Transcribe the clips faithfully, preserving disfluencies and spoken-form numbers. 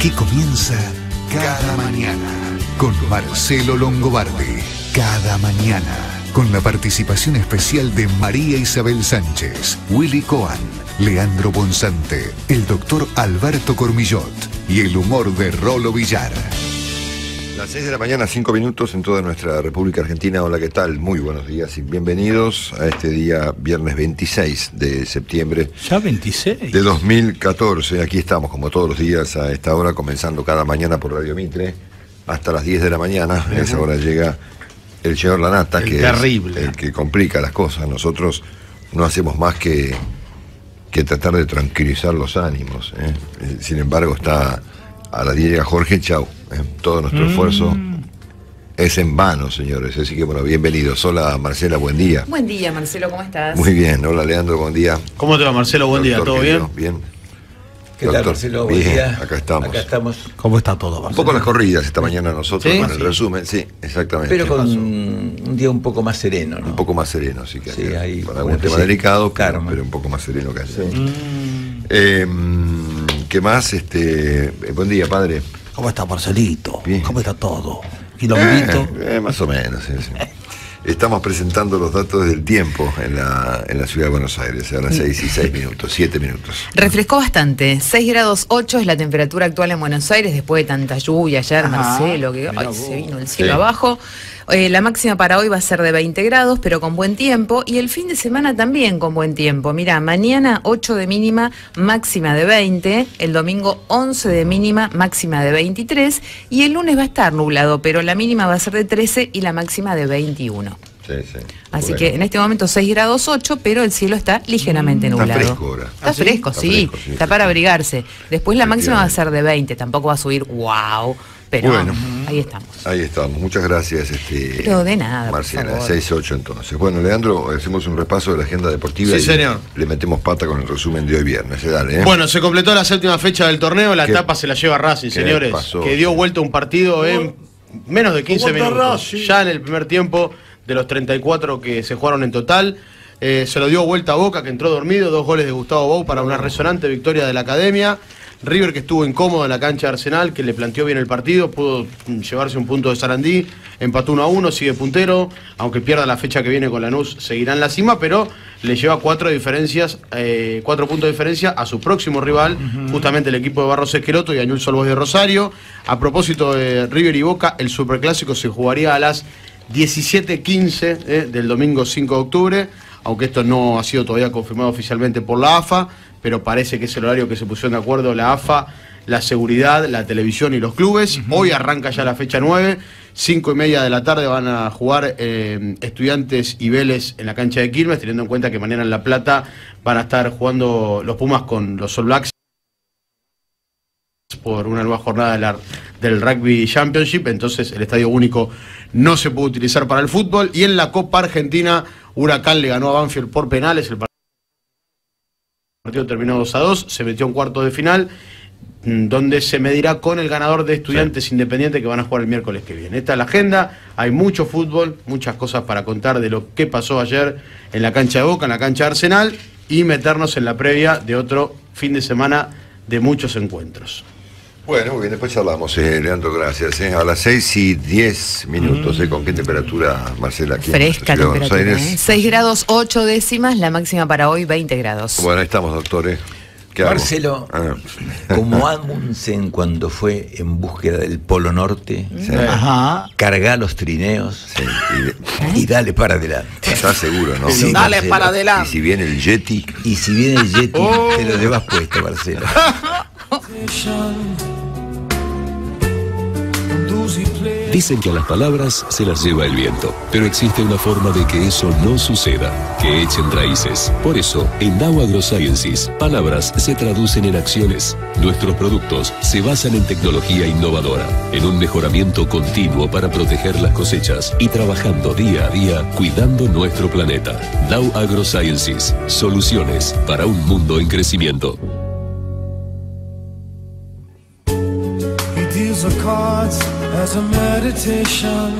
Aquí comienza Cada Mañana con Marcelo Longobardi. Cada mañana con la participación especial de María Isabel Sánchez, Willy Coan, Leandro Bonsante, el doctor Alberto Cormillot y el humor de Rolo Villar. Las seis de la mañana, cinco minutos en toda nuestra República Argentina. Hola, ¿qué tal? Muy buenos días y bienvenidos a este día viernes veintiséis de septiembre. ¿Ya veintiséis? De dos mil catorce. Aquí estamos como todos los días a esta hora, comenzando cada mañana por Radio Mitre hasta las diez de la mañana. A esa hora llega el señor Lanata, el que terrible. es el que complica las cosas. Nosotros no hacemos más que, que tratar de tranquilizar los ánimos, ¿eh? Sin embargo, está a las diez llega Jorge, chau. ¿eh? Todo nuestro mm. esfuerzo es en vano, señores. Así que, bueno, bienvenidos. Hola, Marcela, buen día. Buen día, Marcelo, ¿cómo estás? Muy bien. Hola, Leandro, buen día. ¿Cómo te va, Marcelo? Buen Doctor, día, ¿todo querido, bien? Bien. ¿Qué Doctor, tal, Marcelo? Buen bien, día. acá estamos. Acá estamos. ¿Cómo está todo, Marcelo? Un poco las corridas esta mañana nosotros, ¿Sí? con el Sí. resumen. Sí, exactamente. Pero con un día un poco más sereno, ¿no? Un poco más sereno, sí que Sí, ayer. ahí, Con algún bueno, tema sí, delicado, pero, karma. pero un poco más sereno que ayer. Sí. Mm. Eh, ¿Qué más? Este, eh, buen día, padre. ¿Cómo está, Marcelito? Bien. ¿Cómo está todo? ¿Quilombito? Eh, eh, más o menos, sí, sí. Estamos presentando los datos del tiempo en la, en la ciudad de Buenos Aires, a las seis y seis minutos, siete minutos. Refrescó bastante, seis grados ocho es la temperatura actual en Buenos Aires después de tanta lluvia ayer, Ajá. Marcelo, que Mirá ay, vos. se vino el cielo Sí. abajo. Eh, la máxima para hoy va a ser de veinte grados, pero con buen tiempo, y el fin de semana también con buen tiempo. Mirá, mañana ocho de mínima, máxima de veinte, el domingo once de mínima, máxima de veintitrés, y el lunes va a estar nublado, pero la mínima va a ser de trece y la máxima de veintiuno. Sí, sí. Así Bueno. que en este momento seis grados ocho, pero el cielo está ligeramente Está nublado. fresco ahora. Está ¿Ah, sí? fresco, Está sí. fresco, sí, Está sí, para sí. abrigarse. Después la máxima va a ser Efectivamente. de veinte, tampoco va a subir wow, pero Bueno. ahí estamos. Ahí estamos, muchas gracias. Este, Pero de nada, por Marcela, favor. seis ocho entonces. Bueno, Leandro, hacemos un repaso de la agenda deportiva. Sí, y señor. le metemos pata con el resumen de hoy viernes. Dale, ¿eh? Bueno, se completó la séptima fecha del torneo, la ¿Qué- etapa se la lleva Racing, qué señores, pasó? que dio vuelta un partido en menos de quince ¿Cómo está minutos. Racing? Ya en el primer tiempo, de los treinta y cuatro que se jugaron en total, eh, se lo dio vuelta a Boca, que entró dormido, dos goles de Gustavo Bou para una resonante victoria de la Academia. River, que estuvo incómodo en la cancha de Arsenal, que le planteó bien el partido, pudo mm, llevarse un punto de Sarandí, empató uno a uno, sigue puntero, aunque pierda la fecha que viene con Lanús, seguirá en la cima, pero le lleva cuatro diferencias, eh, cuatro puntos de diferencia a su próximo rival, justamente el equipo de Barros Esqueloto y a Newell's Old Boys de Rosario. A propósito de River y Boca, el Superclásico se jugaría a las diecisiete quince eh, del domingo cinco de octubre, aunque esto no ha sido todavía confirmado oficialmente por la A F A, pero parece que es el horario que se pusieron de acuerdo la A F A, la seguridad, la televisión y los clubes. Uh-huh. Hoy arranca ya la fecha nueve, cinco y media de la tarde van a jugar eh, Estudiantes y Vélez en la cancha de Quilmes, teniendo en cuenta que mañana en La Plata van a estar jugando los Pumas con los All Blacks por una nueva jornada de la, del Rugby Championship, entonces el estadio único no se puede utilizar para el fútbol. Y en la Copa Argentina, Huracán le ganó a Banfield por penales, el partido terminó dos a dos, se metió en cuartos de final, donde se medirá con el ganador de Estudiantes sí. Independiente, que van a jugar el miércoles que viene. Esta es la agenda, hay mucho fútbol, muchas cosas para contar de lo que pasó ayer en la cancha de Boca, en la cancha de Arsenal, y meternos en la previa de otro fin de semana de muchos encuentros. Bueno, muy bien, después charlamos, eh, Leandro, gracias. Eh. A las seis y diez minutos, eh, ¿con qué temperatura, Marcela? Aquí Fresca en la ciudad de Buenos temperatura, Aires? ¿eh? seis grados ocho décimas, la máxima para hoy veinte grados. Bueno, ahí estamos, doctor. ¿eh? ¿Qué hago? Marcelo, Ah. como Amundsen cuando fue en búsqueda del Polo Norte, Sí. Ajá. cargá los trineos Sí, y- y dale para adelante. Estás seguro, ¿no? Sí, Dale Marcelo. para Y adelante. si viene el Yeti, Y si viene el Yeti, Oh. te lo llevas puesto, Marcelo. Dicen que a las palabras se las lleva el viento, pero existe una forma de que eso no suceda, que echen raíces. Por eso, en Dow AgroSciences, palabras se traducen en acciones. Nuestros productos se basan en tecnología innovadora, en un mejoramiento continuo para proteger las cosechas y trabajando día a día cuidando nuestro planeta. Dow AgroSciences, soluciones para un mundo en crecimiento. Deals the cards as a meditation,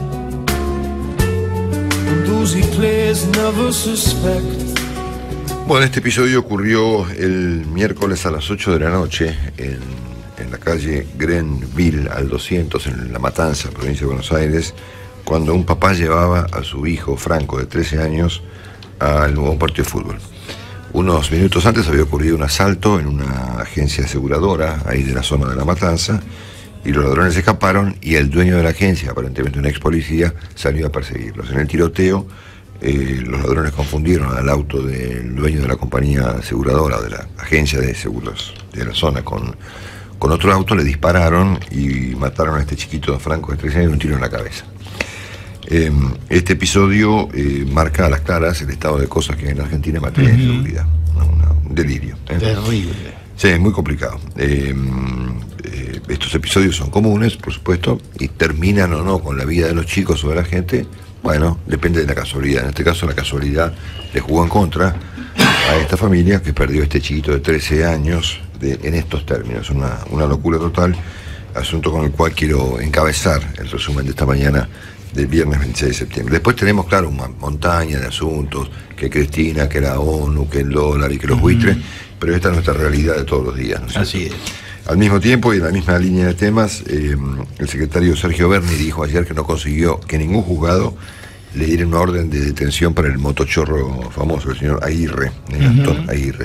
and those he plays never suspect. Bueno, este episodio ocurrió el miércoles a las ocho de la noche en, en la calle Grenville al doscientos, en La Matanza, provincia de Buenos Aires, cuando un papá llevaba a su hijo Franco, de trece años, al nuevo partido de fútbol. Unos minutos antes había ocurrido un asalto en una agencia aseguradora, ahí de la zona de La Matanza, y los ladrones escaparon y el dueño de la agencia, aparentemente un ex policía, salió a perseguirlos. En el tiroteo, eh, los ladrones confundieron al auto del dueño de la compañía aseguradora, de la agencia de seguros de la zona, con, con otro auto, le dispararon y mataron a este chiquito de Franco de trece años, un tiro en la cabeza. Eh, este episodio eh, marca a las claras el estado de cosas que hay en Argentina en materia uh-huh. de seguridad. Una, una, un delirio. ¿eh? Terrible. Sí, es muy complicado. Eh, eh, estos episodios son comunes, por supuesto, y terminan o no con la vida de los chicos o de la gente. Bueno, depende de la casualidad. En este caso, la casualidad le jugó en contra a esta familia que perdió a este chiquito de trece años de, en estos términos. Una, una locura total, asunto con el cual quiero encabezar el resumen de esta mañana del viernes veintiséis de septiembre. Después tenemos, claro, una montaña de asuntos, que Cristina, que la ONU, que el dólar y que los uh-huh. buitres, pero esta es nuestra realidad de todos los días, ¿no es cierto? Así es. Al mismo tiempo y en la misma línea de temas, eh, el secretario Sergio Berni dijo ayer que no consiguió que ningún juzgado le diera una orden de detención para el motochorro famoso, el señor Aguirre, eh, Antón uh-huh. Aguirre.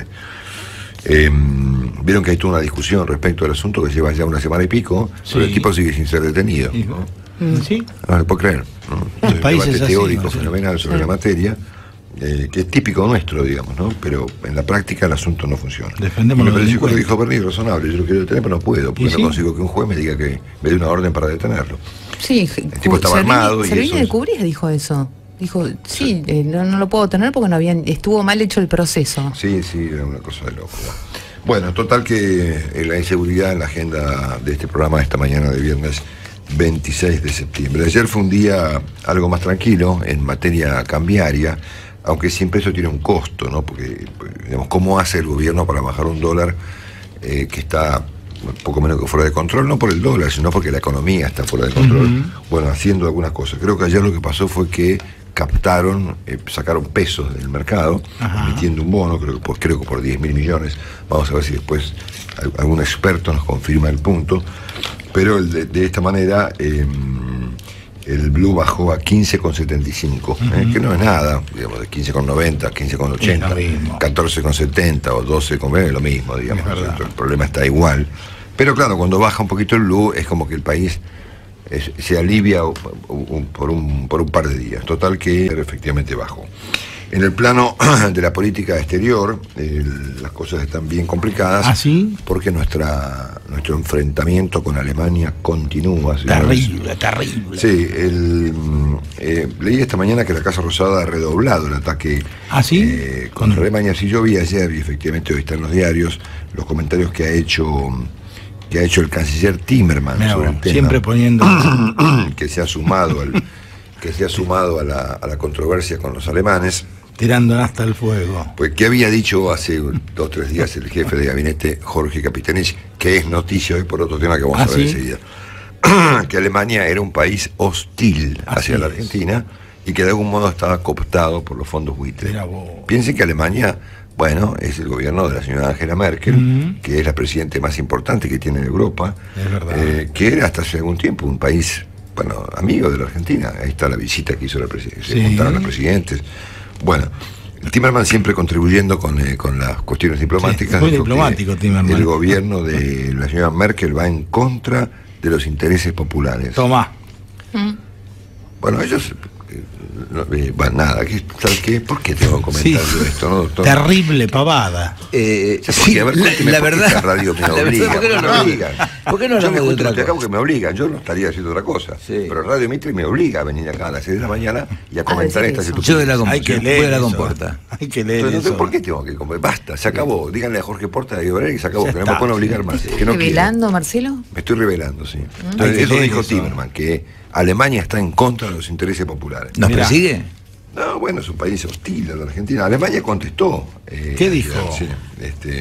Eh, Vieron que hay toda una discusión respecto al asunto que lleva ya una semana y pico, sí. pero el tipo sigue sin ser detenido, ¿no? ¿Sí? No se puede creer, ¿no? Los un países debate así, teórico ¿no? fenomenal sobre sí. la materia, eh, que es típico nuestro, digamos, ¿no? Pero en la práctica el asunto no funciona. Defendemos me los pareció que lo delincuentes. dijo Berni razonable. Yo lo quiero detener, pero no puedo, porque no sí? consigo que un juez me diga que me dé una orden para detenerlo. Sí, el tipo estaba Servini, armado y Servini eso. de Cubría dijo eso. Dijo, sí, eh, no, no lo puedo tener porque no habían, estuvo mal hecho el proceso. Sí, sí, era una cosa de loco. Bueno, total que eh, la inseguridad en la agenda de este programa esta mañana de viernes veintiséis de septiembre. Ayer fue un día algo más tranquilo en materia cambiaria, aunque siempre eso tiene un costo, ¿no? Porque, digamos, ¿cómo hace el gobierno para bajar un dólar eh, que está un poco menos que fuera de control? No por el dólar, sino porque la economía está fuera de control. Uh-huh. Bueno, haciendo algunas cosas. Creo que ayer lo que pasó fue que captaron, eh, sacaron pesos del mercado, uh-huh. emitiendo un bono, creo que por, creo que por diez mil millones. Vamos a ver si después algún experto nos confirma el punto. Pero el de, de esta manera eh, el blue bajó a quince con setenta y cinco, uh-huh. eh, que no es nada, digamos, de quince con noventa, quince con ochenta, catorce con setenta o doce con veinte, es lo mismo, digamos, ¿no? El problema está igual. Pero claro, cuando baja un poquito el blue es como que el país es, se alivia o, o, o, por, un, por un par de días. Total que efectivamente bajó. En el plano de la política exterior, eh, las cosas están bien complicadas. ¿Ah, sí? Porque nuestra, nuestro enfrentamiento con Alemania continúa. Terrible, terrible. Sí, el, eh, leí esta mañana que la Casa Rosada ha redoblado el ataque ¿Ah, sí? eh, contra con... Alemania. Sí, yo vi ayer, y efectivamente hoy están los diarios, los comentarios que ha hecho que ha hecho el canciller Timmermans no, sobre el tema. Siempre poniendo... que se ha sumado al... que se ha sumado a la, a la controversia con los alemanes. Tirando hasta el fuego. Pues que había dicho hace dos o tres días el jefe de gabinete, Jorge Capitanich, que es noticia hoy por otro tema que vamos ¿Ah, a ver ¿sí? enseguida, que Alemania era un país hostil Así hacia es. la Argentina y que de algún modo estaba cooptado por los fondos buitres. Piensen que Alemania, bueno, es el gobierno de la señora Angela Merkel, uh-huh. que es la presidenta más importante que tiene en Europa, es verdad. Eh, que era hasta hace algún tiempo un país... bueno, amigo de la Argentina. Ahí está la visita que hizo la presidencia, se sí. juntaron los presidentes. Bueno, Timmermans siempre contribuyendo con, eh, con las cuestiones diplomáticas. Sí, muy diplomático Timmermans. El gobierno de la señora Merkel va en contra de los intereses populares. Tomá. Mm. Bueno, ellos... No, eh, bueno, nada, ¿sabes qué? ¿Por qué tengo que comentar sí. esto, no, doctor? Terrible pavada. Eh, sí, a ver, la, la verdad. La radio me obliga. ¿Por qué no lo obligan? ¿Por qué no yo me me otra acabo que me obligan, yo no estaría haciendo otra cosa. Sí. Pero Radio Mitre me obliga a venir acá a las seis de la mañana y a comentar esta situación. Yo de la comporta. Hay que leer la comporta. Hay que leer Entonces, eso. ¿por qué tengo que comer? Basta, se acabó. Díganle a Jorge Porta de Ibarra que se acabó, ya que está. No me pueden obligar más. ¿Te estás no revelando, quiero. Marcelo? Me estoy revelando, sí. Mm. Entonces, eso dijo eso. Timmermans, que Alemania está en contra de los intereses populares. ¿Nos Mirá. persigue? No, bueno, es un país hostil a la Argentina. Alemania contestó. Eh, ¿Qué dijo? Sí, este,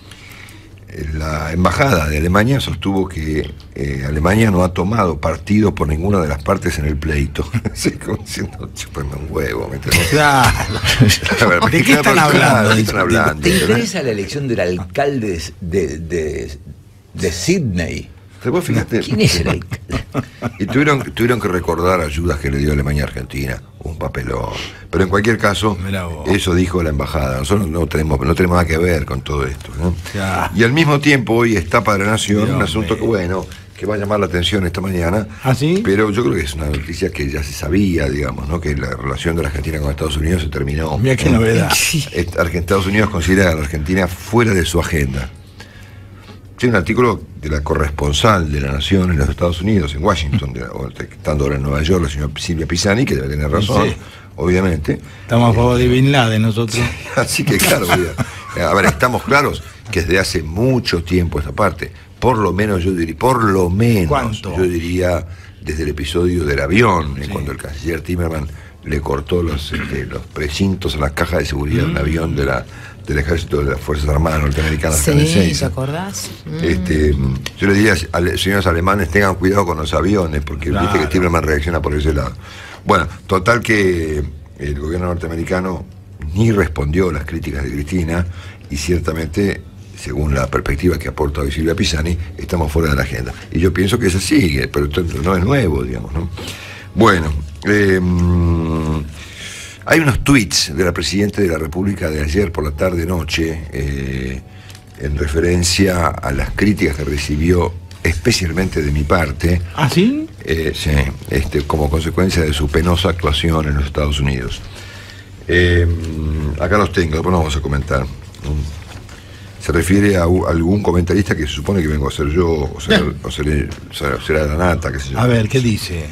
la embajada de Alemania sostuvo que eh, Alemania no ha tomado partido por ninguna de las partes en el pleito. Sí, como diciendo, chúpame un huevo. ¿Me claro. ver, ¿De qué están hablando? ¿De qué están hablando? ¿Te interesa la elección del alcalde de, de, de Sydney. Vos fíjate, ¿Quién es el y tuvieron, tuvieron que recordar ayudas que le dio Alemania a Argentina, un papelón. Pero en cualquier caso, eso dijo la embajada. Nosotros no tenemos, no tenemos nada que ver con todo esto, ¿no? Y al mismo tiempo hoy está para la Nación Dios un asunto me... que bueno, que va a llamar la atención esta mañana. ¿Ah, sí? Pero yo creo que es una noticia que ya se sabía, digamos, ¿no? Que la relación de la Argentina con Estados Unidos se terminó. Mira qué novedad. Estados Unidos considera a la Argentina fuera de su agenda. Hay un artículo de la corresponsal de la Nación en los Estados Unidos, en Washington, de, o, estando ahora en Nueva York, la señora Silvia Pisani, que debe tener razón, sí. obviamente. Estamos a favor de Bin Laden nosotros. Así que claro, a ver, estamos claros que desde hace mucho tiempo esta parte, por lo menos yo diría, por lo menos ¿Cuánto? yo diría desde el episodio del avión, sí. cuando el canciller Timerman le cortó los, este, los precintos a las cajas de seguridad mm. de un avión de la del ejército de las Fuerzas Armadas norteamericanas. Sí, ¿te acordás? Mm. Este, yo les diría a los señores alemanes, tengan cuidado con los aviones, porque claro. viste que Timerman reacciona por ese lado. Bueno, total que el gobierno norteamericano ni respondió a las críticas de Cristina, y ciertamente, según la perspectiva que aporta hoy Silvia Pisani, estamos fuera de la agenda. Y yo pienso que eso sigue, pero esto no es nuevo, digamos, ¿no? Bueno, eh, hay unos tweets de la Presidenta de la República de ayer por la tarde-noche eh, en referencia a las críticas que recibió especialmente de mi parte. ¿Ah, sí? Eh, sí, este, como consecuencia de su penosa actuación en los Estados Unidos. Eh, acá los tengo, después los vamos a comentar. Se refiere a, a algún comentarista que se supone que vengo a ser yo, o será, o seré, será, será la nata, qué sé yo. A ver, ¿qué dice?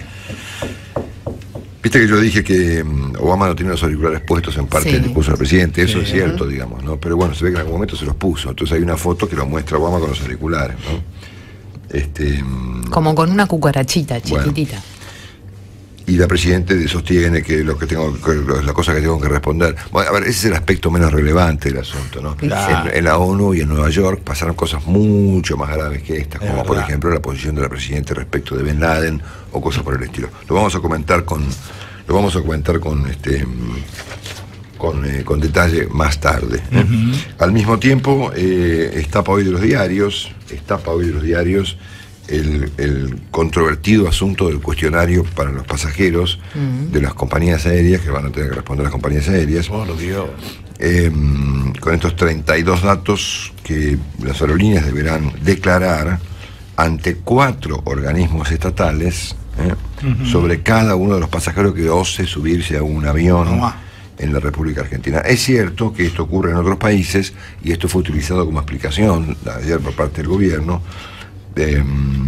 Viste que yo dije que um, Obama no tiene los auriculares puestos en parte sí. del discurso del presidente, eso sí. es cierto, digamos, ¿no? Pero bueno, se ve que en algún momento se los puso, entonces hay una foto que lo muestra Obama con los auriculares, ¿no? Este, um, Como con una cucarachita chiquitita. Bueno, y la Presidenta sostiene que lo que tengo, que la cosa que tengo que responder. Bueno, a ver, ese es el aspecto menos relevante del asunto, ¿no? Claro. En, en la ONU y en Nueva York pasaron cosas mucho más graves que estas, como por ejemplo la posición de la Presidenta respecto de Bin Laden o cosas por el estilo. Lo vamos a comentar con, lo vamos a comentar con este con, eh, con detalle más tarde. ¿eh? Uh-huh. Al mismo tiempo, eh, está para hoy de los diarios, está para hoy de los diarios. El, el controvertido asunto del cuestionario para los pasajeros uh-huh. de las compañías aéreas, que van a tener que responder las compañías aéreas. Oh, Dios. Eh, con estos treinta y dos datos que las aerolíneas deberán declarar ante cuatro organismos estatales eh, uh-huh. sobre cada uno de los pasajeros que ose subirse a un avión uh-huh. en la República Argentina. Es cierto que esto ocurre en otros países y esto fue utilizado como explicación ayer por parte del gobierno. Eh,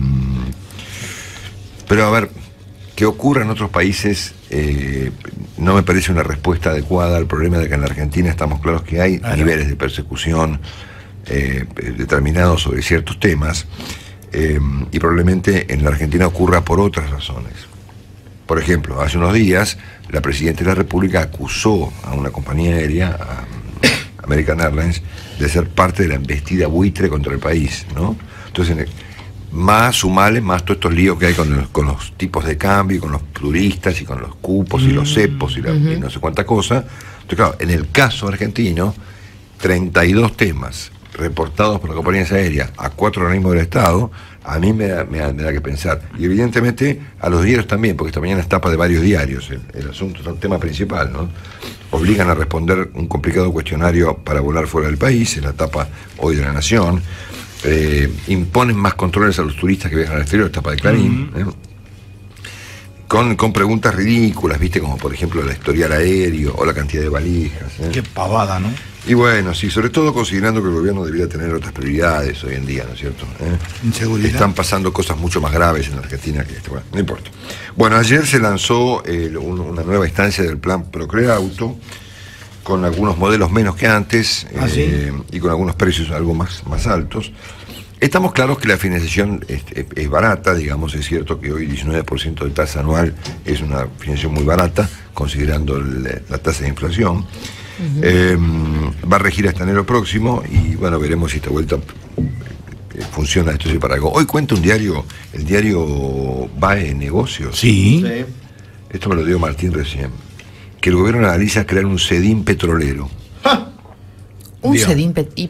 pero a ver, que ocurra en otros países eh, no me parece una respuesta adecuada al problema de que en la Argentina estamos claros que hay claro. niveles de persecución eh, determinados sobre ciertos temas eh, y probablemente en la Argentina ocurra por otras razones. Por ejemplo, hace unos días la Presidenta de la República acusó a una compañía aérea, a American Airlines, de ser parte de la embestida buitre contra el país, ¿no? Entonces, más sumales, más todos estos líos que hay con los, con los tipos de cambio, y con los turistas, y con los cupos, y los cepos, y, la, uh-huh. y no sé cuánta cosa. Entonces, claro, en el caso argentino, treinta y dos temas reportados por las compañías aéreas a cuatro organismos del Estado, a mí me da, me da, me da que pensar. Y evidentemente a los diarios también, porque esta mañana es tapa de varios diarios, el, el asunto es un tema principal, ¿no? Obligan a responder un complicado cuestionario para volar fuera del país, en la tapa hoy de La Nación. Eh, imponen más controles a los turistas que viajan al exterior, tapa de Clarín, uh-huh. ¿eh? con, con preguntas ridículas, viste, como por ejemplo el historial aéreo o la cantidad de valijas. ¿eh? Qué pavada, ¿no? Y bueno, sí, sobre todo considerando que el gobierno debería tener otras prioridades hoy en día, ¿no es cierto? ¿Eh? Inseguridad. Están pasando cosas mucho más graves en la Argentina que esto. Bueno, no importa. Bueno, ayer se lanzó eh, un, una nueva instancia del plan Procrear Auto, con algunos modelos menos que antes ¿Ah, eh, sí? y con algunos precios algo más, más altos. Estamos claros que la financiación es, es, es barata, digamos, es cierto que hoy diecinueve por ciento de tasa anual es una financiación muy barata, considerando el, la tasa de inflación. Uh-huh. eh, va a regir hasta enero próximo y bueno, veremos si esta vuelta eh, funciona esto sí para algo. Hoy cuenta un diario, el diario V A E Negocios. Sí. sí. Esto me lo dio Martín recién. Que el gobierno analiza crear un sedín petrolero. ¿Un sedín petrolero?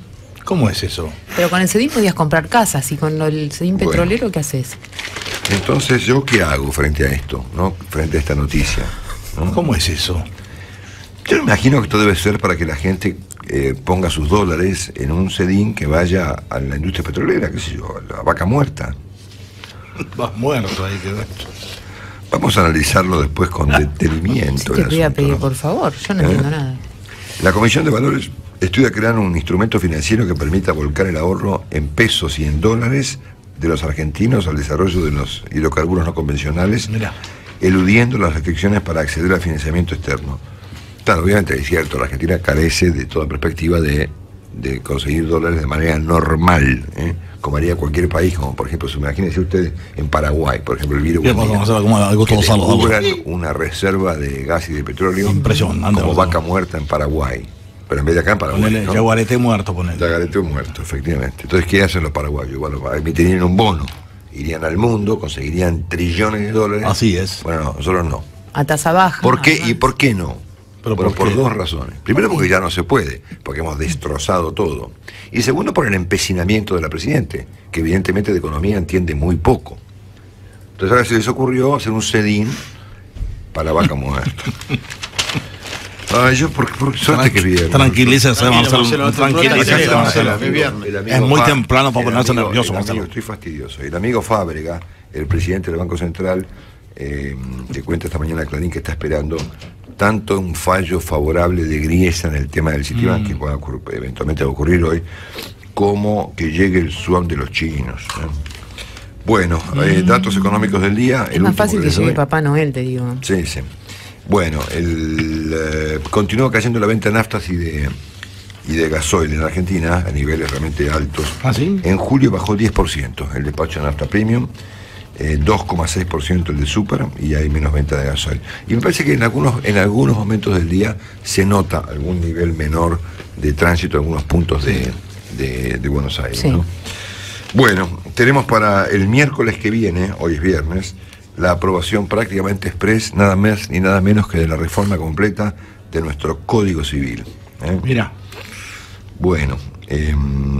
¿Cómo es eso? Pero con el SEDIN podías comprar casas y con el SEDIN Bueno. petrolero, ¿qué haces? Entonces, ¿yo qué hago frente a esto, ¿no? Frente a esta noticia, ¿no? ¿Cómo es eso? Yo me imagino que esto debe ser para que la gente eh, ponga sus dólares en un SEDIN que vaya a la industria petrolera, qué sé yo, a la vaca muerta. Vas muerto ahí quedó. Vamos a analizarlo después con detenimiento. Si te el voy a asunto, pedir, ¿no? por favor, yo no ¿Eh? entiendo nada. La Comisión de Valores estudia crear un instrumento financiero que permita volcar el ahorro en pesos y en dólares de los argentinos al desarrollo de los hidrocarburos no convencionales, Mirá. eludiendo las restricciones para acceder al financiamiento externo. Claro, obviamente es cierto, la Argentina carece de toda perspectiva de, de conseguir dólares de manera normal, ¿eh? Como haría cualquier país, como por ejemplo, imagínense ustedes en Paraguay, por ejemplo, el virus Bien, vamos a hacer como algo que todos le saludables. cubran una reserva de gas y de petróleo Impresionante, como vos. vaca muerta en Paraguay, pero en vez de acá en Paraguay, Ponele, ¿no? Yaguareté muerto, ponele. Yaguareté muerto, efectivamente. Entonces, ¿qué hacen los paraguayos? Bueno, emitirían un bono, irían al mundo, conseguirían trillones de dólares. Así es. Bueno, no, nosotros no. A tasa baja. ¿Por qué? además. ¿Y por qué no? ¿Pero Bueno, por por qué? dos razones. Primero, porque ya no se puede, porque hemos destrozado todo. Y segundo, por el empecinamiento de la Presidente, que evidentemente de economía entiende muy poco. Entonces ahora se les ocurrió hacer un SEDIN para vaca muerta. Ay, yo, por, por suerte que es viernes. Tranquilícese, Tranquilo, Marcelo. Marcelo, Tranquilícese, tranquilo, Marcelo. Marcelo, es viernes. El amigo Es muy Fa- temprano para el ponerse amigo- nervioso, el amigo- Marcelo. Estoy fastidioso. El amigo Fábrega, el presidente del Banco Central, eh, te cuenta esta mañana a Clarín que está esperando tanto un fallo favorable de Griesa en el tema del Citibank, Mm. que pueda ocurrir- eventualmente va a ocurrir hoy, como que llegue el swap de los chinos, ¿no? Bueno, eh, datos económicos del día. Es el más último fácil que les llegue doy. Papá Noel, te digo. Sí, sí. Bueno, el, eh, continúa cayendo la venta de naftas y de, y de gasoil en Argentina a niveles realmente altos. ¿Ah, sí? En julio bajó diez por ciento el despacho de nafta premium, eh, dos coma seis por ciento el de super y hay menos venta de gasoil. Y me parece que en algunos, en algunos momentos del día se nota algún nivel menor de tránsito en algunos puntos de, de- de Buenos Aires, Sí. ¿no? Bueno, tenemos para el miércoles que viene, hoy es viernes, la aprobación prácticamente express, nada más ni nada menos que de la reforma completa de nuestro Código Civil. ¿eh? Mira, Bueno, eh,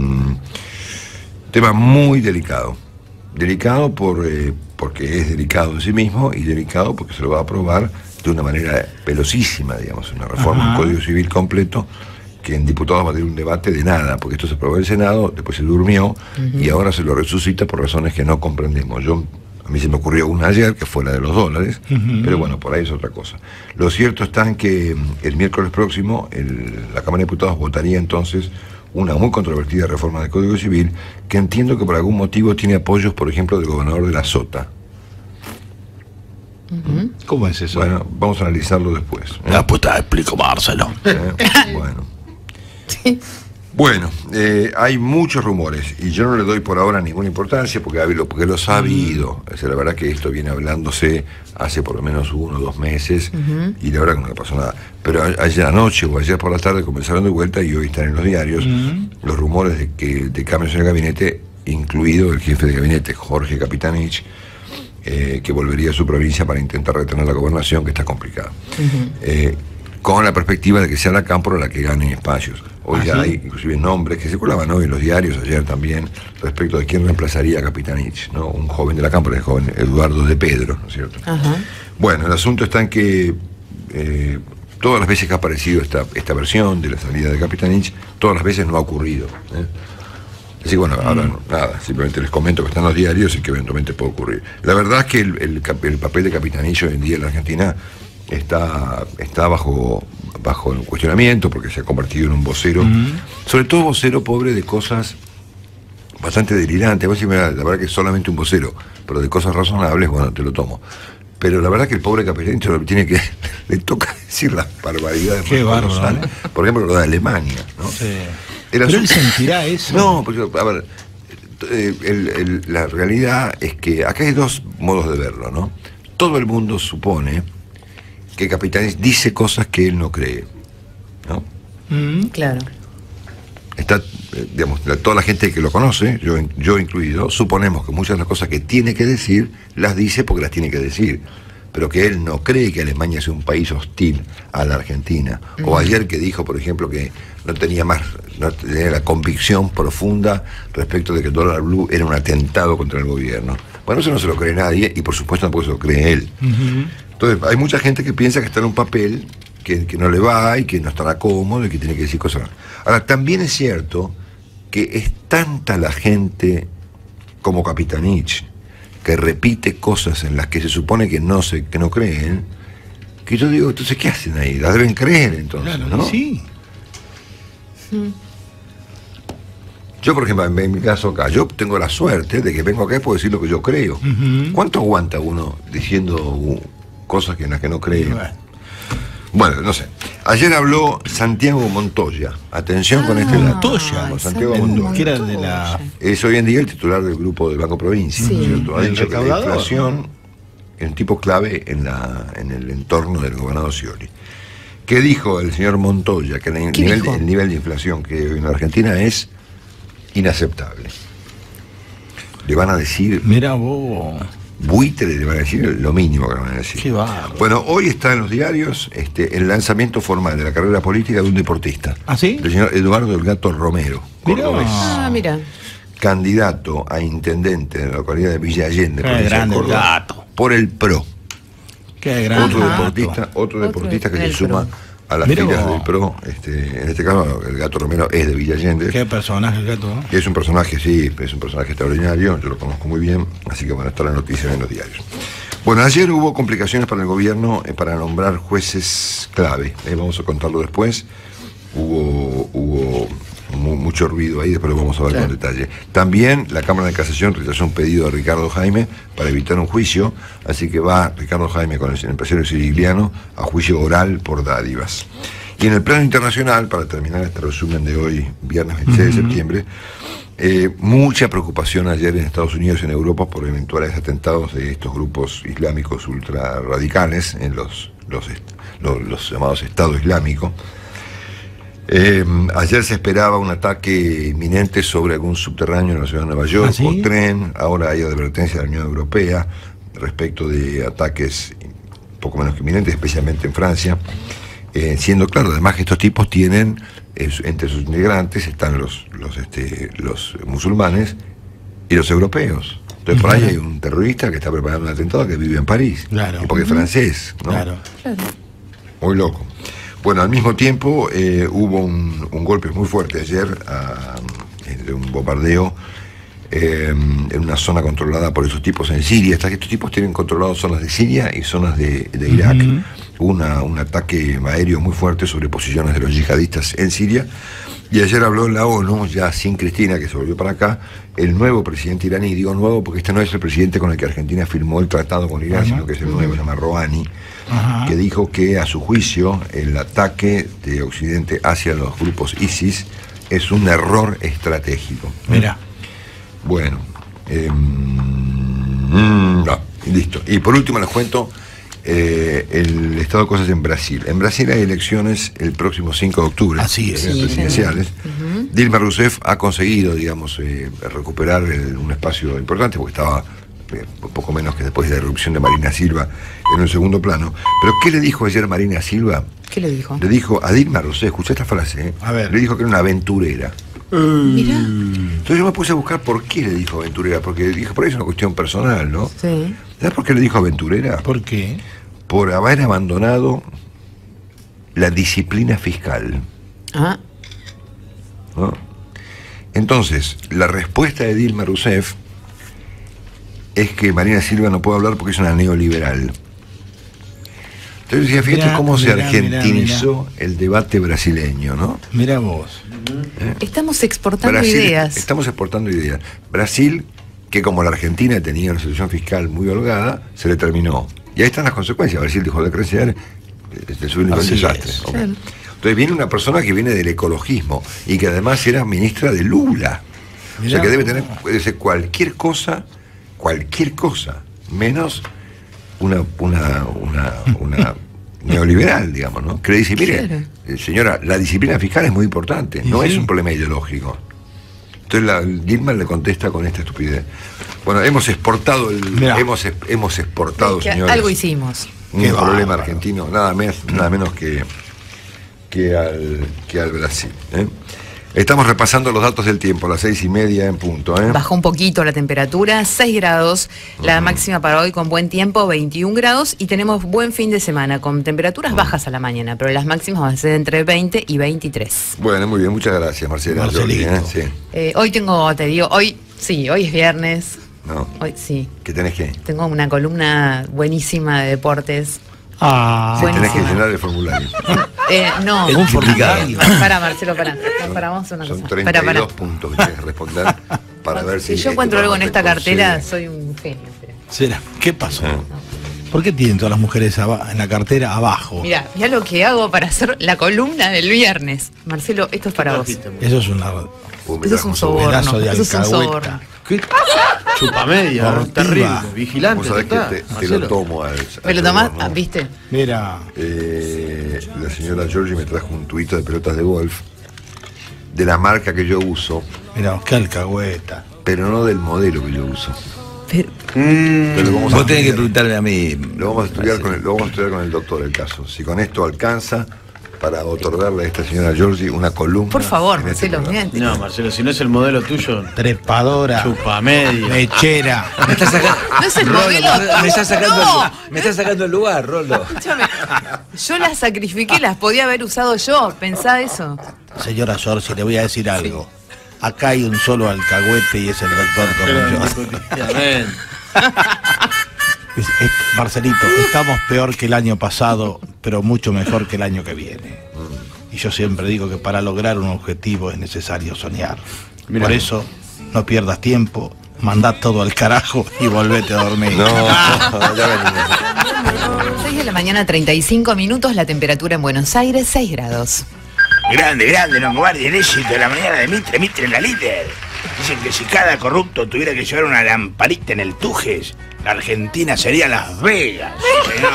tema muy delicado. Delicado por, eh, porque es delicado en sí mismo y delicado porque se lo va a aprobar de una manera velocísima, digamos, una reforma, Ajá. un Código Civil completo, que en diputados va a tener un debate de nada, porque esto se aprobó en el Senado, después se durmió y ahora se lo resucita por razones que no comprendemos. Yo A mí se me ocurrió una ayer, que fue la de los dólares, uh-huh. pero bueno, por ahí es otra cosa. Lo cierto está en que el miércoles próximo el, la Cámara de Diputados votaría entonces una muy controvertida reforma del Código Civil, que entiendo que por algún motivo tiene apoyos, por ejemplo, del gobernador de la Sota. Uh-huh. ¿Cómo es eso? Bueno, vamos a analizarlo después. ¿eh? Después te explico, Marcelo. ¿Eh? Bueno. Sí. Bueno, eh, hay muchos rumores y yo no le doy por ahora ninguna importancia porque, porque los ha habido. O sea, la verdad que esto viene hablándose hace por lo menos uno o dos meses uh-huh. y la verdad que no le pasó nada. Pero ayer anoche o ayer por la tarde comenzaron de vuelta y hoy están en los diarios uh-huh. los rumores de que de cambios en el gabinete, incluido el jefe de gabinete, Jorge Capitanich, eh, que volvería a su provincia para intentar retener la gobernación, que está complicada. Uh-huh. Eh, con la perspectiva de que sea la Cámpora la que gane espacios. Hoy ¿Ah, ya sí? hay inclusive nombres que circulaban hoy en los diarios ayer también respecto de quién reemplazaría a Capitanich, ¿no? Un joven de la Cámpora, el joven Eduardo de Pedro, ¿no es cierto? Ajá. Bueno, el asunto está en que eh, todas las veces que ha aparecido esta, esta versión de la salida de Capitanich, todas las veces no ha ocurrido. ¿eh? Así que bueno, ahora no, nada, simplemente les comento que están en los diarios y que eventualmente puede ocurrir. La verdad es que el, el, el papel de Capitanich hoy en día en la Argentina está, está bajo, bajo el cuestionamiento porque se ha convertido en un vocero, uh-huh. sobre todo vocero pobre de cosas bastante delirantes. Vos decís, la verdad que es solamente un vocero, pero de cosas razonables, bueno, te lo tomo. Pero la verdad que el pobre Capitanich lo tiene que, le toca decir las barbaridades. Qué bárbaro, ¿no? Por ejemplo, lo de Alemania, ¿no? Sí. Pero él sentirá eso. No, porque, a ver, el, el, la realidad es que acá hay dos modos de verlo, ¿no? Todo el mundo supone que Capitanich dice cosas que él no cree, ¿no? Mm, claro. Está, digamos, toda la gente que lo conoce, yo, yo incluido, suponemos que muchas de las cosas que tiene que decir, las dice porque las tiene que decir. pero que él no cree que Alemania sea un país hostil a la Argentina. Uh-huh. O ayer que dijo, por ejemplo, que no tenía más, no tenía la convicción profunda respecto de que el dólar blue era un atentado contra el gobierno. Bueno, eso no se lo cree nadie y por supuesto tampoco se lo cree él. Uh-huh. Entonces, hay mucha gente que piensa que está en un papel que, que no le va y que no estará cómodo y que tiene que decir cosas. Ahora, también es cierto que es tanta la gente como Capitanich que repite cosas en las que se supone que no se, que no creen, que yo digo, entonces, ¿qué hacen ahí? Las deben creer, entonces, claro, ¿no? Sí. Yo, por ejemplo, en mi caso acá, yo tengo la suerte de que vengo acá y puedo decir lo que yo creo. Uh-huh. ¿Cuánto aguanta uno diciendo uh, cosas que en las que no cree? Bueno. Bueno, no sé. Ayer habló Santiago Montoya. Atención ah, con este dato. Montoya. Santiago Montoya. Que era de la... Es hoy en día el titular del grupo del Banco Provincia, sí. ¿Cierto? Ha dicho que la inflación es un tipo clave en, la, en el entorno del gobernador Scioli. ¿Qué dijo el señor Montoya? Que el nivel, de, el nivel de inflación que hoy en la Argentina es inaceptable. Le van a decir... Mira vos... Buitre, le van a decir lo mínimo que le van a decir. Qué barro. Bueno, hoy está en los diarios este, el lanzamiento formal de la carrera política de un deportista. ¿Ah, sí? El señor Eduardo El Gato Romero, cordobés. Ah, mira. Candidato a intendente de la localidad de Villa Allende, Qué grande el Gato. Por el PRO. Qué grande. Otro deportista, otro deportista otro que se suma a las Mira filas vos. del PRO. Este, en este caso, el Gato Romero es de Villa Allende. Qué personaje el Gato, ¿no? Es un personaje, sí, es un personaje extraordinario, yo lo conozco muy bien, así que bueno, está la noticia en los diarios. Bueno, ayer hubo complicaciones para el gobierno eh, para nombrar jueces clave, eh, vamos a contarlo después. Hubo, hubo mu mucho ruido ahí, después lo vamos a ver claro. con detalle. También la Cámara de Casación rechazó un pedido de Ricardo Jaime para evitar un juicio, así que va Ricardo Jaime con el empresario siciliano a juicio oral por dádivas. Y en el plano internacional, para terminar este resumen de hoy, viernes veintiséis uh-huh. de septiembre, eh, mucha preocupación ayer en Estados Unidos y en Europa por eventuales atentados de estos grupos islámicos ultra radicales, en los, los, los, los llamados Estado Islámico. Eh, ayer se esperaba un ataque inminente sobre algún subterráneo en la ciudad de Nueva York, ¿ah, sí? o tren. Ahora hay advertencia de la Unión Europea respecto de ataques poco menos que inminentes, especialmente en Francia. Eh, siendo claro, además que estos tipos tienen, eh, entre sus integrantes están los, los, este, los musulmanes y los europeos. Entonces por ahí hay un terrorista que está preparando un atentado que vive en París. Claro. Y porque es francés, ¿no? Claro. Muy loco. Bueno, al mismo tiempo eh, hubo un, un golpe muy fuerte ayer a, de un bombardeo eh, en una zona controlada por esos tipos en Siria. Hasta que estos tipos tienen controladas zonas de Siria y zonas de, de Irak. Uh-huh. Hubo una, un ataque aéreo muy fuerte sobre posiciones de los yihadistas en Siria. Y ayer habló en la ONU, ya sin Cristina, que se volvió para acá, el nuevo presidente iraní. Digo nuevo porque este no es el presidente con el que Argentina firmó el tratado con Irán, uh-huh. sino que es el nuevo, se llama Rouhani, uh-huh. que dijo que a su juicio el ataque de Occidente hacia los grupos ISIS es un error estratégico. Mira. Bueno, eh, mm, no, listo. Y por último les cuento eh, el estado de cosas en Brasil. En Brasil hay elecciones el próximo cinco de octubre. Así es. Sí, presidenciales. Uh-huh. Dilma Rousseff ha conseguido, digamos, eh, recuperar el, un espacio importante porque estaba eh, poco menos que después de la irrupción de Marina Silva en un segundo plano. Pero ¿qué le dijo ayer Marina Silva? ¿Qué le dijo? Le dijo a Dilma Rousseff, escuché esta frase, ¿eh? A ver. Le dijo que era una aventurera. Mirá. Entonces yo me puse a buscar por qué le dijo aventurera, porque dijo, por ahí es una cuestión personal, ¿no? Sí. ¿Sabes por qué le dijo aventurera? ¿Por qué? Por haber abandonado la disciplina fiscal. Ah. ¿No? Entonces, la respuesta de Dilma Rousseff es que Marina Silva no puede hablar porque es una neoliberal. Entonces decía, fíjate mirá, cómo mirá, se argentinizó mirá, mirá. el debate brasileño, ¿no? Mira vos. ¿Eh? Estamos exportando Brasil, ideas. Estamos exportando ideas. Brasil, que como la Argentina tenía una situación fiscal muy holgada, se le terminó. Y ahí están las consecuencias. Brasil dejó de crecer, de subir un desastre. Okay. Claro. Entonces viene una persona que viene del ecologismo y que además era ministra de Lula. Mirá, o sea que debe tener, puede ser cualquier cosa, cualquier cosa, menos una, una, una, una neoliberal, digamos, ¿no? Que le dice, mire, claro. señora, la disciplina fiscal es muy importante, no sí. es un problema ideológico. Entonces la, Dilma le contesta con esta estupidez. Bueno, hemos exportado el, Mirá. hemos, hemos exportado, Que señores, algo hicimos. un Qué problema bárbaro. argentino, nada más, nada menos que, que al que al Brasil. ¿eh? Estamos repasando los datos del tiempo, a las seis y media en punto. ¿eh? Bajó un poquito la temperatura, seis grados, la máxima para hoy con buen tiempo, veintiún grados, y tenemos buen fin de semana, con temperaturas bajas a la mañana, pero las máximas van a ser entre veinte y veintitrés. Bueno, muy bien, muchas gracias, Marcela. Marcelito. Jordi, ¿eh? Sí. Eh, hoy tengo, te digo, hoy, sí, hoy es viernes, No. hoy sí, ¿Qué tenés que? tengo una columna buenísima de deportes. Ah, Sí, tenés que buenísima. llenar el formulario. Eh, no, Es complicado. para Marcelo, para, para vamos a una Son cosa. treinta Para, y para. dos puntos que tienes que responder para ver si. Si yo este encuentro algo en programa esta te cartera, concede. soy un genio. espera. ¿será? ¿Qué pasó? Ah. ¿Por qué tienen todas las mujeres aba- en la cartera abajo? Mirá, mirá lo que hago para hacer la columna del viernes. Marcelo, esto es para vos. Eso es una Uh, me Eso es trajo un un soborno. pedazo de Eso es un alcahueta. soborno. ¿Qué? Chupamedia, ¿no? Cortiva. Terrible. Vos Vigilante. sabés que total, te, te lo Marcelo. tomo al. ¿Me lo al tomás? soborno. Ah, ¿viste? Mira, Eh, la señora Giorgi me trajo un tuito de pelotas de golf de la marca que yo uso, mira, qué alcahueta. pero no del modelo que yo uso. Pero, Pero lo vamos a Vos tenés que estudiar. preguntarme a mí. Lo vamos a estudiar con el, lo vamos a estudiar con el doctor el caso. Si con esto alcanza para otorgarle a esta señora Giorgi una columna. por favor, en este Marcelo, programa. mirá. No, Marcelo, si no es el modelo tuyo, Trepadora. chupamedia. Lechera. Me estás sacando. No es el Rolo, modelo. me estás sacando, No. el, me estás sacando el lugar, Rolo. Escúchame, yo las sacrifiqué, las podía haber usado yo. Pensá eso. Señora Giorgi, le voy a decir algo. Acá hay un solo alcahuete y es el doctor como yo. Efectivamente. Es- es- Marcelito, estamos peor que el año pasado, pero mucho mejor que el año que viene. Y yo siempre digo que para lograr un objetivo es necesario soñar. Mirá. Por eso, no pierdas tiempo, mandá todo al carajo y volvete a dormir. No, ya venimos. seis de la mañana, treinta y cinco minutos, la temperatura en Buenos Aires, seis grados. Grande, grande, Longobardi, el éxito de la mañana de Mitre, Mitre en la líder. Dicen que si cada corrupto tuviera que llevar una lamparita en el Tujes, la Argentina sería Las Vegas. Sí, señor.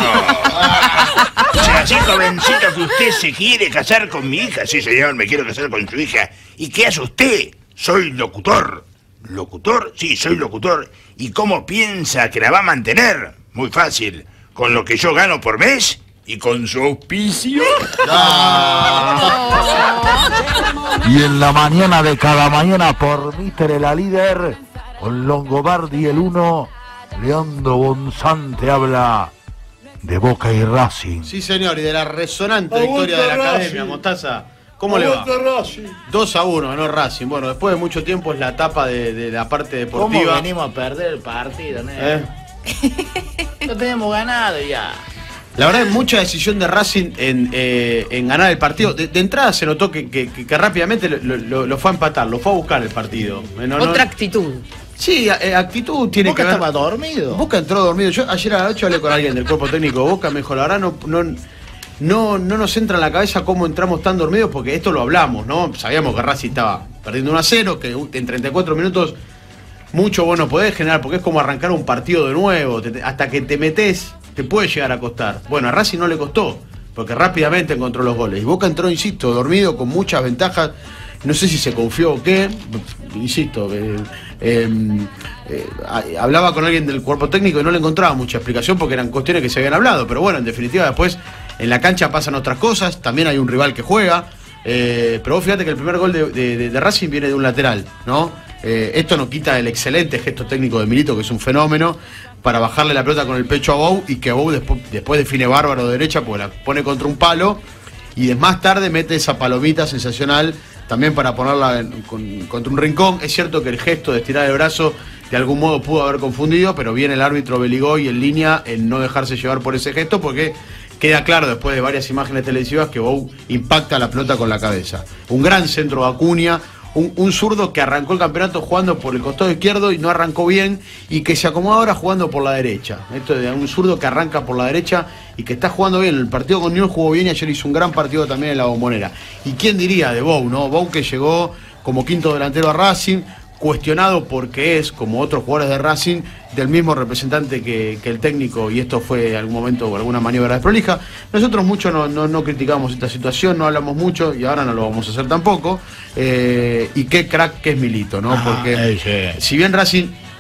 O sea, así jovencito que usted se quiere casar con mi hija. Sí, señor, me quiero casar con su hija. ¿Y qué hace usted? Soy locutor. ¿Locutor? Sí, soy locutor. ¿Y cómo piensa que la va a mantener? Muy fácil. Con lo que yo gano por mes y con su auspicio. Y en la mañana de cada mañana por Mitre la líder, con Longobardi el uno, Leandro Bonzante habla de Boca y Racing. Sí, señor, y de la resonante victoria de la Academia, Mostaza. ¿Cómo le va? dos a uno, ganó Racing. Bueno, después de mucho tiempo es la etapa de, de la parte deportiva. venimos a perder el partido, ¿no? ¿Eh? Lo tenemos ganado ya. La verdad es mucha decisión de Racing en, eh, en ganar el partido. De, de entrada se notó que, que, que rápidamente lo, lo- lo fue a empatar, lo fue a buscar el partido. Eh, no- no- Otra actitud. Sí, eh, actitud tiene Boca que ver. estaba dormido. Boca entró dormido. Yo ayer a la noche hablé con alguien del cuerpo técnico de Boca, me dijo, la verdad no, no, no, no nos entra en la cabeza cómo entramos tan dormidos, porque esto lo hablamos, ¿no? Sabíamos que Racing estaba perdiendo uno a cero, que en treinta y cuatro minutos mucho bueno podés generar, porque es como arrancar un partido de nuevo. Te- te- hasta que te metés, te puede llegar a costar. Bueno, a Racing no le costó, porque rápidamente encontró los goles. Y Boca entró, insisto, dormido, con muchas ventajas. No sé si se confió o qué, insisto, eh, eh, eh, hablaba con alguien del cuerpo técnico y no le encontraba mucha explicación porque eran cuestiones que se habían hablado, pero bueno, en definitiva después en la cancha pasan otras cosas, también hay un rival que juega, eh, pero vos fíjate que el primer gol de, de- de- de Racing viene de un lateral, ¿no? Eh, esto no quita el excelente gesto técnico de Milito, que es un fenómeno, para bajarle la pelota con el pecho a Bou y que Bou después, después define bárbaro de derecha porque la pone contra un palo y de más tarde mete esa palomita sensacional también para ponerla en- con- contra un rincón. Es cierto que el gesto de estirar el brazo de algún modo pudo haber confundido, pero viene el árbitro Beligoy en línea en no dejarse llevar por ese gesto porque queda claro después de varias imágenes televisivas que Bou impacta la pelota con la cabeza. Un gran centro de Acuña, un, un zurdo que arrancó el campeonato jugando por el costado izquierdo y no arrancó bien y que se acomoda ahora jugando por la derecha. Esto de un zurdo que arranca por la derecha y que está jugando bien. El partido con Newell's jugó bien y ayer hizo un gran partido también en la Bombonera. ¿Y quién diría de Bou, no? Bou que llegó como quinto delantero a Racing, cuestionado porque es, como otros jugadores de Racing, del mismo representante que, que el técnico, y esto fue en algún momento alguna maniobra desprolija. Nosotros mucho no, no, no criticamos esta situación, no hablamos mucho y ahora no lo vamos a hacer tampoco. Eh, y qué crack que es Milito, ¿no? Ah, Porque ese. si bien Racing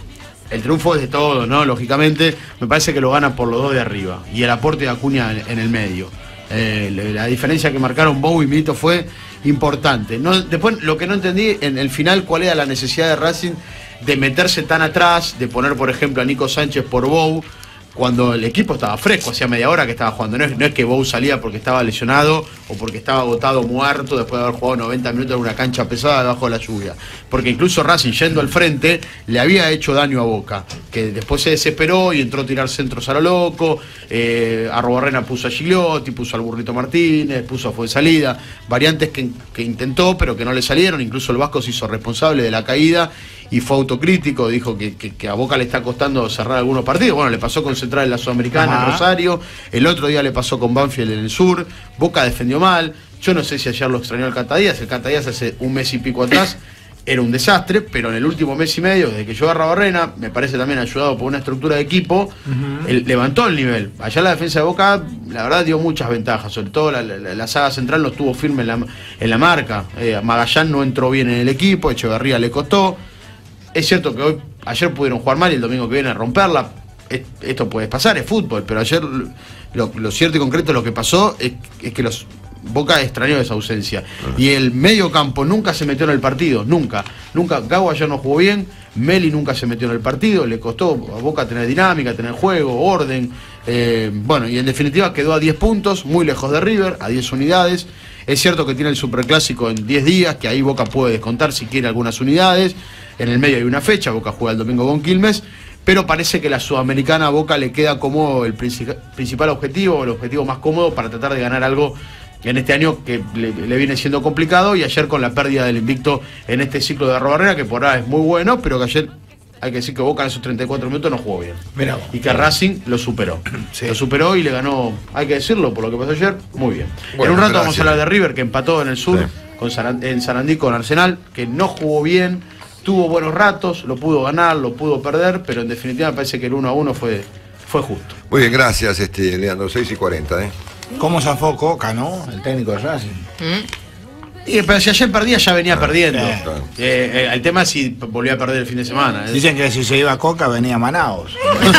el triunfo es de todos, ¿no? Lógicamente, me parece que lo ganan por los dos de arriba. Y el aporte de Acuña en, en el medio. Eh, la diferencia que marcaron Bow y Milito fue importante. No, después, lo que no entendí en el final, cuál era la necesidad de Racing de meterse tan atrás, de poner, por ejemplo, a Nico Sánchez por Bow, cuando el equipo estaba fresco, hacía media hora que estaba jugando. No es, no es que Bow salía porque estaba lesionado o porque estaba agotado, muerto, después de haber jugado noventa minutos en una cancha pesada debajo de la lluvia. Porque incluso Racing, yendo al frente, le había hecho daño a Boca, que después se desesperó y entró a tirar centros a lo loco. Eh, Arrobarrena puso a Gigliotti, puso al Burrito Martínez, puso a Fuensalida, variantes que, que intentó pero que no le salieron. Incluso el Vasco se hizo responsable de la caída y fue autocrítico, dijo que, que, que a Boca le está costando cerrar algunos partidos. Bueno, le pasó con Central en la Sudamericana, en Rosario, el otro día le pasó con Banfield en el sur. Boca defendió mal. Yo no sé si ayer lo extrañó el Cata Díaz. El Cata Díaz hace un mes y pico atrás era un desastre, pero en el último mes y medio, desde que llegó a Arrobarrena, me parece también ayudado por una estructura de equipo, uh-huh. él levantó el nivel. Allá la defensa de Boca, la verdad, dio muchas ventajas, sobre todo la, la, la saga central no estuvo firme en la, en la marca. Eh, Magallán no entró bien en el equipo, Echeverría le costó. Es cierto que hoy, ayer pudieron jugar mal y el domingo que viene a romperla. Esto puede pasar, es fútbol, pero ayer lo, lo cierto y concreto lo que pasó es, es que los Boca extrañó esa ausencia. Y el medio campo nunca se metió en el partido, nunca. Nunca. Gago ayer no jugó bien, Meli nunca se metió en el partido, le costó a Boca tener dinámica, tener juego, orden. Eh, bueno, y en definitiva quedó a diez puntos, muy lejos de River, a diez unidades. Es cierto que tiene el Superclásico en diez días, que ahí Boca puede descontar si quiere algunas unidades. En el medio hay una fecha, Boca juega el domingo con Quilmes, pero parece que la Sudamericana a Boca le queda como el principal objetivo, el objetivo más cómodo para tratar de ganar algo en este año que le, le viene siendo complicado, y ayer con la pérdida del invicto en este ciclo de Arrobarrena, que por ahora es muy bueno, pero que ayer hay que decir que Boca en esos treinta y cuatro minutos no jugó bien. Mirá, y que Racing lo superó. Sí. Lo superó y le ganó, hay que decirlo, por lo que pasó ayer, muy bien. Bueno, en un rato gracias. Vamos a hablar de River, que empató en el sur, sí. con Sarand- en Sarandí con Arsenal, que no jugó bien, tuvo buenos ratos, lo pudo ganar, lo pudo perder, pero en definitiva me parece que el uno a uno fue, fue justo. Muy bien, gracias, este, Leandro, seis y cuarenta, ¿eh? ¿Cómo zafó Coca, no? El técnico de Racing. ¿Mm? Y, pero si ayer perdía, ya venía ah, perdiendo. Eh, eh, el tema es si volvía a perder el fin de semana. ¿eh? Dicen que si se iba a Coca, venía a Manaos.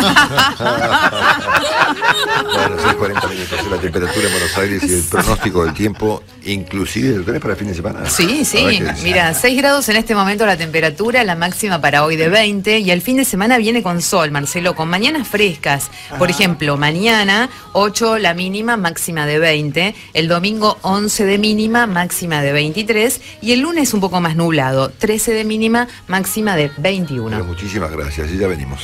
Bueno, seis cuarenta minutos, la temperatura en Buenos Aires y el pronóstico del tiempo, inclusive lo tenés para el fin de semana. Sí, sí. Mira, seis grados en este momento la temperatura, la máxima para hoy de veinte, y el fin de semana viene con sol, Marcelo, con mañanas frescas. Por Ajá. ejemplo, mañana ocho la mínima, máxima de veinte, el domingo once de mínima, máxima de veintitrés, y el lunes un poco más nublado, trece de mínima, máxima de veintiuno. Pero muchísimas gracias, y ya venimos.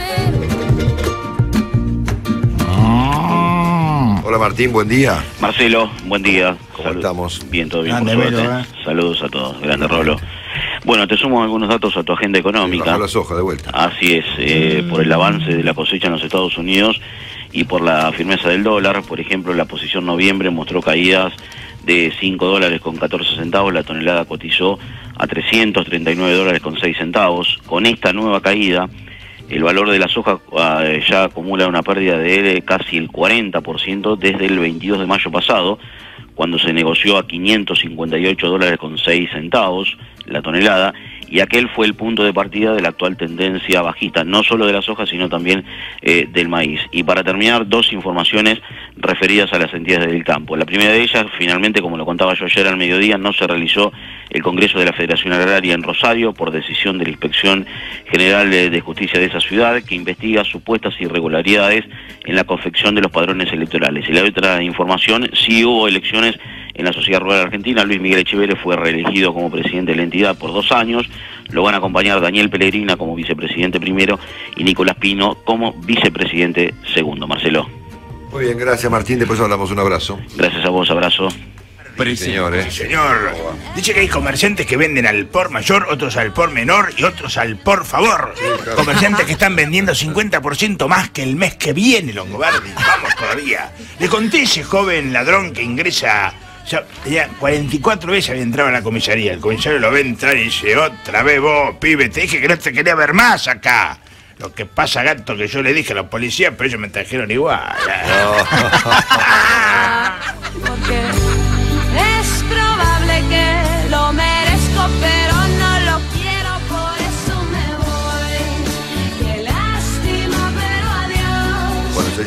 Hola Martín, buen día. Marcelo, buen día. ¿Cómo Salud. estamos? Bien, todo bien, Grande, por suerte. Velo, ¿eh? Saludos a todos, grande Rolo. Bueno, te sumo algunos datos a tu agenda económica. Bajo las hojas de vuelta. Así es, eh, por el avance de la cosecha en los Estados Unidos y por la firmeza del dólar. Por ejemplo, la posición noviembre mostró caídas de cinco dólares con catorce centavos, la tonelada cotizó a trescientos treinta y nueve dólares con seis centavos. Con esta nueva caída, el valor de la soja uh, ya acumula una pérdida de casi el cuarenta por ciento desde el veintidós de mayo pasado, cuando se negoció a quinientos cincuenta y ocho dólares con seis centavos la tonelada, y aquel fue el punto de partida de la actual tendencia bajista, no solo de la soja, sino también eh, del maíz. Y para terminar, dos informaciones referidas a las entidades del campo. La primera de ellas, finalmente, como lo contaba yo ayer al mediodía, no se realizó el Congreso de la Federación Agraria en Rosario por decisión de la Inspección General de, de Justicia de esa ciudad, que investiga supuestas irregularidades en la confección de los padrones electorales. Y la otra información, sí hubo elecciones en la Sociedad Rural Argentina. Luis Miguel Echeverría fue reelegido como presidente de la entidad por dos años. Lo van a acompañar Daniel Pellegrina como vicepresidente primero y Nicolás Pino como vicepresidente segundo. Marcelo. Muy bien, gracias Martín. Después hablamos. Un abrazo. Gracias a vos, abrazo. Sí, señor, ¿eh? Sí, señor. Dice que hay comerciantes que venden al por mayor, otros al por menor y otros al por favor. Sí, claro. Comerciantes que están vendiendo cincuenta por ciento más que el mes que viene, Longobardi. Vamos todavía. Le conté a ese joven ladrón que ingresa... Ya, ya cuarenta y cuatro veces había entrado a la comisaría. El comisario lo ve entrar y dice: otra vez vos, pibe, te dije que no te quería ver más acá. Lo que pasa, gato, que yo le dije a los policías, pero ellos me trajeron igual. Porque es probable que lo merezco, pero no lo quiero, por eso me voy.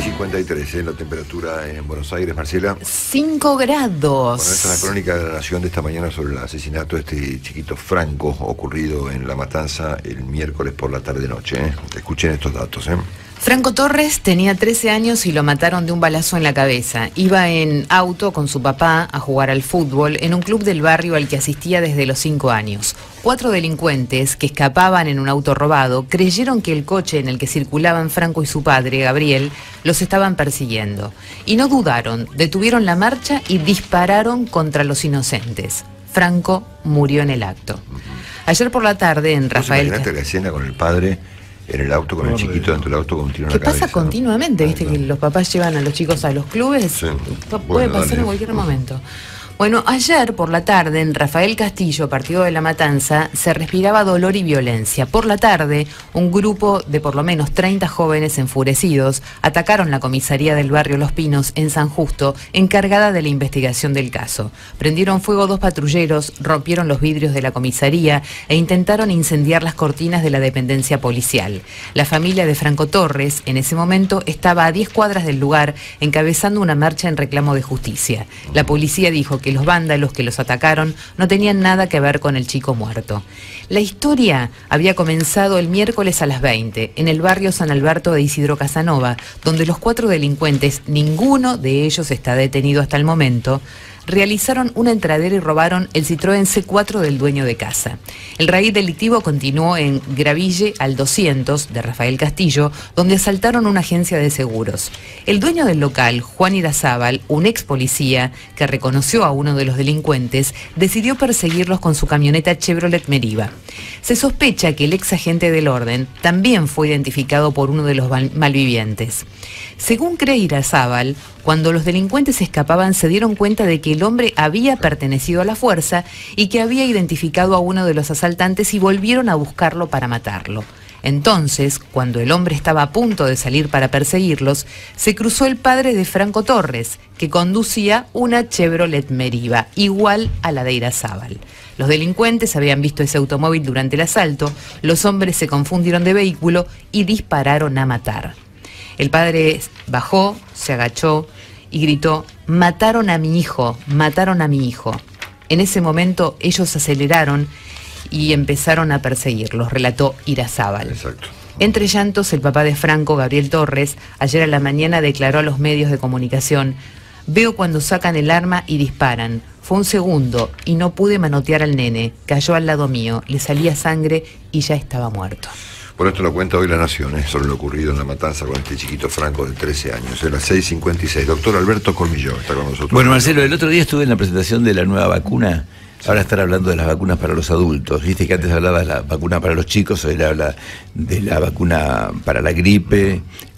cincuenta y tres, ¿eh? La temperatura en Buenos Aires, Marcela. cinco grados. Bueno, esta es la crónica de la Nación de esta mañana sobre el asesinato de este chiquito Franco ocurrido en La Matanza el miércoles por la tarde-noche. ¿eh? Escuchen estos datos. ¿eh? Franco Torres tenía trece años y lo mataron de un balazo en la cabeza. Iba en auto con su papá a jugar al fútbol en un club del barrio al que asistía desde los cinco años. Cuatro delincuentes que escapaban en un auto robado creyeron que el coche en el que circulaban Franco y su padre, Gabriel, los estaban persiguiendo. Y no dudaron, detuvieron la marcha y dispararon contra los inocentes. Franco murió en el acto. Ayer por la tarde en Rafael... Imagínate la escena con el padre en el auto, con el chiquito dentro del auto con un tiro en la ¿Qué cabeza? pasa continuamente? ¿Viste que los papás llevan a los chicos a los clubes? Sí. Puede Bueno, pasar dale. en cualquier momento. Bueno, ayer por la tarde en Rafael Castillo, partido de La Matanza, se respiraba dolor y violencia. Por la tarde, un grupo de por lo menos treinta jóvenes enfurecidos atacaron la comisaría del barrio Los Pinos en San Justo, encargada de la investigación del caso. Prendieron fuego dos patrulleros, rompieron los vidrios de la comisaría e intentaron incendiar las cortinas de la dependencia policial. La familia de Franco Torres, en ese momento, estaba a diez cuadras del lugar, encabezando una marcha en reclamo de justicia. La policía dijo que los vándalos que los atacaron no tenían nada que ver con el chico muerto. La historia había comenzado el miércoles a las veinte, en el barrio San Alberto de Isidro Casanova, donde los cuatro delincuentes, ninguno de ellos está detenido hasta el momento, realizaron una entradera y robaron el Citroën C cuatro del dueño de casa. El raíz delictivo continuó en Graville al doscientos de Rafael Castillo, donde asaltaron una agencia de seguros. El dueño del local, Juan Irazábal, un ex policía que reconoció a uno de los delincuentes, decidió perseguirlos con su camioneta Chevrolet Meriva. Se sospecha que el ex agente del orden también fue identificado por uno de los malvivientes. Según cree Irazábal, cuando los delincuentes escapaban se dieron cuenta de que el hombre había pertenecido a la fuerza y que había identificado a uno de los asaltantes y volvieron a buscarlo para matarlo. Entonces, cuando el hombre estaba a punto de salir para perseguirlos, se cruzó el padre de Franco Torres, que conducía una Chevrolet Meriva, igual a la de Irazábal. Los delincuentes habían visto ese automóvil durante el asalto, los hombres se confundieron de vehículo y dispararon a matar. El padre bajó, se agachó y gritó: «Mataron a mi hijo, mataron a mi hijo». En ese momento ellos aceleraron y empezaron a perseguirlos, relató Irazábal. Exacto. Entre llantos, el papá de Franco, Gabriel Torres, ayer a la mañana declaró a los medios de comunicación: «Veo cuando sacan el arma y disparan. Fue un segundo y no pude manotear al nene. Cayó al lado mío, le salía sangre y ya estaba muerto». Por esto lo cuenta hoy La Nación, ¿eh? sobre lo ocurrido en La Matanza con este chiquito Franco de trece años. Es las seis cincuenta y seis. Doctor Alberto Colmillo está con nosotros. Bueno, Marcelo, el otro día estuve en la presentación de la nueva vacuna. Ahora estar hablando de las vacunas para los adultos. Viste que antes hablaba de la vacuna para los chicos, hoy habla de la vacuna para la gripe,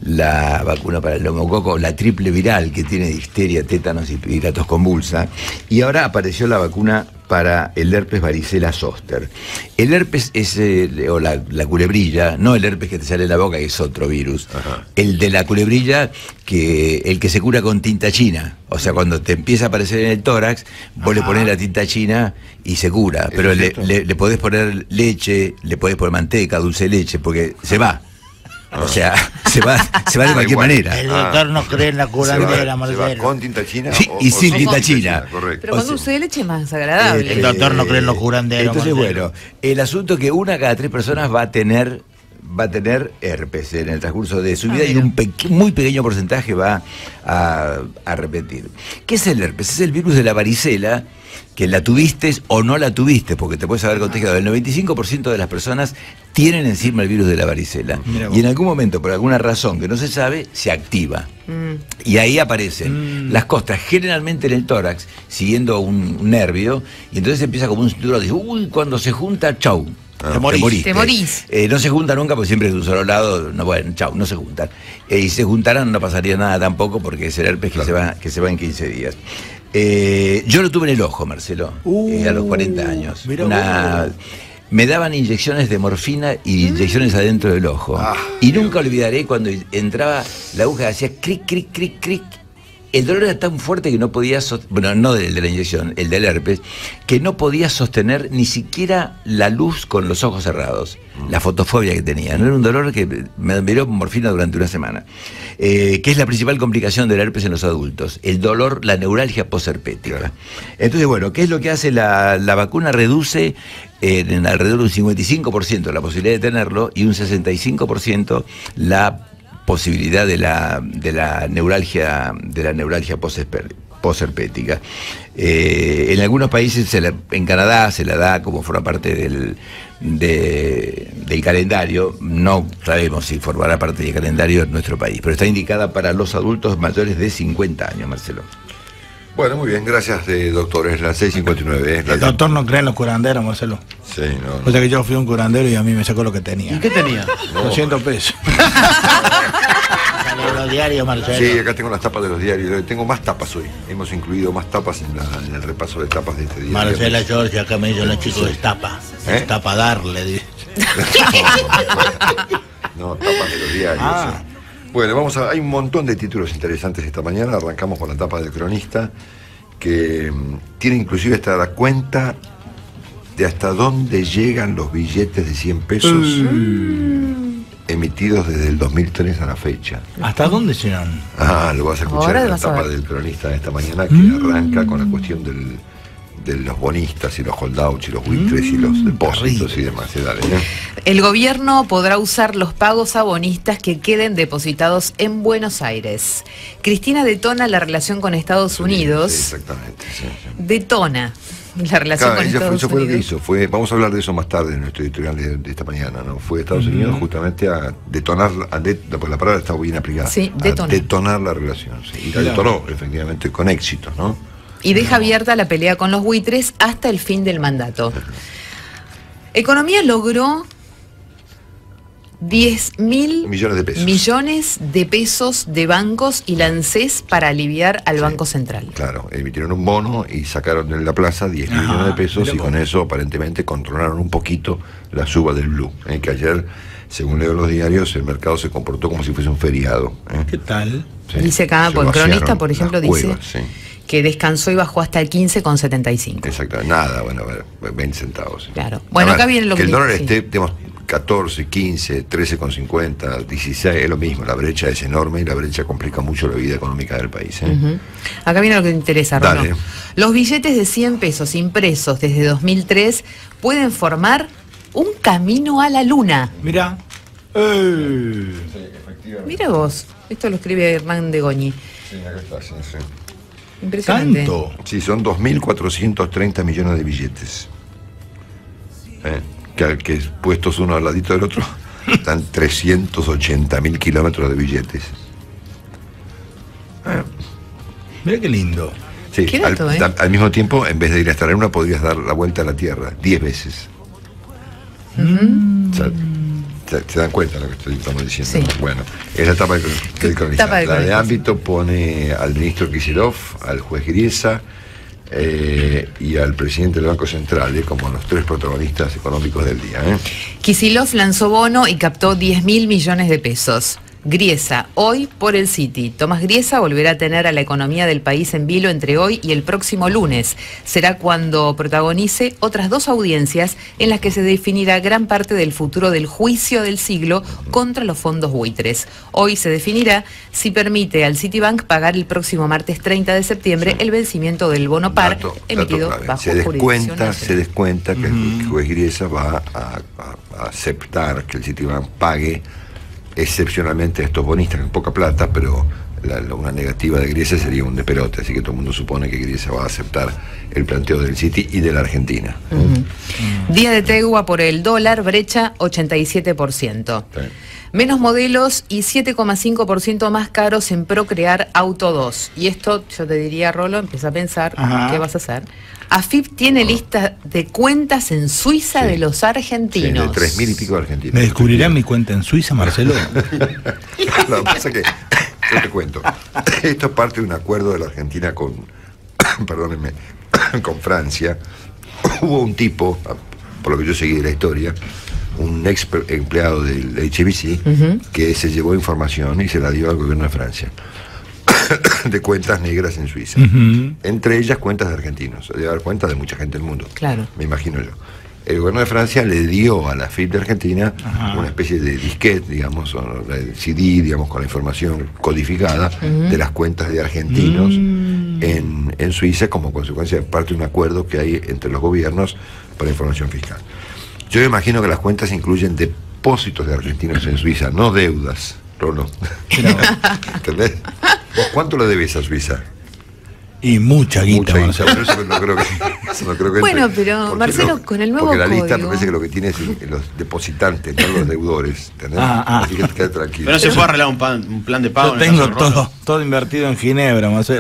la vacuna para el neumococo, la triple viral que tiene difteria, tétanos y hidratos convulsa. Y ahora apareció la vacuna para el herpes varicela zóster. El herpes es, eh, o la, la culebrilla, no el herpes que te sale en la boca, que es otro virus. Ajá. El de la culebrilla, que el que se cura con tinta china. O sea, cuando te empieza a aparecer en el tórax, vos Ajá. le ponés la tinta china y se cura. Pero le, le, le podés poner leche, le podés poner manteca, dulce de leche, porque se va. O sea, se va, se va de cualquier manera. El doctor no cree en la curandera, Marcelo. ¿Con tinta china? Sí, o, y o sin tinta, tinta china. china. Correcto. Pero con dulce de leche es más agradable. El doctor no cree en los curanderos. Entonces, Marcelo. bueno, el asunto es que una cada tres personas va a tener va a tener herpes en el transcurso de su vida ah, y un peque muy pequeño porcentaje va a, a repetir. ¿Qué es el herpes? Es el virus de la varicela, que la tuviste o no la tuviste, porque te puedes haber contagiado. El noventa y cinco por ciento de las personas tienen encima el virus de la varicela. Y en algún momento, por alguna razón que no se sabe, se activa. Mm. Y ahí aparecen mm. las costras, generalmente en el tórax, siguiendo un, un nervio, y entonces empieza como un cinturón. Dice, uy, cuando se junta, chau. Ah, te morís. Te morís. Te morís. Eh, no se junta nunca porque siempre es de un solo lado. No, bueno, chau, no se juntan. Eh, y si se juntaran no pasaría nada tampoco porque es el herpes claro. que, se va, que se va en quince días. Eh, yo lo tuve en el ojo, Marcelo, uh, eh, a los cuarenta años. Una, me daban inyecciones de morfina y inyecciones adentro del ojo. Ah, y nunca olvidaré cuando entraba la aguja, hacía cric, cric, cric, cric. el dolor era tan fuerte que no podía sostener, bueno, no del de la inyección, el del herpes, que no podía sostener ni siquiera la luz con los ojos cerrados, la fotofobia que tenía. No era un dolor que me miró morfina durante una semana, eh, que es la principal complicación del herpes en los adultos, el dolor, la neuralgia posherpética. Entonces, bueno, ¿qué es lo que hace la, la vacuna? Reduce en, en alrededor de un cincuenta y cinco por ciento la posibilidad de tenerlo y un sesenta y cinco por ciento la posibilidad de la, de la neuralgia de la neuralgia posherpética. Eh, en algunos países, se la, en Canadá se la da como forma parte del, de, del calendario. No sabemos si formará parte del calendario en nuestro país, pero está indicada para los adultos mayores de cincuenta años, Marcelo. Bueno, muy bien, gracias, eh, doctor. Es la seis cincuenta y nueve. ¿eh? El doctor no cree en los curanderos, Marcelo. Sí, no. O sea que yo fui un curandero y a mí me sacó lo que tenía. ¿Y qué tenía? No. doscientos pesos. Los diarios, Marcelo. Sí, acá tengo las tapas de los diarios. Tengo más tapas hoy. Hemos incluido más tapas en, la, en el repaso de tapas de este día. Marcela George, acá me dice los chicos, es tapa. ¿Eh? Es tapa darle, dice. No, tapas de los diarios. Ah. Sí. Bueno, vamos a, hay un montón de títulos interesantes esta mañana. Arrancamos con la tapa del Cronista, que um, tiene inclusive hasta la cuenta de hasta dónde llegan los billetes de cien pesos mm. emitidos desde el dos mil tres a la fecha. ¿Hasta dónde llegan? Ah, lo vas a escuchar Ahora en la vas a tapa ver. del Cronista de esta mañana, que Mm. arranca con la cuestión del, de los bonistas y los holdouts y los buitres mm. y los depósitos y demás. Sí, dale, ¿eh? El gobierno podrá usar los pagos a bonistas que queden depositados en Buenos Aires. Cristina detona la relación con Estados Unidos. Sí, exactamente. Sí, sí. Detona la relación Claro, con ella fue, Estados eso fue lo que Unidos. hizo. Fue, vamos a hablar de eso más tarde en nuestro editorial de, de esta mañana, ¿no? Fue a Estados Mm. Unidos justamente a detonar, a det, pues la palabra está bien aplicada. Sí, a detonar. detonar la relación. Sí, y la Claro. detonó, efectivamente, con éxito, ¿no? Y deja abierta la pelea con los buitres hasta el fin del mandato. Economía logró diez mil Millones de pesos. millones de pesos de bancos y la ANSES para aliviar al Banco Central. Claro, emitieron un bono y sacaron de la plaza diez mil Ajá, millones de pesos mira y con vos. eso aparentemente controlaron un poquito la suba del blue. ¿eh? Que ayer, según leo los diarios, el mercado se comportó como si fuese un feriado. ¿eh? ¿Qué tal? Sí, Dice acá, se por vaciaron Cronista, por ejemplo, las dice cuevas, sí. que descansó y bajó hasta el quince con setenta y cinco. Exacto, nada, bueno, a ver, veinte centavos. Claro. Bueno, A ver, acá viene lo que que el dólar dice, esté, digamos, catorce, quince, trece con cincuenta, dieciséis, es lo mismo, la brecha es enorme y la brecha complica mucho la vida económica del país. ¿eh? Ujú. Acá viene lo que te interesa, Rolo. Dale. Los billetes de cien pesos impresos desde dos mil tres pueden formar un camino a la luna. Mira. Eh. Mira vos, esto lo escribe Hernán de Goñi. Sí, acá está, sí, sí. Impresionante. Tanto. Sí, son dos mil cuatrocientos treinta millones de billetes. ¿Eh? Que, que puestos uno al ladito del otro, están trescientos ochenta mil kilómetros de billetes. Eh, Mira qué lindo. Sí, Qué al, dato, ¿eh? al- al mismo tiempo, en vez de ir hasta la luna, podrías dar la vuelta a la Tierra diez veces. O sea, ¿se, se dan cuenta de lo que estoy, estamos diciendo? Sí. ¿no? Bueno, es la etapa del, del cronista. Tapa del La de cronista, ámbito pone al ministro Kicillof, al juez Griesa eh, y al presidente del Banco Central, eh, como los tres protagonistas económicos del día. ¿eh? Kicillof lanzó bono y captó diez mil millones de pesos. Griesa, hoy por el Citi. Tomás Griesa volverá a tener a la economía del país en vilo entre hoy y el próximo lunes. Será cuando protagonice otras dos audiencias en las que se definirá gran parte del futuro del juicio del siglo contra los fondos buitres. Hoy se definirá si permite al Citibank pagar el próximo martes treinta de septiembre el vencimiento del bono par Dato- dato emitido clave. bajo se jurisdicción descuenta, nacional. se descuenta que el juez Griesa va a, a- a aceptar que el Citibank pague excepcionalmente a estos bonistas en poca plata, pero la- la- una negativa de Griesa sería un desperote, así que todo el mundo supone que Griesa va a aceptar el planteo del Citi y de la Argentina. Ujú. Día de tregua por el dólar, brecha ochenta y siete por ciento. Sí. Menos modelos y siete coma cinco por ciento más caros en Procrear Auto dos. Y esto, yo te diría, Rolo, empieza a pensar, Ajá. ¿qué vas a hacer? AFIP tiene lista de cuentas en Suiza Sí. de los Sí, de argentinos. tres mil y pico de argentinos. ¿Me descubrirán mi cuenta en Suiza, Marcelo? Lo que pasa es que, yo te cuento, esto es parte de un acuerdo de la Argentina con, perdónenme, con Francia. Hubo un tipo, por lo que yo seguí de la historia, un ex empleado del H B C, Ujú. que se llevó información y se la dio al gobierno de Francia. de cuentas negras en Suiza. Ujú. Entre ellas cuentas de argentinos. Debe haber cuentas de mucha gente del mundo. Claro. Me imagino yo. El gobierno de Francia le dio a la F I P de Argentina Ajá. una especie de disquete, digamos, o el C D, digamos, con la información codificada Ujú. de las cuentas de argentinos Mm. en, en Suiza como consecuencia de parte de un acuerdo que hay entre los gobiernos para información fiscal. Yo me imagino que las cuentas incluyen depósitos de argentinos en Suiza, no deudas, Rolo. ¿Entendés? ¿Vos cuánto le debes a Suiza? Y mucha guita, Mucha Marcelo. guita, pero eso no creo que, eso no creo que Bueno, entre. pero, Porque Marcelo, no- con el nuevo Porque la lista código- me parece que lo que tiene es el- los depositantes, no los deudores. ¿Entendés? Ah, ah. Así que quédate tranquilo. Pero no se puede arreglar un, pan- un plan de pago. Yo en el tengo caso de Rolo. todo, todo invertido en Ginebra, Marcelo.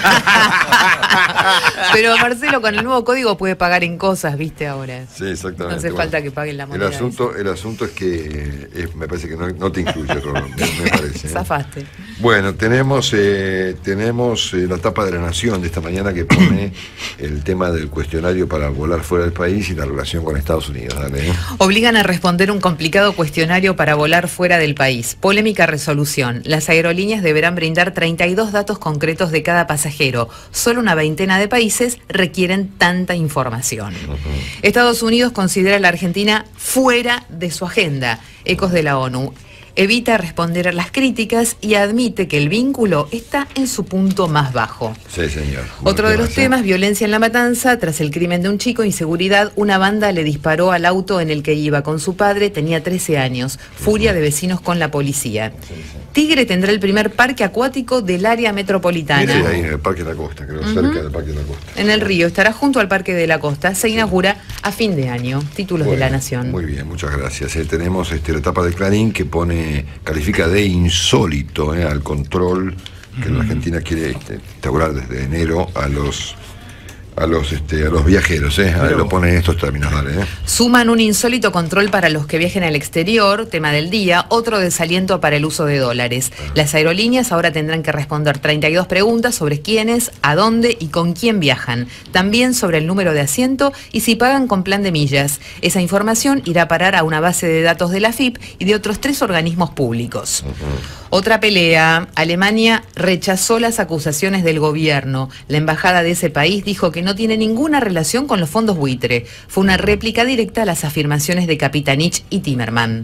Pero Marcelo, con el nuevo código puede pagar en cosas, ¿viste? Ahora. Sí, exactamente. No hace Bueno, falta que paguen la El moneda. asunto, el asunto es que eh, es- me parece que no, no te incluye, Rolo, me, me parece. ¿eh? Zafaste. Bueno, tenemos eh, tenemos eh, la tapa de La Nación de esta mañana que pone el tema del cuestionario para volar fuera del país y la relación con Estados Unidos. Dale, ¿eh? Obligan a responder un complicado cuestionario para volar fuera del país. Polémica resolución. Las aerolíneas deberán brindar treinta y dos datos concretos de cada pasajero. Solo una veintena de países requieren tanta información. Estados Unidos considera a la Argentina fuera de su agenda. Ecos de la ONU. Evita responder a las críticas y admite que el vínculo está en su punto más bajo. Sí, señor. Bueno, Otro ¿qué de los más, eh? temas, violencia en La Matanza. Tras el crimen de un chico, inseguridad, una banda le disparó al auto en el que iba con su padre, tenía trece años. Furia de vecinos con la policía. Tigre tendrá el primer parque acuático del área metropolitana. Sí, ahí en el Parque de la Costa, creo, Ujú. cerca del Parque de la Costa. En el río, estará junto al Parque de la Costa. Se inaugura a fin de año. Títulos Bueno, de La Nación. Muy bien, muchas gracias. Eh, tenemos este, la etapa de Clarín que pone, califica de insólito eh, al control que la Argentina quiere este, instaurar desde enero a los a los este, a los viajeros, eh. Ahí lo pone en estos términos, dale, eh. Suman un insólito control para los que viajen al exterior, tema del día, otro desaliento para el uso de dólares. Las aerolíneas ahora tendrán que responder treinta y dos preguntas sobre quiénes, a dónde y con quién viajan. También sobre el número de asiento y si pagan con plan de millas. Esa información irá a parar a una base de datos de la F I P y de otros tres organismos públicos. Otra pelea. Alemania rechazó las acusaciones del gobierno. La embajada de ese país dijo que no tiene ninguna relación con los fondos buitre. Fue una réplica directa a las afirmaciones de Kapitanich y Timerman.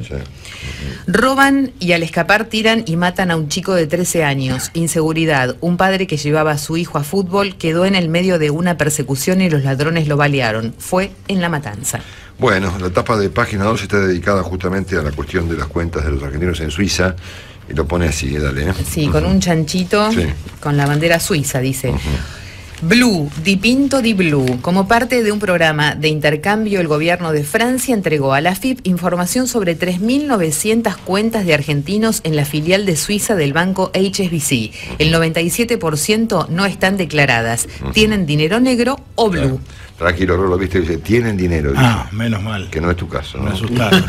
Roban y al escapar tiran y matan a un chico de trece años. Inseguridad. Un padre que llevaba a su hijo a fútbol quedó en el medio de una persecución y los ladrones lo balearon. Fue en La Matanza. Bueno, la etapa de página dos está dedicada justamente a la cuestión de las cuentas de los argentinos en Suiza y lo pone así, eh, dale. eh. Sí, con un chanchito, Sí. con la bandera suiza, dice. Blue, dipinto di Blue. Como parte de un programa de intercambio, el gobierno de Francia entregó a la F I P información sobre tres mil novecientas cuentas de argentinos en la filial de Suiza del banco H S B C. El noventa y siete por ciento no están declaradas. Tienen dinero negro o blue. Tranquilo, Rolo, viste, dice, tienen dinero. dice. Ah, menos mal. Que no es tu caso, ¿no? Me asustaron.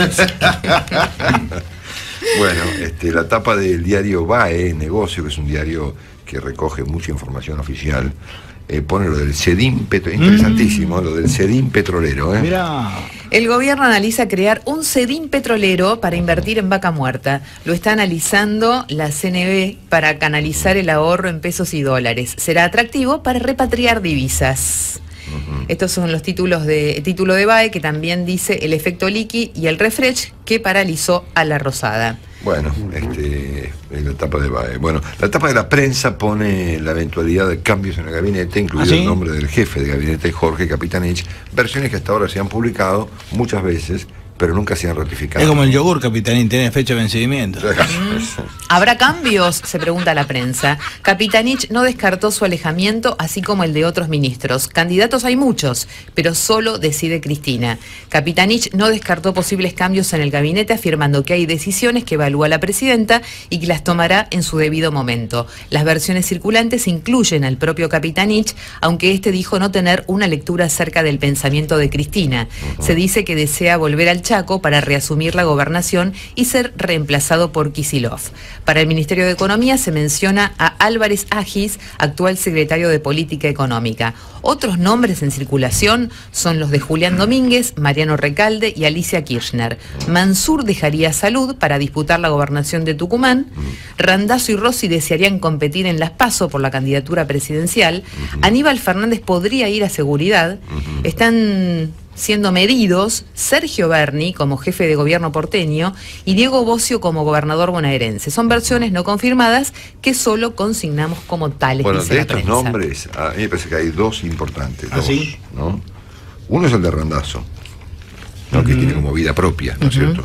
Bueno, este, la tapa del diario B A E, Negocio, que es un diario que recoge mucha información oficial, eh, pone lo del CEDIM, petro- interesantísimo, lo del CEDIM petrolero. ¿eh? Mirá. El gobierno analiza crear un CEDIM petrolero para invertir en vaca muerta. Lo está analizando la C N B para canalizar el ahorro en pesos y dólares. Será atractivo para repatriar divisas. Estos son los títulos de título de B A E, que también dice el efecto liqui y el refresh que paralizó a la Rosada. Bueno, este, es la etapa de B A E. Bueno, la etapa de la prensa pone la eventualidad de cambios en el gabinete, incluido ¿Ah, sí? el nombre del jefe de gabinete, Jorge Capitanich, versiones que hasta ahora se han publicado muchas veces, pero nunca se han ratificado. Es como el yogur, Capitanín, tiene fecha de vencimiento. ¿Habrá cambios? Se pregunta la prensa. Capitanich no descartó su alejamiento, así como el de otros ministros. Candidatos hay muchos, pero solo decide Cristina. Capitanich no descartó posibles cambios en el gabinete, afirmando que hay decisiones que evalúa la presidenta y que las tomará en su debido momento. Las versiones circulantes incluyen al propio Capitanich, aunque este dijo no tener una lectura acerca del pensamiento de Cristina. Se dice que desea volver al Chaco para reasumir la gobernación y ser reemplazado por Kicillof. Para el Ministerio de Economía se menciona a Álvarez Agis, actual secretario de Política Económica. Otros nombres en circulación son los de Julián Domínguez, Mariano Recalde y Alicia Kirchner. Mansur dejaría Salud para disputar la gobernación de Tucumán. Randazzo y Rossi desearían competir en las PASO por la candidatura presidencial. Aníbal Fernández podría ir a Seguridad. Están siendo medidos Sergio Berni como jefe de gobierno porteño y Diego Bocio como gobernador bonaerense. Son versiones no confirmadas que solo consignamos como tales. Bueno, dice de la estos prensa. nombres, a mí me parece que hay dos importantes. ¿Ah, dos, sí? ¿no? Uno es el de Randazzo, ¿no? Que tiene como vida propia, ¿no es cierto?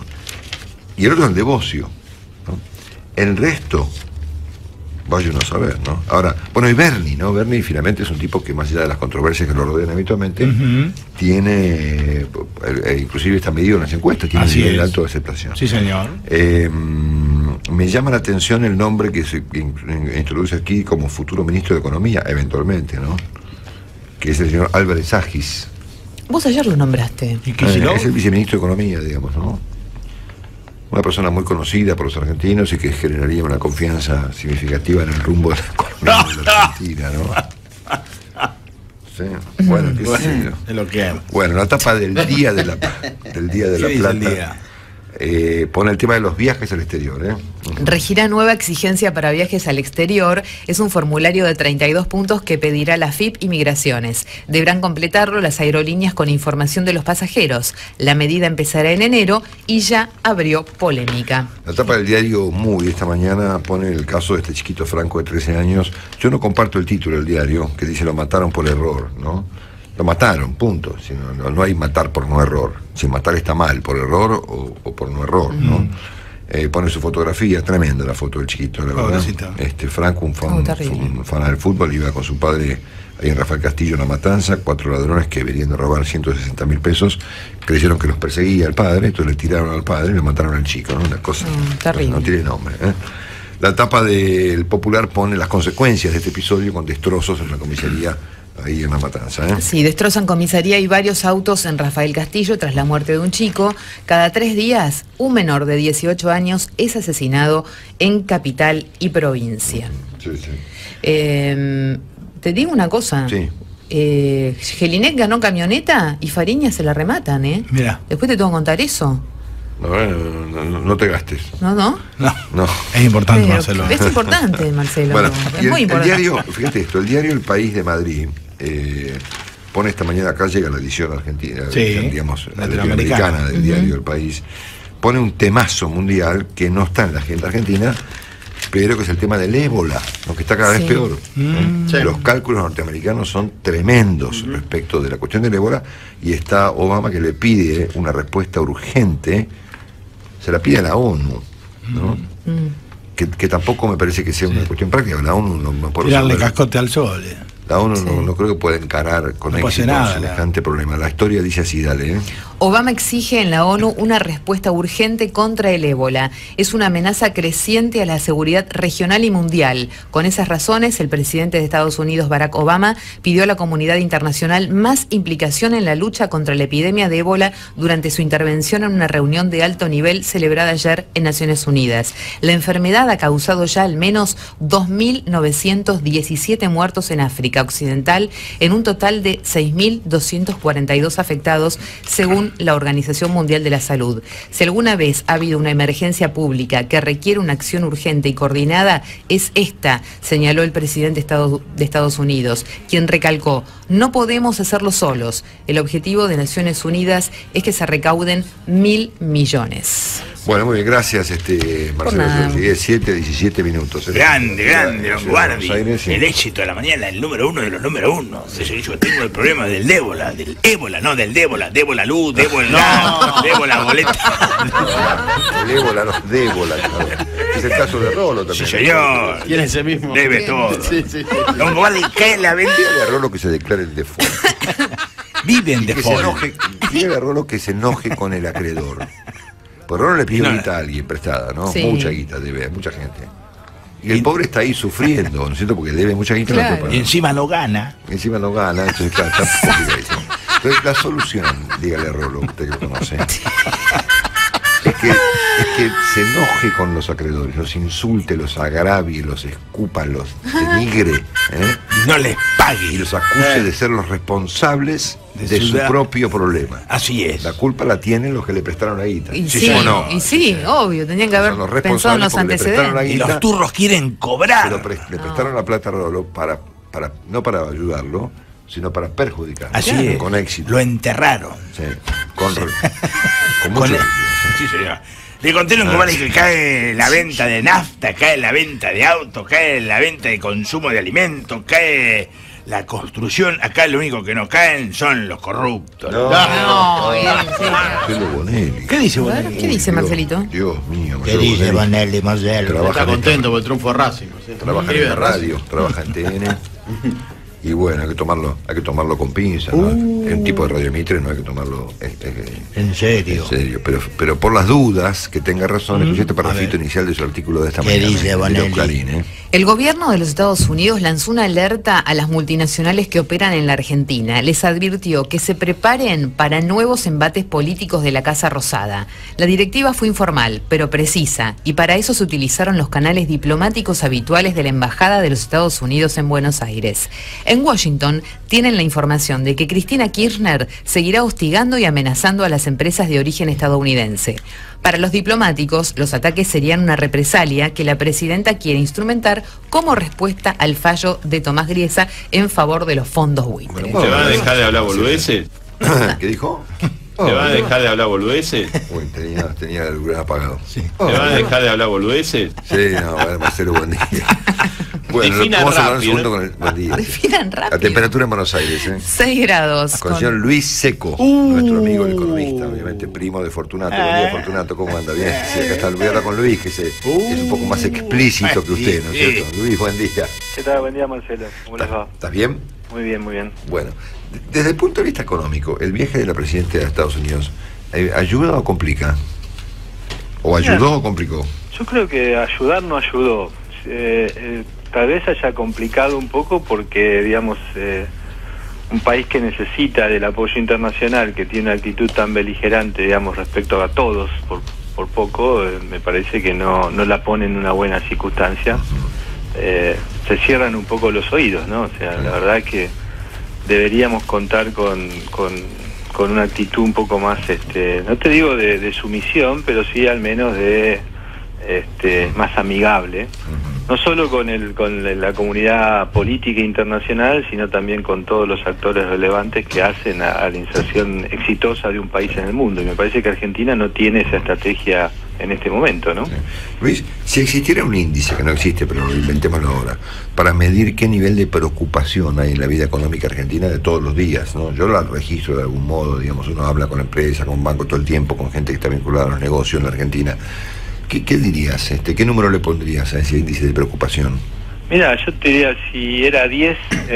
Y el otro es el de Bocio, ¿no? El resto, vaya uno a saber, ¿no? Ahora, bueno, y Berni, ¿no? Berni finalmente es un tipo que, más allá de las controversias que lo rodean habitualmente, Ujú. tiene, eh, eh, inclusive está medido en las encuestas, tiene Así un nivel es. alto de aceptación. Sí, señor. Eh, me llama la atención el nombre que se in- in- introduce aquí como futuro ministro de Economía, eventualmente, ¿no? Que es el señor Álvarez Agis. Vos ayer lo nombraste. ¿Y Eh, Kicillof? es el viceministro de Economía, digamos, ¿no? Una persona muy conocida por los argentinos y que generaría una confianza significativa en el rumbo de la economía de la Argentina, ¿no? Sí. Bueno, qué sé yo. Es lo que hay. Bueno, la tapa del día de la del día de ¿Qué la dice Plata el día? eh, pone el tema de los viajes al exterior, ¿eh? Regirá nueva exigencia para viajes al exterior. Es un formulario de treinta y dos puntos que pedirá la F I P y Migraciones. Deberán completarlo las aerolíneas con información de los pasajeros. La medida empezará en enero y ya abrió polémica. La tapa del diario Muy esta mañana pone el caso de este chiquito Franco de trece años. Yo no comparto el título del diario, que dice lo mataron por error, ¿no? Lo mataron, punto. Si no, no, no hay matar por no error. Si matar está mal, por error o, o por no error, ¿no? Mm. Eh, pone su fotografía, tremenda la foto del chiquito, la verdad. Pobrecito. Este, Franco, un fan, Oh, terrible. un fan del fútbol, iba con su padre ahí en Rafael Castillo, en La Matanza. Cuatro ladrones que venían de robar ciento sesenta mil pesos creyeron que los perseguía el padre, entonces le tiraron al padre y le mataron al chico, ¿no? Una cosa Mm, terrible. no tiene nombre, ¿eh? La tapa del Popular pone las consecuencias de este episodio con destrozos en la comisaría ahí en La Matanza, ¿eh? Sí, destrozan comisaría y varios autos en Rafael Castillo tras la muerte de un chico. Cada tres días, un menor de dieciocho años es asesinado en capital y provincia. Sí, sí. Eh, te digo una cosa. Sí. Eh, Jelinek ganó camioneta y Fariña se la rematan, ¿eh? Mira. Después te tengo que contar eso. No, bueno, no, no- no te gastes. ¿No, no? No, No. es importante, Pero Marcelo. es importante, Marcelo. Bueno, es y el, muy el importante. diario, fíjate esto, el diario El País de Madrid eh, pone esta mañana, acá llega la edición argentina, la Sí, edición, digamos, la latinoamericana. latinoamericana del diario El País, pone un temazo mundial que no está en la agenda argentina, pero que es el tema del ébola, lo que está cada Sí. vez peor. Mm. Sí. Los cálculos norteamericanos son tremendos respecto de la cuestión del ébola, y está Obama que le pide una respuesta urgente, se la pide a la ONU, ¿no? Mm. Que, que tampoco me parece que sea una cuestión práctica. La ONU no, no puede Tirarle resolver- cascote al sol. eh. La ONU Sí. no, no creo que pueda encarar con No puede hacer éxito nada, semejante problema. La historia dice así, dale, ¿eh? Obama exige en la ONU una respuesta urgente contra el ébola. Es una amenaza creciente a la seguridad regional y mundial. Con esas razones, el presidente de Estados Unidos, Barack Obama, pidió a la comunidad internacional más implicación en la lucha contra la epidemia de ébola durante su intervención en una reunión de alto nivel celebrada ayer en Naciones Unidas. La enfermedad ha causado ya al menos dos mil novecientos diecisiete muertos en África Occidental, en un total de seis mil doscientos cuarenta y dos afectados, según la Organización Mundial de la Salud. Si alguna vez ha habido una emergencia pública que requiere una acción urgente y coordinada, es esta, señaló el presidente de Estados, de Estados Unidos, quien recalcó: no podemos hacerlo solos. El objetivo de Naciones Unidas es que se recauden mil millones. Bueno, muy bien, gracias, este Marcelo. nada. Llegué siete, diecisiete minutos. ¿eh? Grande, grande, Ciudad de Longobardi. Buenos Aires, sí. El éxito de la mañana, el número uno de los número uno. Ese yo tengo el problema del ébola, del ébola, no del débola, débola luz, débola gas, débola boleta. El ébola, los débola, claro. Es el caso de Rolo también. Sí, señor. Tiene ese mismo. Debe todo. Sí, sí, sí. Longobardi, ¿qué la vendió? Dígale a Rolo que se declare el default. Vive en Que se default. enoje, dígale a Rolo que se enoje con el acreedor. Por Rolo le pidió Y no- guita a alguien prestada, ¿no? Sí. Mucha guita debe, mucha gente. Y el pobre está ahí sufriendo, ¿no es cierto? Porque debe mucha guita. Claro. No puede Y pagar. encima no gana. Encima no gana, entonces claro, está complicadísimo. Entonces, la solución, dígale a Rolo, usted que lo conoce, es que, es que se enoje con los acreedores, los insulte, los agravie, los escupa, los denigre, ¿eh? Y no les pague. Y los acuse eh. de ser los responsables de, de su propio problema. Así es. La culpa la tienen los que le prestaron la guita. Y sí, sí, ¿o no? Y sí, obvio, tenían que haber pensado en los antecedentes. Y los turros quieren cobrar. Pero pre le prestaron no. la plata a Rolo para, para, no para ayudarlo, sino para perjudicarlo. Así claro. es. Con éxito. Lo enterraron. Sí. Con, sí. con mucho con éxito. Sí, señor. Le conté a un cobarde que cae la venta de nafta, cae la venta de autos, cae la venta de consumo de alimentos, cae la construcción. Acá lo único que no caen son los corruptos. No, no, no, Marcelo Bonelli. ¿Qué dice Bonelli? ¿Qué dice Marcelito? Dios mío, Marcelo. ¿Qué dice Bonelli, Marcelo? Está contento por el triunfo de Racing. Trabaja en la radio, trabaja en T N. Y bueno, hay que tomarlo, hay que tomarlo con pinzas, ¿no? Uh. Es un tipo de Radio Mitre, no hay que tomarlo este, en serio. En serio, pero, pero por las dudas, que tenga razón, mm. escuché este parrafito inicial de su artículo de esta mañana. Dice Bonelli? Clarín, ¿eh? El gobierno de los Estados Unidos lanzó una alerta a las multinacionales que operan en la Argentina. Les advirtió que se preparen para nuevos embates políticos de la Casa Rosada. La directiva fue informal, pero precisa, y para eso se utilizaron los canales diplomáticos habituales de la Embajada de los Estados Unidos en Buenos Aires. En Washington tienen la información de que Cristina Kirchner seguirá hostigando y amenazando a las empresas de origen estadounidense. Para los diplomáticos, los ataques serían una represalia que la presidenta quiere instrumentar como respuesta al fallo de Tomás Griesa en favor de los fondos buitres. ¿Te van a dejar de hablar boludeces? ¿Qué dijo? ¿Te van a dejar de hablar boludeces? Uy, tenía, tenía el lugar apagado. Sí. ¿Te van a dejar de hablar boludeces? Sí, no, a ver, Marcelo, buen día. Bueno, vamos a hablar un segundo con el buen día. Definan rápido. La temperatura en Buenos Aires, ¿eh? seis grados. Con el señor Luis Seco, uh, nuestro amigo el economista, obviamente primo de Fortunato. Buen día, Fortunato, ¿cómo anda? Bien. Sí, acá está, voy a hablar con Luis, que se, uh, es un poco más explícito que usted, ¿no es cierto? Luis, buen día. ¿Qué tal? Buen día, Marcelo. ¿Cómo les va? ¿Estás bien? Muy bien, muy bien. Bueno, desde el punto de vista económico, ¿el viaje de la presidenta de Estados Unidos ayuda o complica? ¿O ayudó Mira, o complicó? Yo creo que ayudar no ayudó. Eh, eh, tal vez haya complicado un poco porque, digamos, eh, un país que necesita del apoyo internacional, que tiene una actitud tan beligerante, digamos, respecto a todos, por, por poco, eh, me parece que no, no la pone en una buena circunstancia. Eh, se cierran un poco los oídos, ¿no? O sea, la verdad es que deberíamos contar con, con, con una actitud un poco más, este, no te digo de, de sumisión, pero sí al menos de este, más amigable, no solo con el con la comunidad política internacional, sino también con todos los actores relevantes que hacen a, a la inserción exitosa de un país en el mundo. Y me parece que Argentina no tiene esa estrategia en este momento, ¿no? Sí. Luis, si existiera un índice, que no existe, pero inventémoslo ahora, para medir qué nivel de preocupación hay en la vida económica argentina de todos los días, ¿no? Yo la registro de algún modo, digamos, uno habla con empresas, con bancos todo el tiempo, con gente que está vinculada a los negocios en la Argentina. ¿Qué, qué dirías? Este, ¿Qué número le pondrías a ese índice de preocupación? Mira, yo te diría, si era diez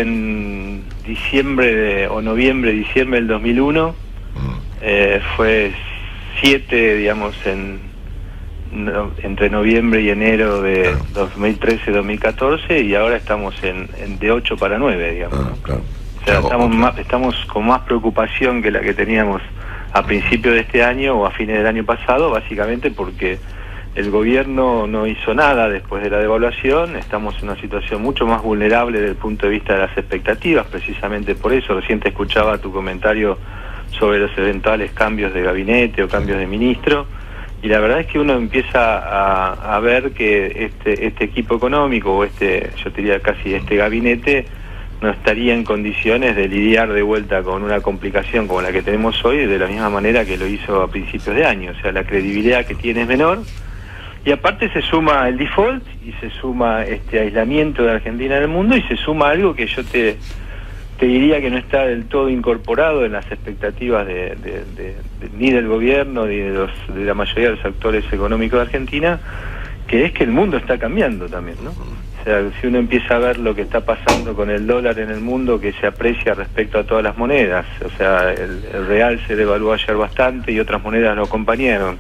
en diciembre de, o noviembre, diciembre del dos mil uno, mm. eh, fue siete, digamos, en no, entre noviembre y enero de claro. dos mil trece dos mil catorce, y ahora estamos en, en de ocho para nueve, digamos. Ah, ¿no? Claro. O sea, claro, estamos, más, estamos con más preocupación que la que teníamos a principios de este año o a fines del año pasado, básicamente porque el gobierno no hizo nada después de la devaluación. Estamos en una situación mucho más vulnerable desde el punto de vista de las expectativas, precisamente por eso. Recién te escuchaba tu comentario sobre los eventuales cambios de gabinete o cambios de ministro, y la verdad es que uno empieza a, a ver que este, este equipo económico, o este, yo diría casi este gabinete, no estaría en condiciones de lidiar de vuelta con una complicación como la que tenemos hoy de la misma manera que lo hizo a principios de año. O sea, la credibilidad que tiene es menor. Y aparte se suma el default y se suma este aislamiento de Argentina en el mundo, y se suma algo que yo te, te diría que no está del todo incorporado en las expectativas de, de, de, de, ni del gobierno ni de, los, de la mayoría de los actores económicos de Argentina, que es que el mundo está cambiando también, ¿no? O sea, si uno empieza a ver lo que está pasando con el dólar en el mundo, que se aprecia respecto a todas las monedas, o sea, el, el real se devaluó ayer bastante y otras monedas lo acompañaron,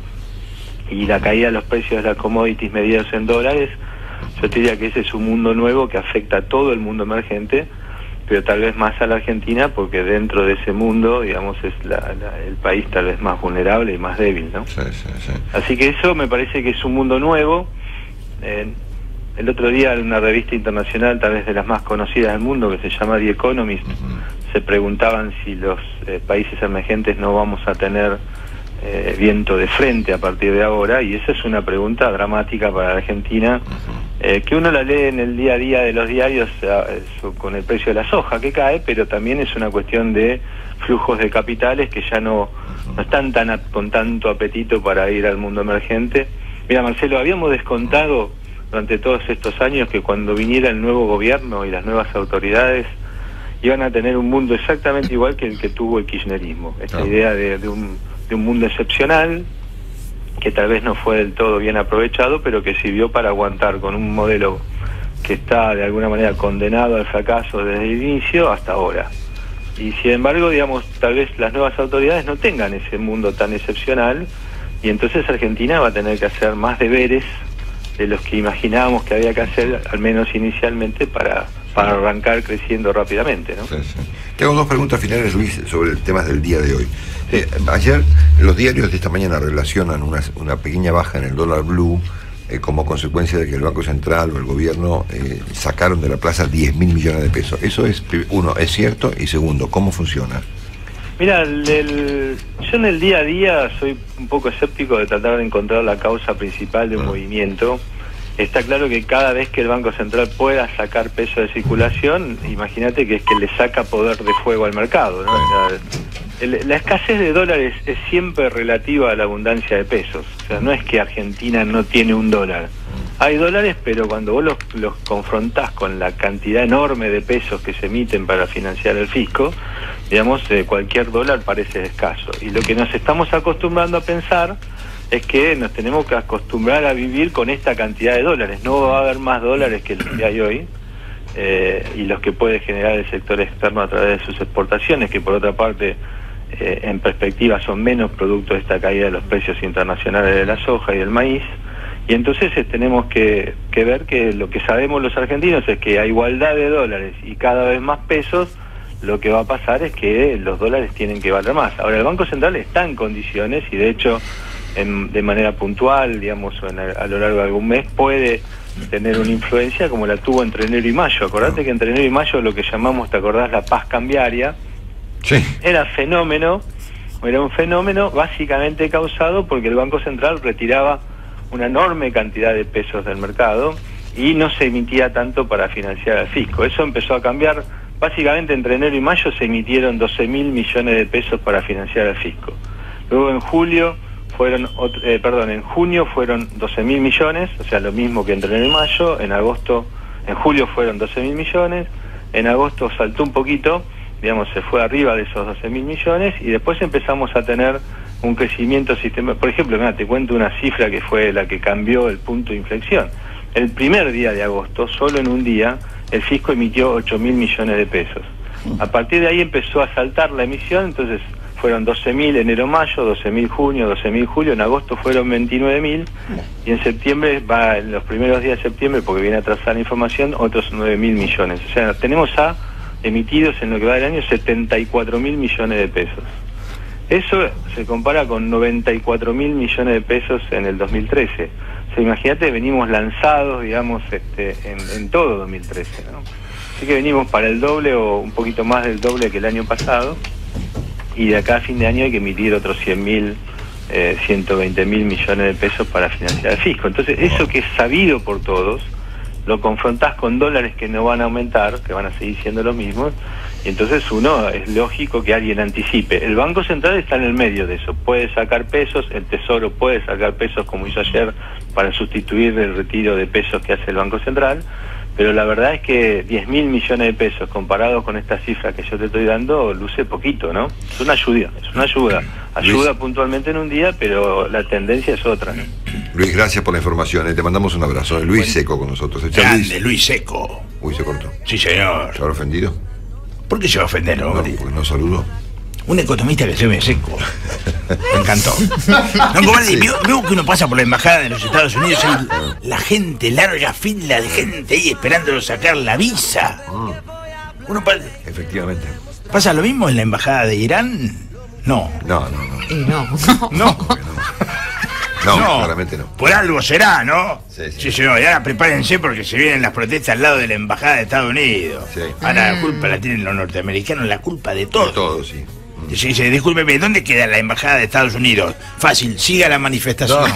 y la caída de los precios de las commodities medidos en dólares, yo te diría que ese es un mundo nuevo que afecta a todo el mundo emergente, pero tal vez más a la Argentina porque dentro de ese mundo, digamos, es la, la, el país tal vez más vulnerable y más débil, ¿no? Sí, sí, sí. Así que eso me parece que es un mundo nuevo. Eh, el otro día en una revista internacional, tal vez de las más conocidas del mundo, que se llama The Economist, uh-huh. se preguntaban si los eh, países emergentes no vamos a tener eh, viento de frente a partir de ahora, y esa es una pregunta dramática para la Argentina, eh, que uno la lee en el día a día de los diarios eh, con el precio de la soja que cae, pero también es una cuestión de flujos de capitales que ya no, no están tan a, con tanto apetito para ir al mundo emergente. Mira, Marcelo, habíamos descontado durante todos estos años que cuando viniera el nuevo gobierno y las nuevas autoridades iban a tener un mundo exactamente igual que el que tuvo el kirchnerismo. Esta oh. idea de, de, un, de un mundo excepcional, que tal vez no fue del todo bien aprovechado, pero que sirvió para aguantar con un modelo que está de alguna manera condenado al fracaso desde el inicio hasta ahora. Y sin embargo, digamos, tal vez las nuevas autoridades no tengan ese mundo tan excepcional, y entonces Argentina va a tener que hacer más deberes de los que imaginábamos que había que hacer, al menos inicialmente, para, para arrancar creciendo rápidamente, ¿no? Sí, sí. Tengo dos preguntas finales, Luis, sobre el tema del día de hoy. Eh, ayer los diarios de esta mañana relacionan una, una pequeña baja en el dólar blue eh, como consecuencia de que el Banco Central o el gobierno eh, sacaron de la plaza diez mil millones de pesos. Eso es, uno, ¿es cierto? Y segundo, ¿cómo funciona? Mira, el, el, yo en el día a día soy un poco escéptico de tratar de encontrar la causa principal de un ah. movimiento. Está claro que cada vez que el Banco Central pueda sacar peso de circulación, imagínate que es que le saca poder de fuego al mercado, ¿no? O sea, el, la escasez de dólares es siempre relativa a la abundancia de pesos. O sea, no es que Argentina no tiene un dólar. Hay dólares, pero cuando vos los, los confrontás con la cantidad enorme de pesos que se emiten para financiar el fisco, digamos, eh, cualquier dólar parece escaso. Y lo que nos estamos acostumbrando a pensar es que nos tenemos que acostumbrar a vivir con esta cantidad de dólares. No va a haber más dólares que los que hay hoy, eh, y los que puede generar el sector externo a través de sus exportaciones, que por otra parte, eh, en perspectiva, son menos producto de esta caída de los precios internacionales de la soja y del maíz. Y entonces eh, tenemos que, que ver que lo que sabemos los argentinos es que a igualdad de dólares y cada vez más pesos, lo que va a pasar es que los dólares tienen que valer más. Ahora, el Banco Central está en condiciones, y de hecho, en, de manera puntual, digamos, en, a lo largo de algún mes, puede tener una influencia como la tuvo entre enero y mayo. Acordate que entre enero y mayo lo que llamamos, ¿te acordás? La paz cambiaria. Sí. Era fenómeno, era un fenómeno básicamente causado porque el Banco Central retiraba una enorme cantidad de pesos del mercado y no se emitía tanto para financiar al fisco. Eso empezó a cambiar. Básicamente entre enero y mayo se emitieron doce mil millones de pesos para financiar al fisco. Luego en julio fueron, eh, perdón, en junio fueron doce mil millones, o sea, lo mismo que entre enero y mayo. En agosto, en julio fueron doce mil millones, en agosto saltó un poquito, digamos, se fue arriba de esos doce mil millones, y después empezamos a tener un crecimiento sistemático. Por ejemplo, mira, te cuento una cifra que fue la que cambió el punto de inflexión. El primer día de agosto, solo en un día, el fisco emitió ocho mil millones de pesos. A partir de ahí empezó a saltar la emisión, entonces fueron doce mil enero-mayo, doce mil junio, doce mil julio, en agosto fueron veintinueve mil, y en septiembre, va en los primeros días de septiembre, porque viene atrasada la información, otros nueve mil millones. O sea, tenemos a emitidos en lo que va del año setenta y cuatro mil millones de pesos. Eso se compara con noventa y cuatro mil millones de pesos en el dos mil trece. O sea, imagínate, venimos lanzados, digamos, este, en, en todo dos mil trece, ¿no? Así que venimos para el doble o un poquito más del doble que el año pasado, y de acá a fin de año hay que emitir otros cien mil, eh, ciento veinte mil millones de pesos para financiar el fisco. Entonces, eso que es sabido por todos, lo confrontás con dólares que no van a aumentar, que van a seguir siendo los mismos, y entonces uno, es lógico que alguien anticipe. El Banco Central está en el medio de eso, puede sacar pesos, el Tesoro puede sacar pesos como hizo ayer para sustituir el retiro de pesos que hace el Banco Central, pero la verdad es que diez mil millones de pesos comparado con esta cifra que yo te estoy dando, luce poquito, ¿no? Es una ayuda, es una ayuda. Ayuda Luis, puntualmente en un día, pero la tendencia es otra, ¿no? Luis, gracias por la información, ¿eh? Te mandamos un abrazo. Luis bueno, Seco con nosotros. Grande, Luis. Luis Seco. Uy, se cortó. Sí, señor. ¿Se habrá ofendido? ¿Por qué se va a ofender, no? No, porque no saludó. Un economista que se ve seco. Me encantó. No, comadre, sí. veo, veo que uno pasa por la embajada de los Estados Unidos y la gente, larga fila de gente ahí esperándolo sacar la visa. Uno pa- Efectivamente. ¿Pasa lo mismo en la embajada de Irán? No. No, no, no. Y no. No. No, No. claramente no. Por algo será, ¿no? Sí, sí. Sí, señor. Y ahora prepárense porque se vienen las protestas al lado de la embajada de Estados Unidos. Sí. Ahora la culpa la tienen los norteamericanos, la culpa de todo. De todo, sí. Dice, dice, discúlpeme, ¿dónde queda la embajada de Estados Unidos? Fácil, siga la manifestación.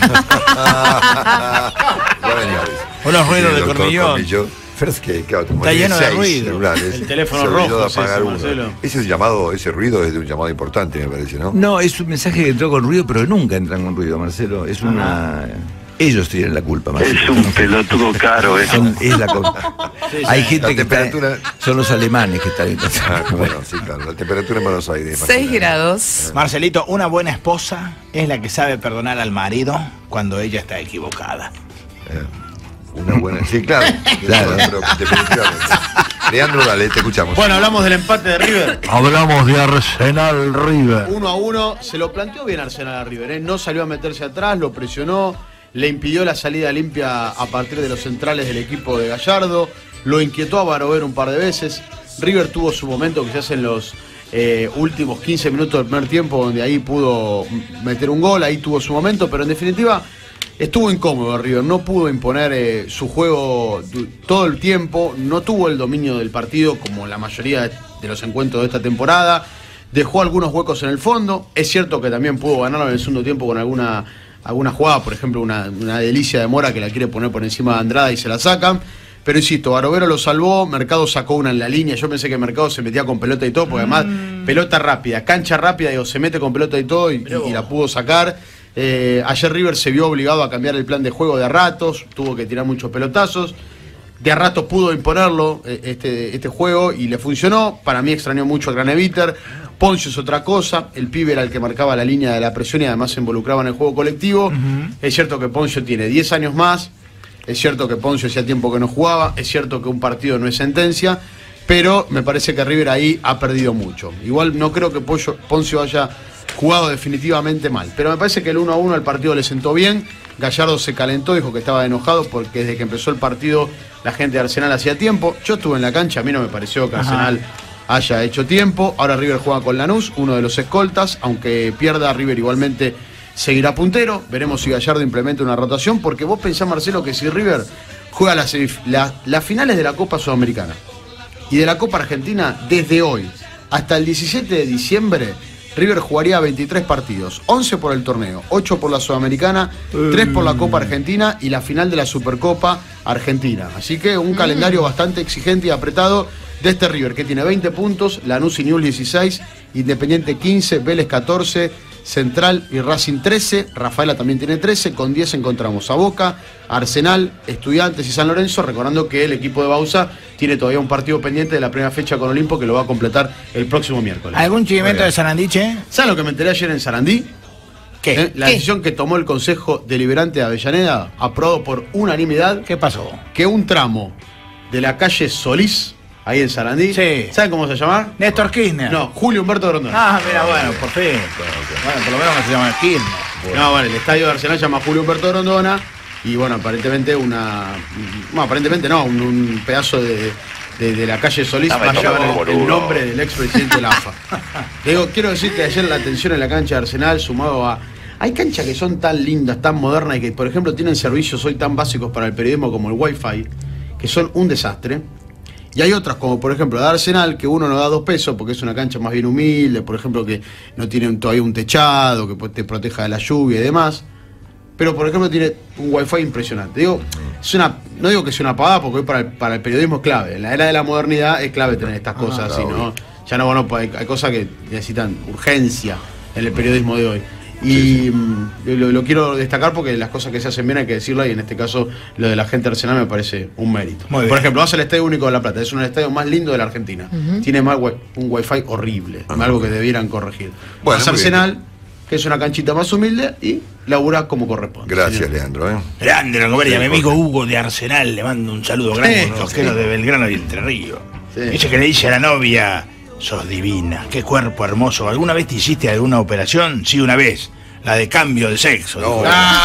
Unos ruidos Sí, de doctor cornillón. Cornillón. Pero es que, claro, como Está tiene lleno de seis ruido. celulares, El teléfono se olvidó rojo de es ese, apagar uno. Marcelo. Ese llamado, ese ruido es de un llamado importante, me parece, ¿no? No, es un mensaje que entró con ruido, pero nunca entran con ruido, Marcelo. Es una... Ellos tienen la culpa, Marcelo. Es un pelotudo caro, ¿eh? Son- es la cosa. Sí, Hay sí. gente La que está- temperatura- son los alemanes que están en Ah, bueno, sí, claro. La temperatura en Buenos Aires. seis grados. Marcelito, una buena esposa es la que sabe perdonar al marido cuando ella está equivocada. Eh, una buena. Sí, claro. Claro, pero definitivamente. Leandro, dale, te escuchamos. Bueno, hablamos del empate de River. Hablamos de Arsenal River. Uno a uno, se lo planteó bien Arsenal a River, ¿eh? No salió a meterse atrás, lo presionó, le impidió la salida limpia a partir de los centrales del equipo de Gallardo, lo inquietó a Barovero un par de veces. River tuvo su momento quizás en los eh, últimos quince minutos del primer tiempo, donde ahí pudo meter un gol, ahí tuvo su momento, pero en definitiva estuvo incómodo River, no pudo imponer eh, su juego todo el tiempo, no tuvo el dominio del partido como la mayoría de los encuentros de esta temporada, dejó algunos huecos en el fondo, es cierto que también pudo ganarlo en el segundo tiempo con alguna, alguna jugada, por ejemplo una, una delicia de Mora que la quiere poner por encima de Andrada y se la sacan, pero insisto, Barovero lo salvó, Mercado sacó una en la línea, yo pensé que Mercado se metía con pelota y todo, porque además pelota rápida, cancha rápida, digo, se mete con pelota y todo y, y la pudo sacar. Eh, ayer River se vio obligado a cambiar el plan de juego de a ratos, tuvo que tirar muchos pelotazos, de a ratos pudo imponerlo eh, este, este juego y le funcionó. Para mí extrañó mucho a Graneviter. Poncio es otra cosa, el pibe era el que marcaba la línea de la presión y además se involucraba en el juego colectivo. Uh-huh. Es cierto que Poncio tiene diez años más, es cierto que Poncio hacía tiempo que no jugaba, es cierto que un partido no es sentencia, pero me parece que River ahí ha perdido mucho. Igual no creo que Pollo, Poncio haya jugado definitivamente mal, pero me parece que el uno a uno el partido le sentó bien. Gallardo se calentó, dijo que estaba enojado porque desde que empezó el partido la gente de Arsenal hacía tiempo. Yo estuve en la cancha, a mí no me pareció que Arsenal Ajá. haya hecho tiempo. Ahora River juega con Lanús, uno de los escoltas, aunque pierda River igualmente seguirá puntero. Veremos si Gallardo implementa una rotación, porque vos pensás, Marcelo, que si River juega las, las, las finales de la Copa Sudamericana y de la Copa Argentina desde hoy hasta el diecisiete de diciembre, River jugaría veintitrés partidos, once por el torneo, ocho por la Sudamericana, tres por la Copa Argentina y la final de la Supercopa Argentina. Así que un calendario bastante exigente y apretado de este River, que tiene veinte puntos, Lanús y Newell's dieciséis, Independiente quince, Vélez catorce, Central y Racing trece, Rafaela también tiene trece, con diez encontramos a Boca, Arsenal, Estudiantes y San Lorenzo, recordando que el equipo de Bausa tiene todavía un partido pendiente de la primera fecha con Olimpo que lo va a completar el próximo miércoles. ¿Algún chivimento de Sarandí, che? ¿Sabes lo que me enteré ayer en Sarandí? ¿Qué? ¿Eh? La ¿Qué? decisión que tomó el Consejo Deliberante de Avellaneda, aprobado por unanimidad. ¿Qué pasó? Que un tramo de la calle Solís, ahí en Sarandí, sí. ¿sabe cómo se llama? Néstor Kirchner. No, Julio Humberto Grondona. Ah, mira, bueno, perfecto. Bueno, por lo menos se llama Kirchner. Bueno. No, bueno, el estadio de Arsenal se llama Julio Humberto Grondona y bueno, aparentemente una... No, aparentemente no, un, un pedazo de, de, de la calle Solís va a llevar el, el nombre del expresidente de la A F A. Digo, quiero decirte, ayer la atención en la cancha de Arsenal sumado a... Hay canchas que son tan lindas, tan modernas y que, por ejemplo, tienen servicios hoy tan básicos para el periodismo como el Wi-Fi, que son un desastre. Y hay otras, como por ejemplo la de Arsenal, que uno no da dos pesos porque es una cancha más bien humilde, por ejemplo, que no tiene todavía un techado, que te proteja de la lluvia y demás. Pero por ejemplo tiene un wifi impresionante. Digo, es una, no digo que sea una pavada porque hoy para el, para el periodismo es clave. En la era de la modernidad es clave tener estas cosas, ah, así, ¿no? Ya no, bueno, hay, hay cosas que necesitan urgencia en el periodismo de hoy. Y sí, sí. Lo, lo quiero destacar porque las cosas que se hacen bien hay que decirlo, y en este caso lo de la gente de Arsenal me parece un mérito. Por ejemplo, vas al Estadio Único de La Plata, es uno de los estadios más lindos de la Argentina. Uh-huh. Tiene más un wifi horrible, uh-huh. algo que debieran corregir. Bueno, vas a Arsenal, bien. Que es una canchita más humilde, y laburás como corresponde. Gracias, señor. Leandro. ¿eh? Grande, Longobardi, a mi amigo Hugo de Arsenal le mando un saludo grande, sí, rosquero sí. de Belgrano y Entre Ríos. Sí. Dice que le dice a la novia: sos divina, qué cuerpo hermoso. ¿Alguna vez te hiciste alguna operación? Sí, una vez. La de cambio de sexo. No.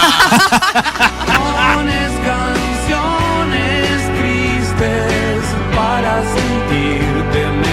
Canciones, canciones tristes para sentirte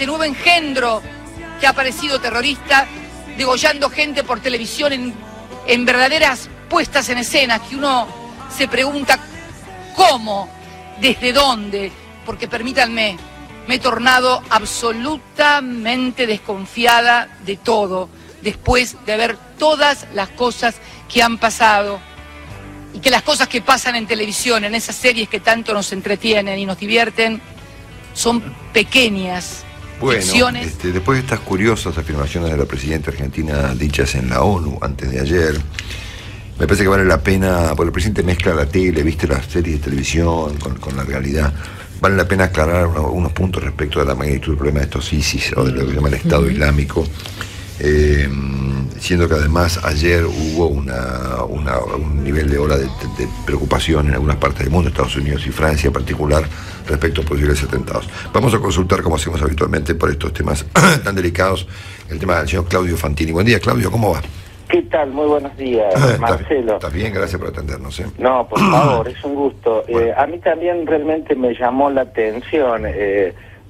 este nuevo engendro que ha aparecido terrorista, degollando gente por televisión en, en verdaderas puestas en escena, que uno se pregunta cómo, desde dónde, porque permítanme, me he tornado absolutamente desconfiada de todo, después de ver todas las cosas que han pasado, y que las cosas que pasan en televisión, en esas series que tanto nos entretienen y nos divierten, son pequeñas bueno, ficciones. Este, después de estas curiosas afirmaciones de la presidenta argentina dichas en la ONU antes de ayer, me parece que vale la pena, porque el presidente mezcla la tele, viste las series de televisión con, con la realidad. Vale la pena aclarar unos, unos puntos respecto de la magnitud del problema de estos ISIS o de lo que se llama el Estado uh-huh. Islámico, eh, siendo que además ayer hubo una, una, un nivel de ola de, de preocupación en algunas partes del mundo, Estados Unidos y Francia en particular, respecto a posibles atentados. Vamos a consultar, como hacemos habitualmente por estos temas tan delicados, el tema del señor Claudio Fantini. Buen día, Claudio, ¿cómo va? ¿Qué tal? Muy buenos días, Marcelo. Está bien, gracias por atendernos. ¿eh? No, por favor, es un gusto. Bueno. Eh, a mí también realmente me llamó la atención. Eh,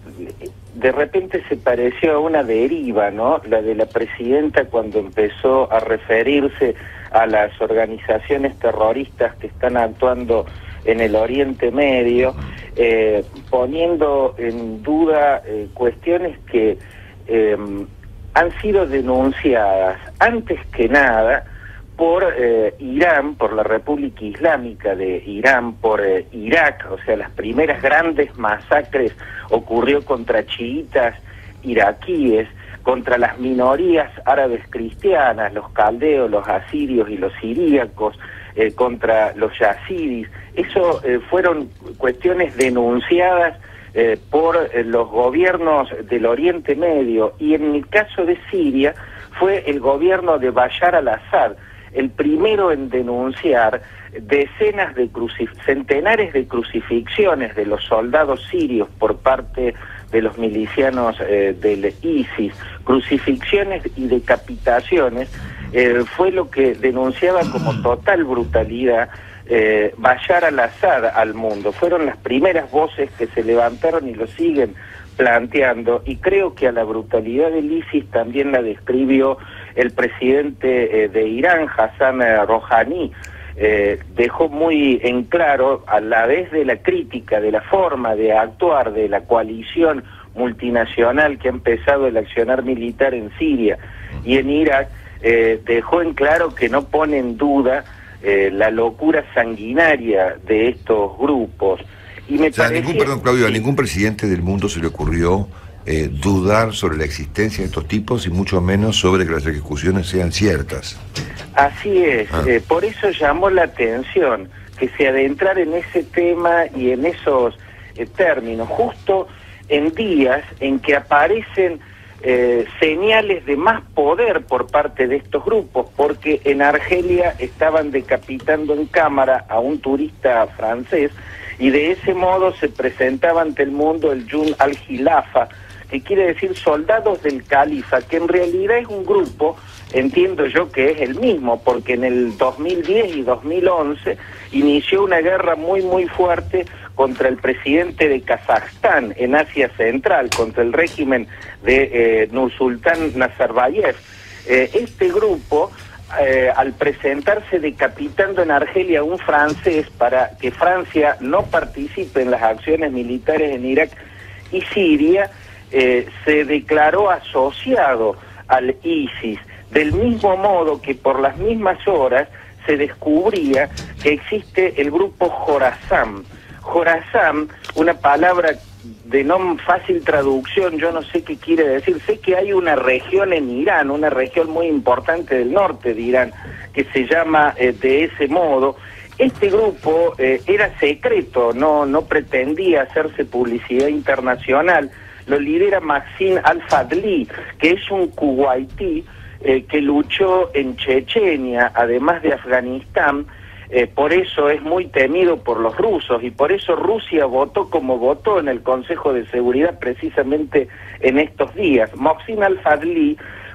de repente se pareció a una deriva, ¿no? La de la presidenta cuando empezó a referirse a las organizaciones terroristas que están actuando en el Oriente Medio, eh, poniendo en duda eh, cuestiones que... Eh, han sido denunciadas antes que nada por eh, Irán, por la República Islámica de Irán, por eh, Irak, o sea, las primeras grandes masacres ocurrió contra chiitas iraquíes, contra las minorías árabes cristianas, los caldeos, los asirios y los siríacos, eh, contra los yazidis. Eso eh, fueron cuestiones denunciadas Eh, por eh, los gobiernos del Oriente Medio, y en el caso de Siria fue el gobierno de Bashar al-Assad el primero en denunciar decenas de crucif centenares de crucifixiones de los soldados sirios por parte de los milicianos eh, del ISIS, crucifixiones y decapitaciones, eh, fue lo que denunciaba como total brutalidad Eh, Bashar al-Assad al mundo. Fueron las primeras voces que se levantaron y lo siguen planteando, y creo que a la brutalidad del ISIS también la describió el presidente eh, de Irán, Hassan eh, Rouhani. Eh, dejó muy en claro, a la vez de la crítica de la forma de actuar de la coalición multinacional que ha empezado el accionar militar en Siria y en Irak, eh, dejó en claro que no pone en duda Eh, la locura sanguinaria de estos grupos. Y me o sea, parecía... ningún, perdón, Claudio, a ningún presidente del mundo se le ocurrió eh, dudar sobre la existencia de estos tipos y mucho menos sobre que las ejecuciones sean ciertas. Así es, ah. eh, por eso llamó la atención que se adentrara en ese tema y en esos eh, términos, justo en días en que aparecen Eh, señales de más poder por parte de estos grupos, porque en Argelia estaban decapitando en cámara a un turista francés y de ese modo se presentaba ante el mundo el Jund al-Khilafa, que quiere decir soldados del califa, que en realidad es un grupo, entiendo yo que es el mismo, porque en el dos mil diez y dos mil once inició una guerra muy muy fuerte contra el presidente de Kazajstán en Asia Central, contra el régimen de eh, Nursultán Nazarbayev. Eh, este grupo, eh, al presentarse decapitando en Argelia a un francés para que Francia no participe en las acciones militares en Irak y Siria, eh, se declaró asociado al ISIS, del mismo modo que por las mismas horas se descubría que existe el grupo Jorazán. Jorazán, una palabra de no fácil traducción, yo no sé qué quiere decir. Sé que hay una región en Irán, una región muy importante del norte de Irán, que se llama eh, de ese modo. Este grupo eh, era secreto, no, no pretendía hacerse publicidad internacional. Lo lidera Maxim Al-Fadli, que es un kuwaití eh, que luchó en Chechenia, además de Afganistán. Eh, por eso es muy temido por los rusos y por eso Rusia votó como votó en el Consejo de Seguridad precisamente en estos días. Mohsin Al-Fadli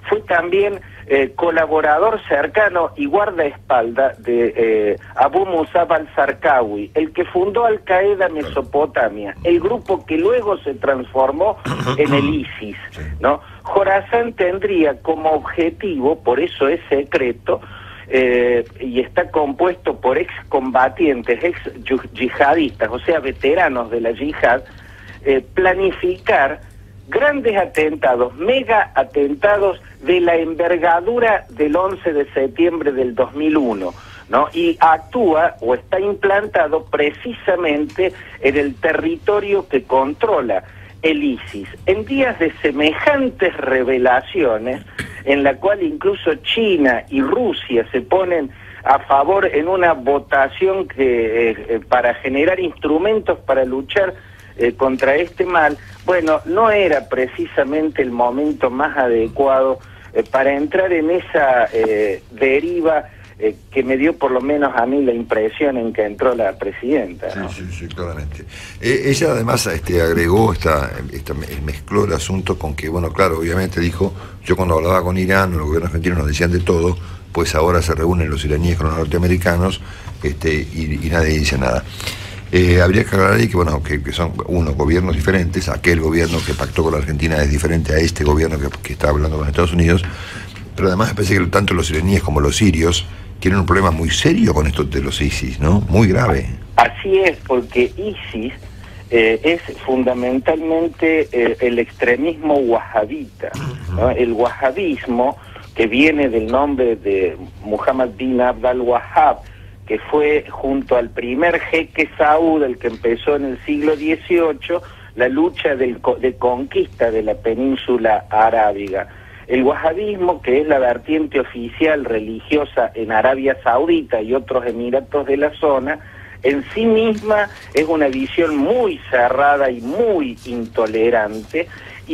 fue también eh, colaborador cercano y guardaespaldas de eh, Abu Musab al-Zarqawi, el que fundó Al-Qaeda Mesopotamia, el grupo que luego se transformó en el ISIS, ¿no? Jorasán tendría como objetivo, por eso es secreto, Eh, y está compuesto por excombatientes, ex yihadistas, o sea, veteranos de la yihad, eh, planificar grandes atentados, mega atentados de la envergadura del once de septiembre del dos mil uno, ¿no? Y actúa o está implantado precisamente en el territorio que controla el ISIS. En días de semejantes revelaciones, en la cual incluso China y Rusia se ponen a favor en una votación que eh, eh, para generar instrumentos para luchar eh, contra este mal, bueno, no era precisamente el momento más adecuado eh, para entrar en esa eh, deriva eh, que me dio por lo menos a mí la impresión en que entró la presidenta, ¿no? Sí, sí, sí, claramente. Eh, ella además este, agregó, esta, esta, mezcló el asunto con que, bueno, claro, obviamente dijo, yo cuando hablaba con Irán, los gobiernos argentinos nos decían de todo, pues ahora se reúnen los iraníes con los norteamericanos este, y, y nadie dice nada. Eh, habría que aclarar ahí que, bueno, que, que son, uno, gobiernos diferentes, aquel gobierno que pactó con la Argentina es diferente a este gobierno que, que está hablando con Estados Unidos, pero además me parece que tanto los iraníes como los sirios tienen un problema muy serio con esto de los ISIS, ¿no? Muy grave. Así es, porque ISIS eh, es fundamentalmente eh, el extremismo wahabita, ¿no? El wahabismo, que viene del nombre de Muhammad bin Abd al-Wahhab, que fue junto al primer jeque Saúd, el que empezó en el siglo dieciocho, la lucha del, de conquista de la península arábiga. El wahabismo, que es la vertiente oficial religiosa en Arabia Saudita y otros emiratos de la zona, en sí misma es una visión muy cerrada y muy intolerante,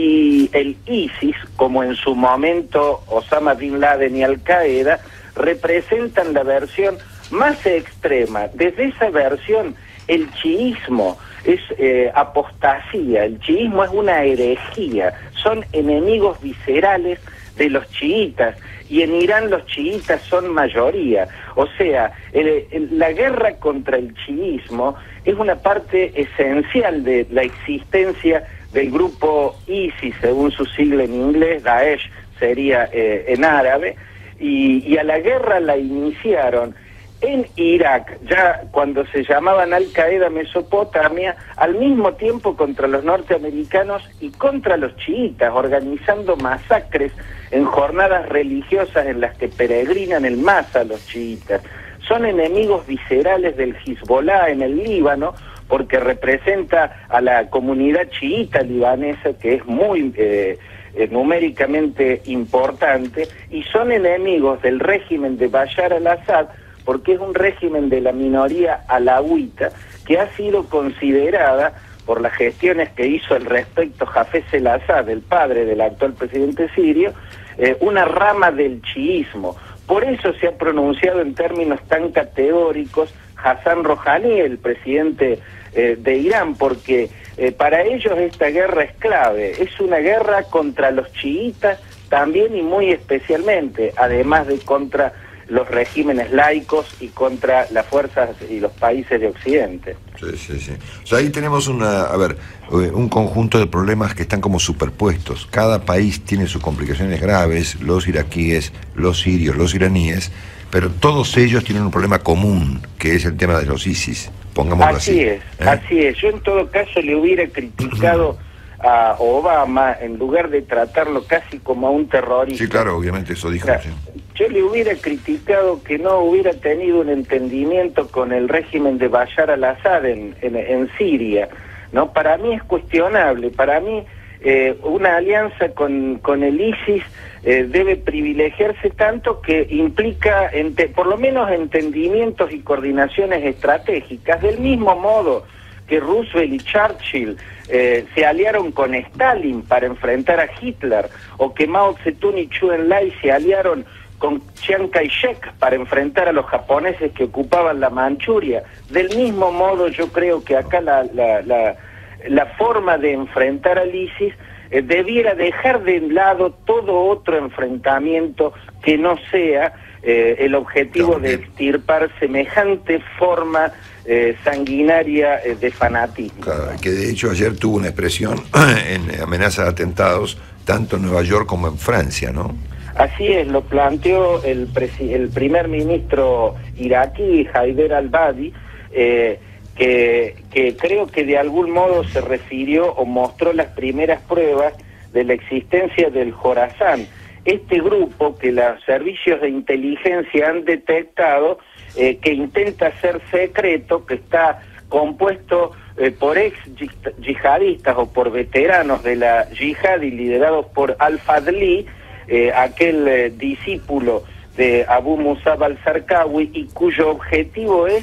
y el ISIS, como en su momento Osama Bin Laden y Al-Qaeda, representan la versión más extrema. Desde esa versión, el chiismo es eh, apostasía, el chiismo es una herejía, son enemigos viscerales de los chiitas, y en Irán los chiitas son mayoría. O sea, el, el, la guerra contra el chiismo es una parte esencial de la existencia del grupo ISIS, según su sigla en inglés, Daesh sería eh, en árabe, y, y a la guerra la iniciaron en Irak, ya cuando se llamaban Al-Qaeda Mesopotamia, al mismo tiempo contra los norteamericanos y contra los chiitas, organizando masacres en jornadas religiosas en las que peregrinan en masa los chiitas. Son enemigos viscerales del Hezbollah en el Líbano, porque representa a la comunidad chiita libanesa, que es muy eh, eh, numéricamente importante, y son enemigos del régimen de Bashar al-Assad, porque es un régimen de la minoría alawita que ha sido considerada por las gestiones que hizo al respecto Hafez el-Assad, el padre del actual presidente sirio, eh, una rama del chiismo. Por eso se ha pronunciado en términos tan categóricos Hassan Rouhani, el presidente eh, de Irán, porque eh, para ellos esta guerra es clave, es una guerra contra los chiitas también y muy especialmente, además de contra los regímenes laicos y contra las fuerzas y los países de Occidente. Sí, sí, sí. O sea, ahí tenemos una, a ver, un conjunto de problemas que están como superpuestos. Cada país tiene sus complicaciones graves, los iraquíes, los sirios, los iraníes, pero todos ellos tienen un problema común, que es el tema de los ISIS, pongámoslo así. Así es, ¿eh? Así es. Yo en todo caso le hubiera criticado a Obama, en lugar de tratarlo casi como a un terrorista. Sí, claro, obviamente eso dijo. Claro, sí. Yo le hubiera criticado que no hubiera tenido un entendimiento con el régimen de Bashar al-Assad en, en, en Siria, ¿no? Para mí es cuestionable, para mí eh, una alianza con, con el ISIS eh, debe privilegiarse tanto que implica, ente, por lo menos, entendimientos y coordinaciones estratégicas, del mismo modo que Roosevelt y Churchill eh, se aliaron con Stalin para enfrentar a Hitler, o que Mao Zedong y Zhou Enlai se aliaron con Chiang Kai-shek para enfrentar a los japoneses que ocupaban la Manchuria. Del mismo modo, yo creo que acá la, la, la, la forma de enfrentar al ISIS eh, debiera dejar de lado todo otro enfrentamiento que no sea eh, el objetivo de extirpar semejante forma eh, sanguinaria eh, de fanatismo. Claro, que de hecho ayer tuvo una expresión en amenaza de atentados tanto en Nueva York como en Francia, ¿no? Así es, lo planteó el, el primer ministro iraquí, Haider al-Abadi, eh, que, que creo que de algún modo se refirió o mostró las primeras pruebas de la existencia del Jorazán, este grupo que los servicios de inteligencia han detectado, eh, que intenta ser secreto, que está compuesto eh, por ex yihadistas o por veteranos de la yihad y liderados por Al-Fadli, eh, aquel eh, discípulo de Abu Musab al-Zarqawi, y cuyo objetivo es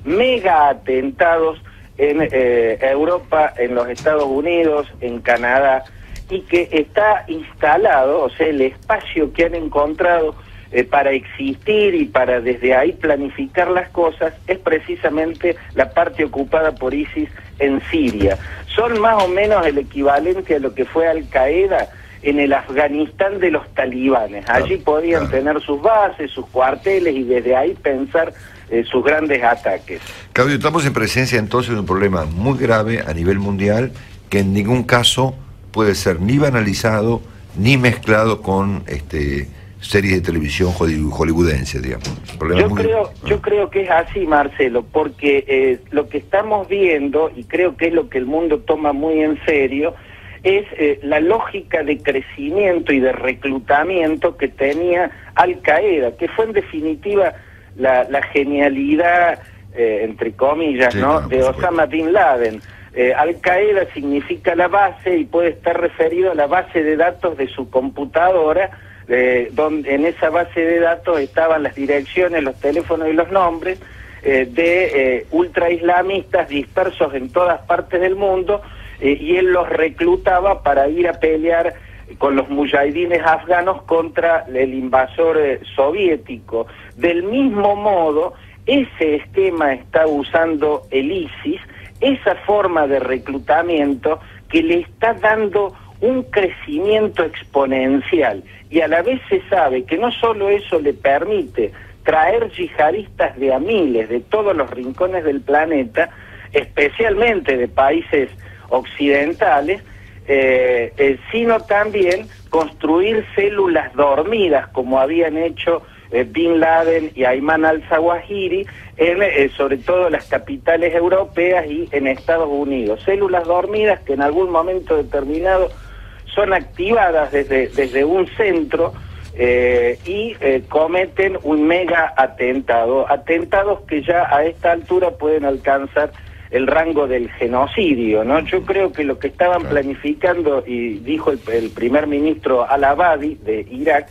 mega atentados en eh, Europa, en los Estados Unidos, en Canadá, y que está instalado, o sea, el espacio que han encontrado eh, para existir y para desde ahí planificar las cosas es precisamente la parte ocupada por ISIS en Siria. Son más o menos el equivalente a lo que fue Al-Qaeda en el Afganistán de los talibanes. Allí podían tener sus bases, sus cuarteles y desde ahí pensar eh, sus grandes ataques. Claudio, estamos en presencia entonces de un problema muy grave a nivel mundial que en ningún caso puede ser ni banalizado ni mezclado con este series de televisión hollywoodense, digamos. Yo muy... creo, yo creo que es así, Marcelo, porque eh, lo que estamos viendo, y creo que es lo que el mundo toma muy en serio, es eh, la lógica de crecimiento y de reclutamiento que tenía Al-Qaeda, que fue en definitiva la, la genialidad, eh, entre comillas, sí, ¿no?, no de Osama Bin Laden. Eh, Al-Qaeda significa la base y puede estar referido a la base de datos de su computadora, eh, donde en esa base de datos estaban las direcciones, los teléfonos y los nombres eh, de eh, ultraislamistas dispersos en todas partes del mundo, eh, y él los reclutaba para ir a pelear con los mujahidines afganos contra el invasor eh, soviético. Del mismo modo, ese esquema está usando el ISIS, esa forma de reclutamiento que le está dando un crecimiento exponencial, y a la vez se sabe que no solo eso le permite traer yihadistas de a miles de todos los rincones del planeta, especialmente de países occidentales, eh, eh, sino también construir células dormidas como habían hecho eh, Bin Laden y Ayman al-Zawahiri en eh, sobre todo las capitales europeas y en Estados Unidos. Células dormidas que en algún momento determinado son activadas desde, desde un centro eh, y eh, cometen un mega atentado, atentados que ya a esta altura pueden alcanzar el rango del genocidio, ¿no? Yo creo que lo que estaban planificando, y dijo el, el primer ministro Al-Abadi de Irak,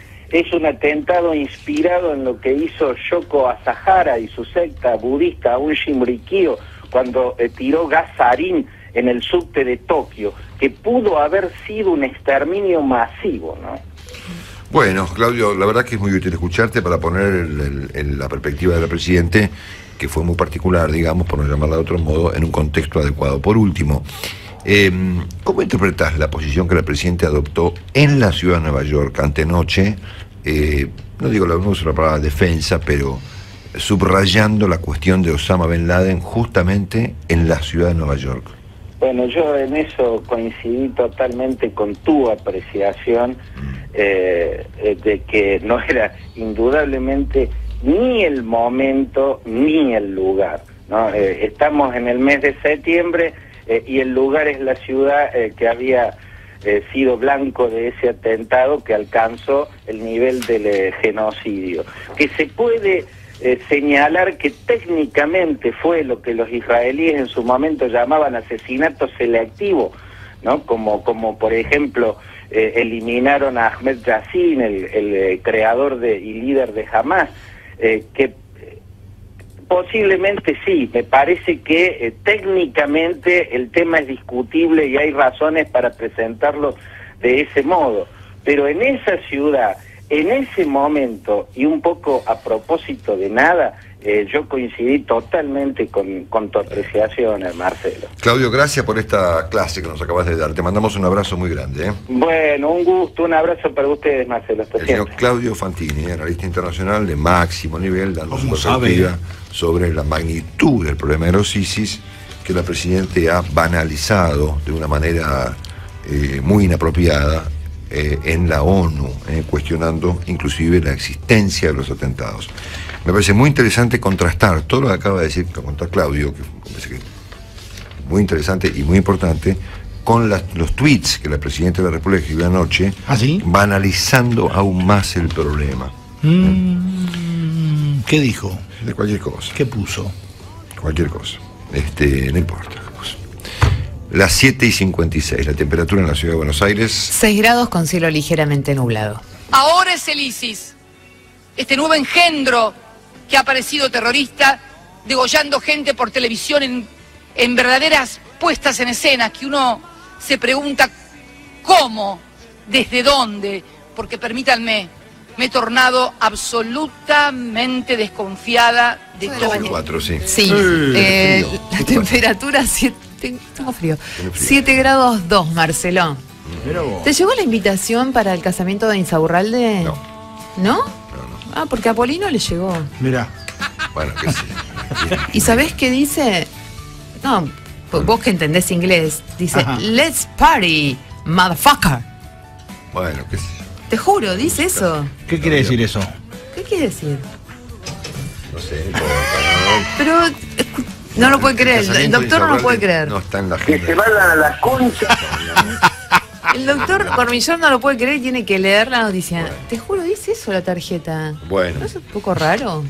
es un atentado inspirado en lo que hizo Shoko Asahara y su secta budista Aum Shinrikyo cuando eh, tiró gas sarín en el subte de Tokio, que pudo haber sido un exterminio masivo, ¿no? Bueno, Claudio, la verdad que es muy útil escucharte para poner el, el, el, la perspectiva del presidente, que fue muy particular, digamos, por no llamarla de otro modo, en un contexto adecuado. Por último, eh, ¿cómo interpretás la posición que el presidente adoptó en la ciudad de Nueva York antenoche? Eh, no digo la, no uso la palabra defensa, pero subrayando la cuestión de Osama Bin Laden justamente en la ciudad de Nueva York. Bueno, yo en eso coincidí totalmente con tu apreciación eh, de que no era indudablemente ni el momento ni el lugar, ¿no? Eh, estamos en el mes de septiembre eh, y el lugar es la ciudad eh, que había eh, sido blanco de ese atentado que alcanzó el nivel del eh, genocidio. Que se puede Eh, señalar que técnicamente fue lo que los israelíes en su momento llamaban asesinato selectivo, ¿no? Como, como por ejemplo eh, eliminaron a Ahmed Yassin, el, el eh, creador de, y líder de Hamas, eh, que eh, posiblemente sí, me parece que eh, técnicamente el tema es discutible y hay razones para presentarlo de ese modo, pero en esa ciudad, en ese momento, y un poco a propósito de nada, eh, yo coincidí totalmente con, con tu apreciación, Marcelo. Claudio, gracias por esta clase que nos acabas de dar. Te mandamos un abrazo muy grande. ¿eh? Bueno, un gusto, un abrazo para ustedes, Marcelo. Hasta El siempre. señor Claudio Fantini, analista internacional de máximo nivel, dando su ¿Cómo perspectiva sabe? sobre la magnitud del problema de los ISIS, que la Presidente ha banalizado de una manera eh, muy inapropiada eh, en la ONU, eh, cuestionando inclusive la existencia de los atentados. Me parece muy interesante contrastar todo lo que acaba de decir contar Claudio, que me parece que es muy interesante y muy importante, con las, los tweets que la Presidenta de la República escribió anoche, ¿Ah, sí? banalizando aún más el problema. Mm, ¿Qué dijo? De cualquier cosa. ¿Qué puso? Cualquier cosa. Este, no importa qué puso. Las siete y cincuenta y seis, la temperatura en la ciudad de Buenos Aires. seis grados con cielo ligeramente nublado. Ahora es el ISIS, este nuevo engendro que ha parecido terrorista, degollando gente por televisión en, en verdaderas puestas en escena, que uno se pregunta cómo, desde dónde, porque permítanme, me he tornado absolutamente desconfiada de todo. Cuatro, sí. Sí, Eh, eh, frío. la temperatura, siete, tengo frío, siete grados dos, Marcelo. ¿Te llegó la invitación para el casamiento de Insaurralde? No. ¿No? Ah, porque a Polino le llegó. Mira. Bueno, que sí. ¿Y sabés qué dice? No, vos que entendés inglés, dice, Ajá. let's party, motherfucker. Bueno, qué sé. Te juro, dice eso. ¿Qué quiere decir eso? ¿Qué quiere decir? No sé. Pero escu- no lo puede creer, el, el doctor no lo puede creer. No está en la Que agenda. se vayan a la concha. El doctor Cormillón no lo puede creer y tiene que leer la noticia. Te juro, dice eso la tarjeta. Bueno. ¿No es un poco raro?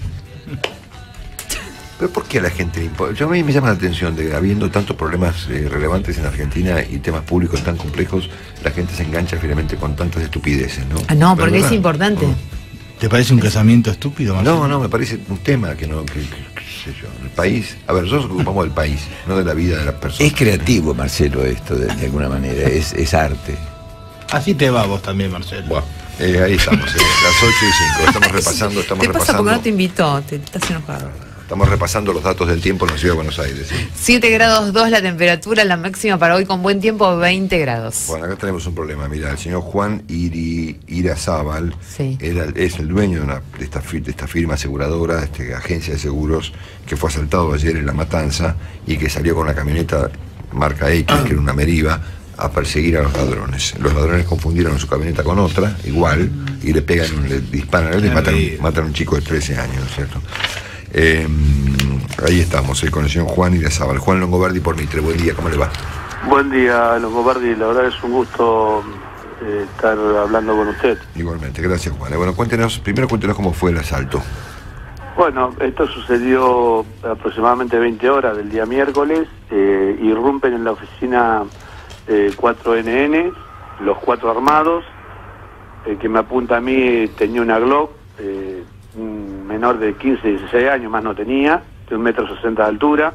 Pero ¿por qué a la gente le importa? Yo a mí me llama la atención de que habiendo tantos problemas eh, relevantes en Argentina y temas públicos tan complejos, la gente se engancha finalmente con tantas estupideces, ¿no? Ah, no, porque ¿Verdad? es importante. ¿Te parece un casamiento estúpido, Marcelo? No, no, me parece un tema que no, que, que- qué sé yo, el país, a ver, nosotros nos ocupamos del país, no de la vida de las personas. Es creativo, Marcelo, esto, de, de alguna manera, es, es arte. Así te va vos también, Marcelo. Bueno, eh, ahí estamos, eh, las ocho y cinco, estamos repasando, estamos Te pasa repasando, porque no te invitó, te estás enojado. estamos repasando los datos del tiempo en la ciudad de Buenos Aires. ¿sí? siete grados dos la temperatura, la máxima para hoy con buen tiempo veinte grados. Bueno, acá tenemos un problema. Mira, el señor Juan Iri, Irazábal Sí. era, es el dueño de, una, de, esta, fi- de esta firma aseguradora, de esta agencia de seguros, que fue asaltado ayer en La Matanza y que salió con la camioneta marca X, que era una Meriva, a perseguir a los ladrones. Los ladrones confundieron su camioneta con otra, igual, y le pegan, le disparan a él y matan, matan a un chico de trece años, ¿no es cierto? Eh, ahí estamos, eh, con el señor Juan Irazábal. Juan Longobardi por Mitre, buen día, ¿cómo le va? Buen día, Longobardi, la verdad es un gusto eh, estar hablando con usted. Igualmente, gracias Juan. Eh, Bueno, cuéntenos, primero cuéntenos cómo fue el asalto. Bueno, esto sucedió aproximadamente veinte horas del día miércoles, eh, irrumpen en la oficina eh, cuatro N N, los cuatro armados, el que me apunta a mí tenía una Glock, eh, un menor de quince, dieciséis años, más no tenía, de un metro sesenta de altura,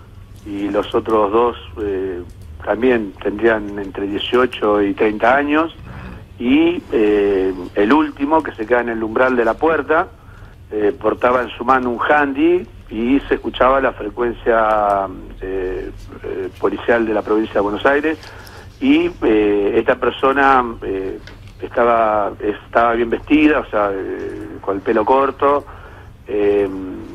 y los otros dos eh, también tendrían entre dieciocho y treinta años, y eh, el último, que se queda en el umbral de la puerta, eh, portaba en su mano un handy y se escuchaba la frecuencia eh, eh, policial de la provincia de Buenos Aires, y eh, esta persona eh, estaba estaba bien vestida, o sea, eh, con el pelo corto, eh,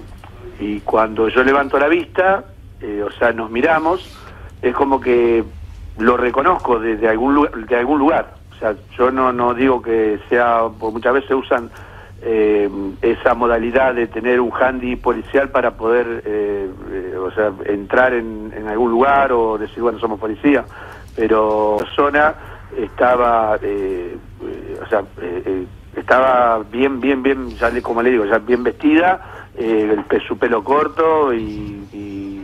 y cuando yo levanto la vista, eh, o sea, nos miramos, es como que lo reconozco desde algún lugar, de algún lugar. O sea, yo no no digo que sea, porque muchas veces usan eh, esa modalidad de tener un handy policial para poder, eh, eh, o sea, entrar en, en algún lugar o decir, bueno, somos policía, pero la persona estaba, eh, eh, o sea, eh, eh, estaba bien, bien, bien, ya le, como le digo, ya bien vestida, eh, el, pe- su pelo corto y, y,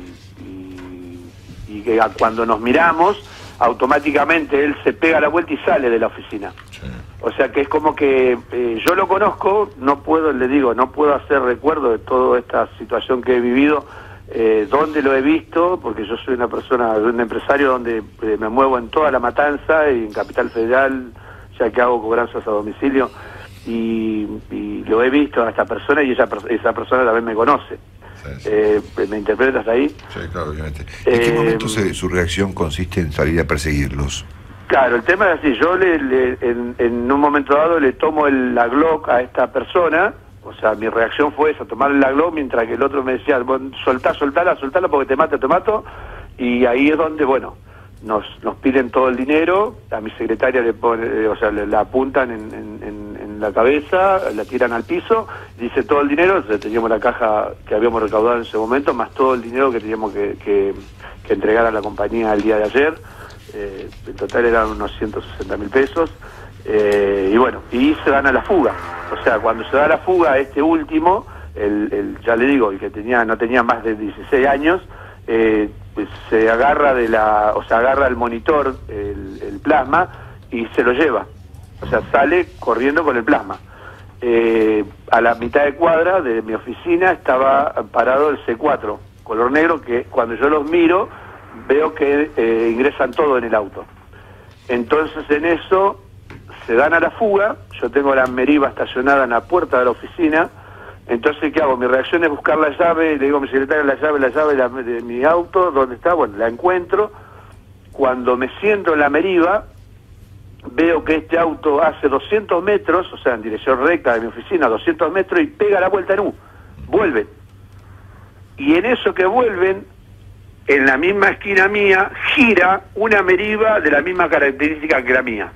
y, y que a- cuando nos miramos, automáticamente él se pega la vuelta y sale de la oficina. O sea que es como que eh, yo lo conozco, no puedo, le digo, no puedo hacer recuerdo de toda esta situación que he vivido, eh, dónde lo he visto, porque yo soy una persona, un empresario donde eh, me muevo en toda La Matanza y en Capital Federal, ya que hago cobranzas a domicilio, y, y lo he visto a esta persona y esa, esa persona también me conoce. Sí, sí. Eh, ¿Me interpretas ahí? Sí, claro, obviamente. ¿En qué Eh, momento se- su reacción consiste en salir a perseguirlos? Claro, el tema es así, yo le, le- en, en un momento dado le tomo el, la Glock a esta persona, o sea, mi reacción fue esa, tomarle la Glock mientras que el otro me decía, bueno, soltá, soltala, soltala porque te mato, te mato, y ahí es donde, bueno, nos, nos piden todo el dinero, a mi secretaria le pone, eh, o sea, le, la apuntan en, en- en- en la cabeza, la tiran al piso, dice todo el dinero, entonces teníamos la caja que habíamos recaudado en ese momento, más todo el dinero que teníamos que, que, que entregar a la compañía el día de ayer. Eh, en total eran unos ciento sesenta mil pesos, eh, y bueno, y se dan a la fuga. O sea, cuando se da a la fuga este último, el, el ya le digo, el que tenía no tenía más de dieciséis años, eh, pues se agarra de la, o sea, agarra el monitor, el, el plasma, y se lo lleva. O sea, sale corriendo con el plasma. Eh, a la mitad de cuadra de mi oficina estaba parado el C cuatro, color negro, que cuando yo los miro, veo que eh, ingresan todo en el auto. Entonces en eso se dan a la fuga, yo tengo la Meriva estacionada en la puerta de la oficina, entonces ¿qué hago? Mi reacción es buscar la llave, le digo a mi secretaria la llave, la llave la- de mi auto, ¿dónde está? Bueno, la encuentro, cuando me siento en la Meriva, veo que este auto hace doscientos metros, o sea, en dirección recta de mi oficina, doscientos metros, y pega la vuelta en U, vuelven. Y en eso que vuelven, en la misma esquina mía, gira una Meriva de la misma característica que la mía.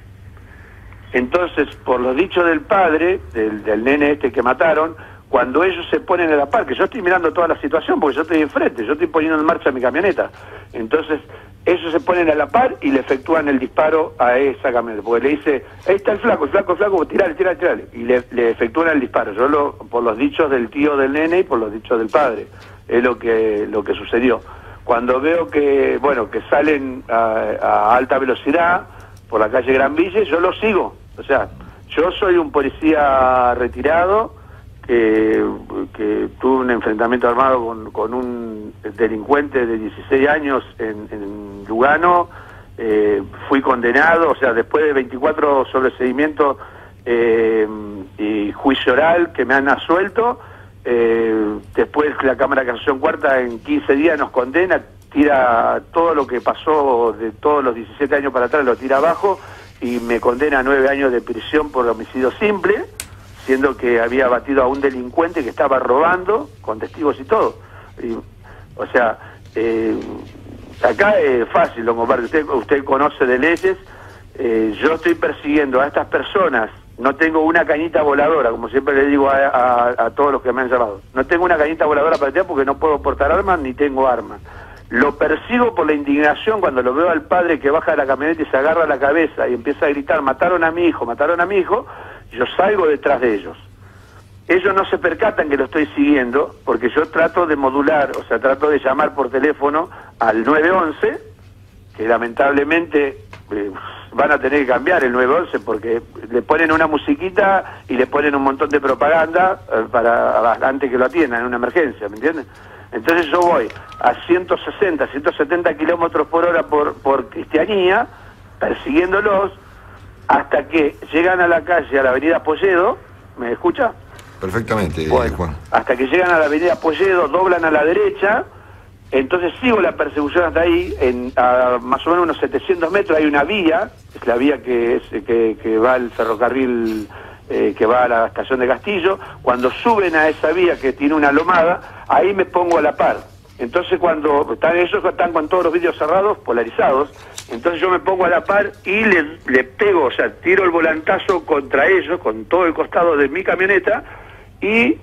Entonces, por los dichos del padre, del, del nene este que mataron, cuando ellos se ponen a la par, que yo estoy mirando toda la situación, porque yo estoy enfrente, yo estoy poniendo en marcha mi camioneta, entonces ellos se ponen a la par y le efectúan el disparo a esa camioneta, porque le dice, ahí está el flaco, el flaco, el flaco, tirale, tirale, tirale, y le, le efectúan el disparo. Yo lo, por los dichos del tío del nene y por los dichos del padre, es lo que, lo que sucedió. Cuando veo que, bueno, que salen a, a alta velocidad por la calle Gran Ville, yo lo sigo. O sea, yo soy un policía retirado que, que tuve un enfrentamiento armado con, con un delincuente de dieciséis años en, en Lugano, eh, fui condenado, o sea, después de veinticuatro sobreseguimientos eh, y juicio oral que me han absuelto. Eh, después la Cámara de Casación Cuarta en quince días nos condena, tira todo lo que pasó de todos los diecisiete años para atrás, lo tira abajo y me condena a nueve años de prisión por homicidio simple, siendo que había batido a un delincuente que estaba robando con testigos y todo. Y, o sea, eh, acá es fácil, don Omar, usted, usted conoce de leyes, eh, yo estoy persiguiendo a estas personas. No tengo una cañita voladora, como siempre le digo a, a, a todos los que me han llamado. No tengo una cañita voladora para tirar porque no puedo portar armas ni tengo armas. Lo persigo por la indignación cuando lo veo al padre que baja de la camioneta y se agarra la cabeza y empieza a gritar, mataron a mi hijo, mataron a mi hijo. Yo salgo detrás de ellos. Ellos no se percatan que lo estoy siguiendo porque yo trato de modular, o sea, trato de llamar por teléfono al nueve once, que lamentablemente... Eh, van a tener que cambiar el nueve once porque le ponen una musiquita y le ponen un montón de propaganda eh, para antes que lo atiendan en una emergencia, ¿me entiendes? Entonces yo voy a ciento sesenta, ciento setenta kilómetros por hora por, por Cristianía, persiguiéndolos, hasta que llegan a la calle, a la avenida Polledo, ¿me escucha? Perfectamente, Bueno, Juan. hasta que llegan a la avenida Polledo, doblan a la derecha. Entonces sigo la persecución hasta ahí, en a más o menos unos setecientos metros hay una vía, es la vía que es que, que va al ferrocarril, eh, que va a la estación de Castillo. Cuando suben a esa vía que tiene una lomada, ahí me pongo a la par. Entonces cuando están ellos están con todos los vidrios cerrados, polarizados, entonces yo me pongo a la par y le, le pego, o sea, tiro el volantazo contra ellos, con todo el costado de mi camioneta, y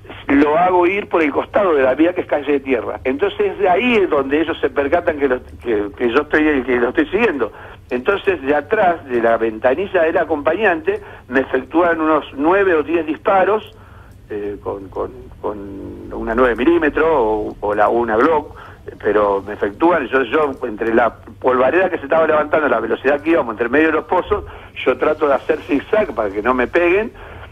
lo hago ir por el costado de la vía que es calle de tierra. Entonces de ahí es donde ellos se percatan que, lo, que, que yo estoy que lo estoy siguiendo. Entonces de atrás de la ventanilla del acompañante me efectúan unos nueve o diez disparos eh, con, con, con una nueve milímetros o, o la, una Glock, pero me efectúan. Yo, yo entre la polvareda que se estaba levantando, la velocidad que íbamos entre medio de los pozos, yo trato de hacer zigzag para que no me peguen.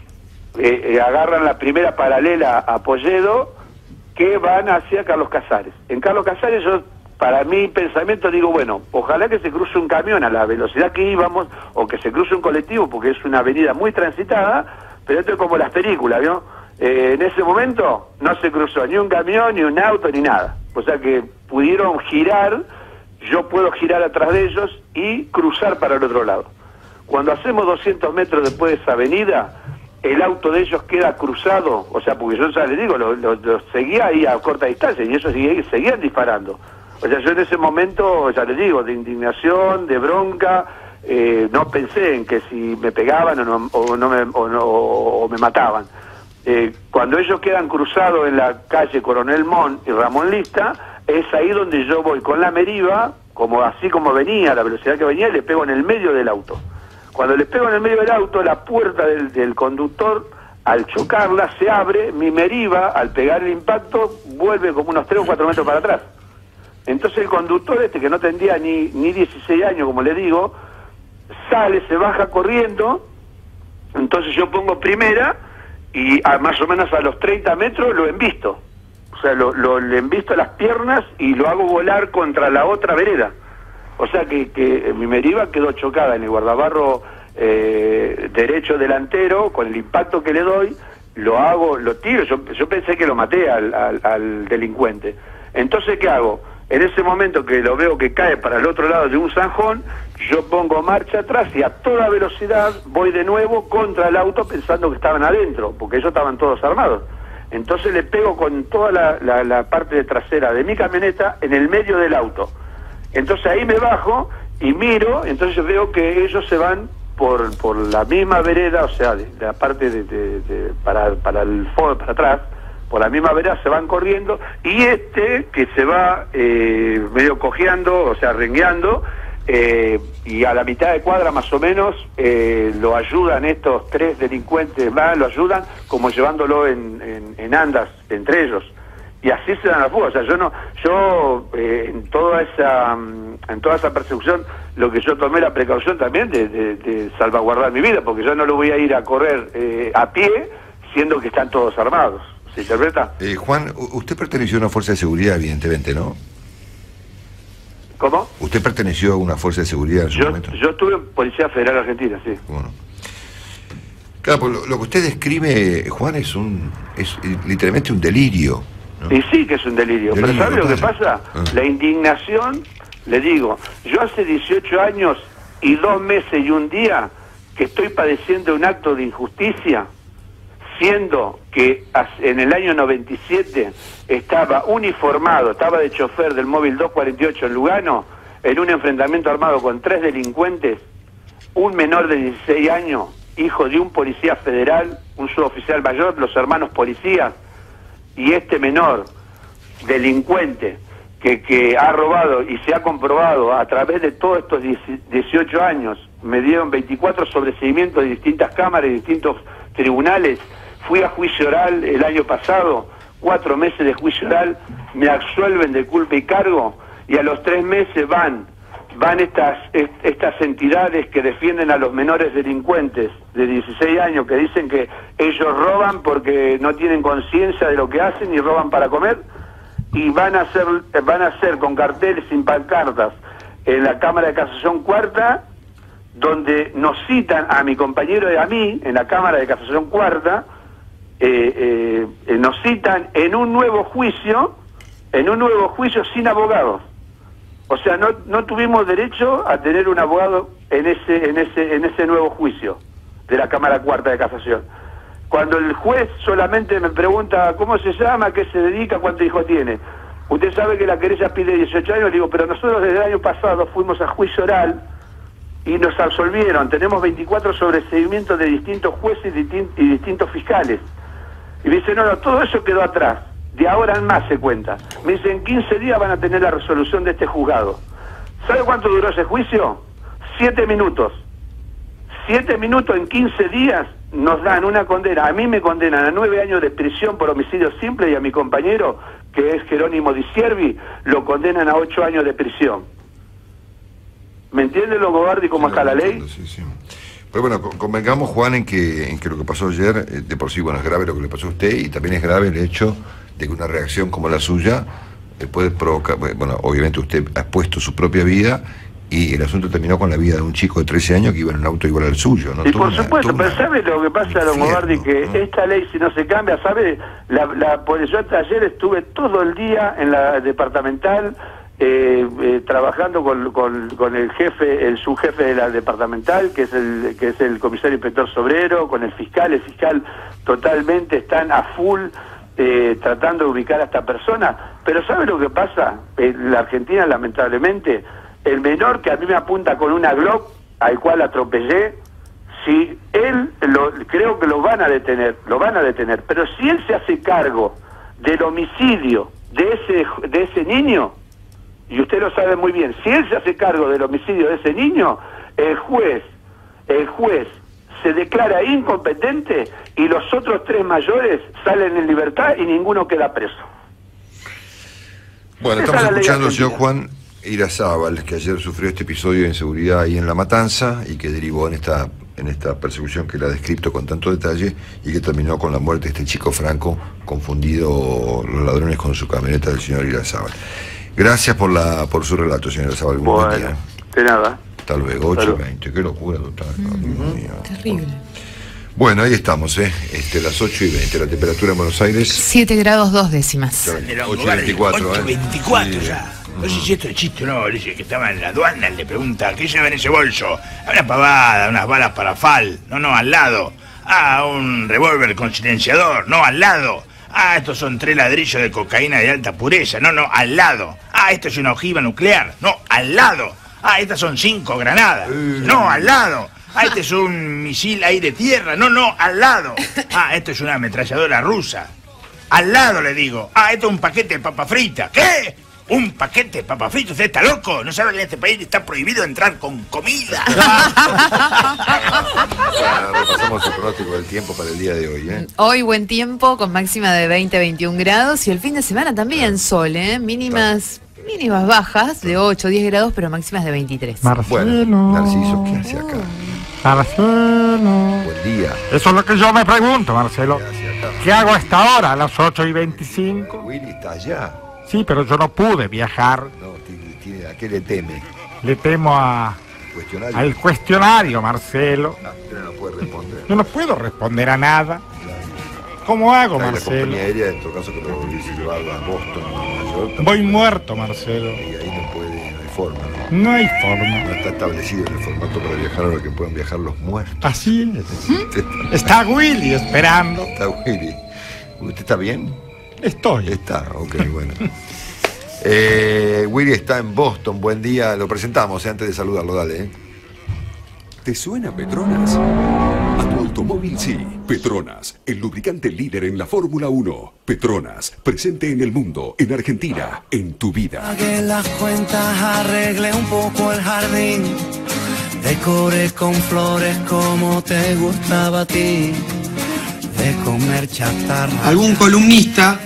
Eh, eh, agarran la primera paralela a Polledo que van hacia Carlos Casares. En Carlos Casares yo, para mi pensamiento, digo, bueno, ojalá que se cruce un camión a la velocidad que íbamos o que se cruce un colectivo porque es una avenida muy transitada pero esto es como las películas, ¿vio? Eh, en ese momento no se cruzó ni un camión, ni un auto, ni nada. O sea que pudieron girar, yo puedo girar atrás de ellos y cruzar para el otro lado. Cuando hacemos doscientos metros después de esa avenida, el auto de ellos queda cruzado, o sea, porque yo ya les digo, lo, lo, lo seguía ahí a corta distancia y ellos seguían, seguían disparando. O sea, yo en ese momento, ya les digo, de indignación, de bronca, eh, no pensé en que si me pegaban o, no, o, no me, o, no, o me mataban. Eh, cuando ellos quedan cruzados en la calle Coronel Mon y Ramón Lista, es ahí donde yo voy con la Meriva, como así como venía, a la velocidad que venía, y le pego en el medio del auto. Cuando le pego en el medio del auto, la puerta del, del conductor, al chocarla, se abre, mi Meriva, al pegar el impacto, vuelve como unos tres o cuatro metros para atrás. Entonces el conductor este, que no tendría ni, ni dieciséis años, como le digo, sale, se baja corriendo, entonces yo pongo primera, y a, más o menos a los treinta metros lo embisto. O sea, lo, lo, le embisto las piernas y lo hago volar contra la otra vereda. O sea que, que mi Meriva quedó chocada en el guardabarro eh, derecho delantero, con el impacto que le doy, lo hago, lo tiro, yo, yo pensé que lo maté al, al, al delincuente. Entonces, ¿qué hago? En ese momento que lo veo que cae para el otro lado de un zanjón, yo pongo marcha atrás y a toda velocidad voy de nuevo contra el auto pensando que estaban adentro, porque ellos estaban todos armados. Entonces le pego con toda la, la, la parte trasera de mi camioneta en el medio del auto. Entonces ahí me bajo y miro, entonces veo que ellos se van por, por la misma vereda, o sea, de, de la parte de, de, de, para, para el fondo, para atrás, por la misma vereda se van corriendo, y este que se va eh, medio cojeando, o sea, rengueando, eh, y a la mitad de cuadra más o menos eh, lo ayudan estos tres delincuentes más, lo ayudan como llevándolo en, en, en andas entre ellos. Y así se dan la fuga. O sea, yo no, yo eh, en toda esa en toda esa persecución, lo que yo tomé la precaución también de, de, de salvaguardar mi vida, porque yo no lo voy a ir a correr eh, a pie, siendo que están todos armados. ¿Se interpreta? Eh, Juan, usted perteneció a una fuerza de seguridad, evidentemente, ¿no? ¿Cómo? ¿Usted perteneció a una fuerza de seguridad en su yo, momento? Yo estuve en Policía Federal Argentina, sí. Bueno. Claro, pues lo, lo que usted describe, Juan, es un es literalmente un delirio, ¿no? Y sí que es un delirio, delirio, pero ¿sabe lo que pasa? pasa? Ah. La indignación, le digo, yo hace dieciocho años y dos meses y un día que estoy padeciendo un acto de injusticia, siendo que en el año noventa y siete estaba uniformado, estaba de chofer del móvil doscientos cuarenta y ocho en Lugano, en un enfrentamiento armado con tres delincuentes, un menor de dieciséis años, hijo de un policía federal, un suboficial mayor, los hermanos policías, y este menor, delincuente, que, que ha robado y se ha comprobado a través de todos estos dieciocho años, me dieron veinticuatro sobreseguimientos de distintas cámaras y distintos tribunales, fui a juicio oral el año pasado, cuatro meses de juicio oral, me absuelven de culpa y cargo, y a los tres meses van, van estas, estas entidades que defienden a los menores delincuentes de dieciséis años, que dicen que ellos roban porque no tienen conciencia de lo que hacen y roban para comer, y van a hacer, van a hacer con carteles sin pancartas en la Cámara de Casación Cuarta, donde nos citan a mi compañero y a mí, en la Cámara de Casación Cuarta, eh, eh, nos citan en un nuevo juicio, en un nuevo juicio sin abogados. O sea, no, no tuvimos derecho a tener un abogado en ese, en ese, en ese nuevo juicio de la Cámara Cuarta de Casación. Cuando el juez solamente me pregunta cómo se llama, qué se dedica, cuántos hijos tiene. Usted sabe que la querella pide dieciocho años, le digo, pero nosotros desde el año pasado fuimos a juicio oral y nos absolvieron. Tenemos veinticuatro sobreseguimientos de distintos jueces y, distin y distintos fiscales. Y me dice, no, no, todo eso quedó atrás. De ahora en más se cuenta. Me dice, en quince días van a tener la resolución de este juzgado. ¿Sabe cuánto duró ese juicio? Siete minutos. Siete minutos en quince días nos dan una condena. A mí me condenan a nueve años de prisión por homicidio simple, y a mi compañero, que es Jerónimo Di Siervi, lo condenan a ocho años de prisión. ¿Me entiende, Longobardi, cómo está la ley? Sí, sí. Pero bueno, convengamos, Juan, en que, en que lo que pasó ayer, de por sí, bueno, es grave lo que le pasó a usted, y también es grave el hecho de que una reacción como la suya puede provocar, bueno, obviamente usted ha expuesto su propia vida, y el asunto terminó con la vida de un chico de trece años que iba en un auto igual al suyo, ¿no? Y Tuvo por una- supuesto, tuvo pero una- ¿sabe lo que pasa, Longobardi? Que esta ley, si no se cambia, ¿sabe? La, la, por eso hasta ayer estuve todo el día en la departamental, eh, eh, trabajando con, con, con el jefe, el subjefe de la departamental, que es el que es el comisario inspector Sobrero, con el fiscal. El fiscal totalmente están a full eh, tratando de ubicar a esta persona. Pero ¿sabe lo que pasa? En la Argentina, lamentablemente, el menor que a mí me apunta con una Glock, al cual atropellé, si él, lo, creo que lo van a detener, lo van a detener, pero si él se hace cargo del homicidio de ese, de ese niño, y usted lo sabe muy bien, si él se hace cargo del homicidio de ese niño, el juez, el juez se declara incompetente y los otros tres mayores salen en libertad y ninguno queda preso. Bueno, Esa estamos es la ley escuchando al señor argentina. Juan Irazábal, que ayer sufrió este episodio de inseguridad ahí en La Matanza y que derivó en esta en esta persecución que él ha descrito con tanto detalle y que terminó con la muerte de este chico Franco, confundido los ladrones con su camioneta del señor Irazábal. Gracias por la por su relato, señor Irazábal. Muy buen día. De nada. Hasta luego, ocho y veinte. Qué locura total. ¿no? Dios mío. Terrible. Bueno, ahí estamos, ¿eh? Este, las ocho y veinte. La temperatura en Buenos Aires. siete grados dos décimas. ocho y veinticuatro, ocho ¿eh? veinticuatro ya. No sé si esto es chiste o no, dice que estaba en la aduana, le pregunta, ¿qué lleva en ese bolso? Una pavada, unas balas para fal, no, no, al lado. Ah, un revólver con silenciador, no, al lado. Ah, estos son tres ladrillos de cocaína de alta pureza, no, no, al lado. Ah, esto es una ojiva nuclear, no, al lado. Ah, estas son cinco granadas, no, al lado. Ah, este es un misil aire-tierra, no, no, al lado. Ah, esto es una ametralladora rusa. Al lado, le digo. Ah, esto es un paquete de papa frita. ¿Qué? ¿Un paquete de papa frita? ¿Usted está loco? ¿No sabe que en este país está prohibido entrar con comida? Bueno, repasamos el pronóstico del tiempo para el día de hoy, ¿eh? Hoy buen tiempo con máxima de veinte a veintiún grados y el fin de semana también sol, ¿eh? Mínimas, mínimas bajas de ocho a diez grados, pero máximas de veintitrés. Marcelo. Narciso, ¿qué hace acá? Marcelo. Buen día. Eso es lo que yo me pregunto, Marcelo. ¿Qué hago a esta hora, a las ocho y veinticinco? Willy está allá. Sí, pero yo no pude viajar. No, tiene- tiene- ¿a qué le teme? Le temo a, Cuestionario. al cuestionario, Marcelo. Ah, usted no puede responder. Yo no puedo responder a nada. ¿Cómo hago, Está en la Marcelo? compañía aérea, en todo caso, que lo si lo haga a Boston o a Nueva York. Voy muerto, Marcelo. Y ahí no puede, no hay forma, ¿no? No hay forma. No está establecido en el formato para viajar ahora que puedan viajar los muertos. Así es. Está Willy esperando. Está Willy. ¿Usted está bien? Estoy. Está, ok, bueno. Eh, Willy está en Boston, buen día. Lo presentamos, eh, antes de saludarlo, dale. Eh. ¿Te suena Petronas? A tu automóvil sí. Petronas, el lubricante líder en la Fórmula uno. Petronas, presente en el mundo, en Argentina, en tu vida. Pagué las cuentas, arreglé un poco el jardín, decoré con flores como te gustaba a ti, de comer chatarra. Algún columnista.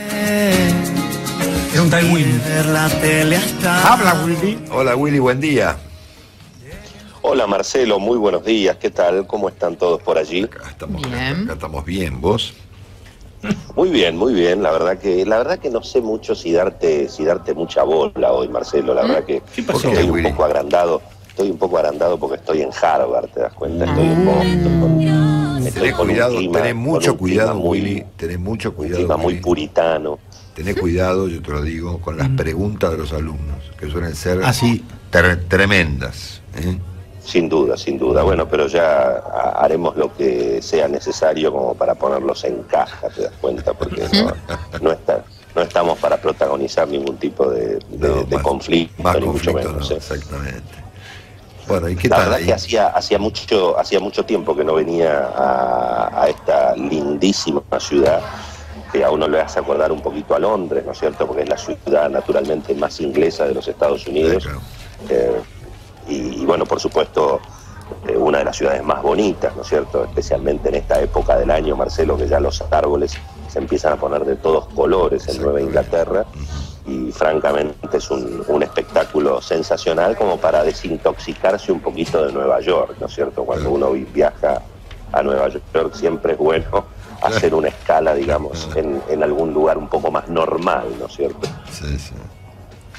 Es un tal Willy. Ver la tele hasta... Habla, Willy. Hola, Willy, buen día. Hola Marcelo, muy buenos días, ¿qué tal? ¿Cómo están todos por allí? Acá estamos bien. Acá estamos bien, ¿vos? Muy bien, muy bien, la verdad que la verdad que no sé mucho si darte si darte mucha bola hoy, Marcelo, la verdad que pasó, estoy un Willy? poco agrandado, estoy un poco agrandado porque estoy en Harvard, ¿te das cuenta? Estoy en Boston. Estoy Tenés con un cuidado, clima- tenés con mucho un cuidado, clima muy- Willy. Tenés mucho un cuidado. clima muy Willy. puritano. Tenés cuidado, yo te lo digo, con las preguntas de los alumnos, que suelen ser Así. ter- tremendas. ¿eh? Sin duda, sin duda. Bueno, pero ya ha- haremos lo que sea necesario como para ponerlos en caja, te das cuenta, porque no, no, está, no estamos para protagonizar ningún tipo de, de- de conflicto, Más ni mucho conflicto, menos. no, ¿eh? exactamente. Bueno, ¿y qué La tal verdad ahí? que hacía, hacía mucho, hacía mucho tiempo que no venía a, a esta lindísima ciudad que a uno le hace acordar un poquito a Londres, ¿no es cierto? Porque es la ciudad naturalmente más inglesa de los Estados Unidos. Eh, y, y bueno, por supuesto, eh, una de las ciudades más bonitas, ¿no es cierto? Especialmente en esta época del año, Marcelo, que ya los árboles se empiezan a poner de todos colores en Nueva Inglaterra. Y francamente es un, un espectáculo sensacional como para desintoxicarse un poquito de Nueva York, ¿no es cierto? Cuando uno viaja a Nueva York siempre es bueno hacer una escala, digamos, en, en algún lugar un poco más normal, ¿no es cierto? Sí, sí.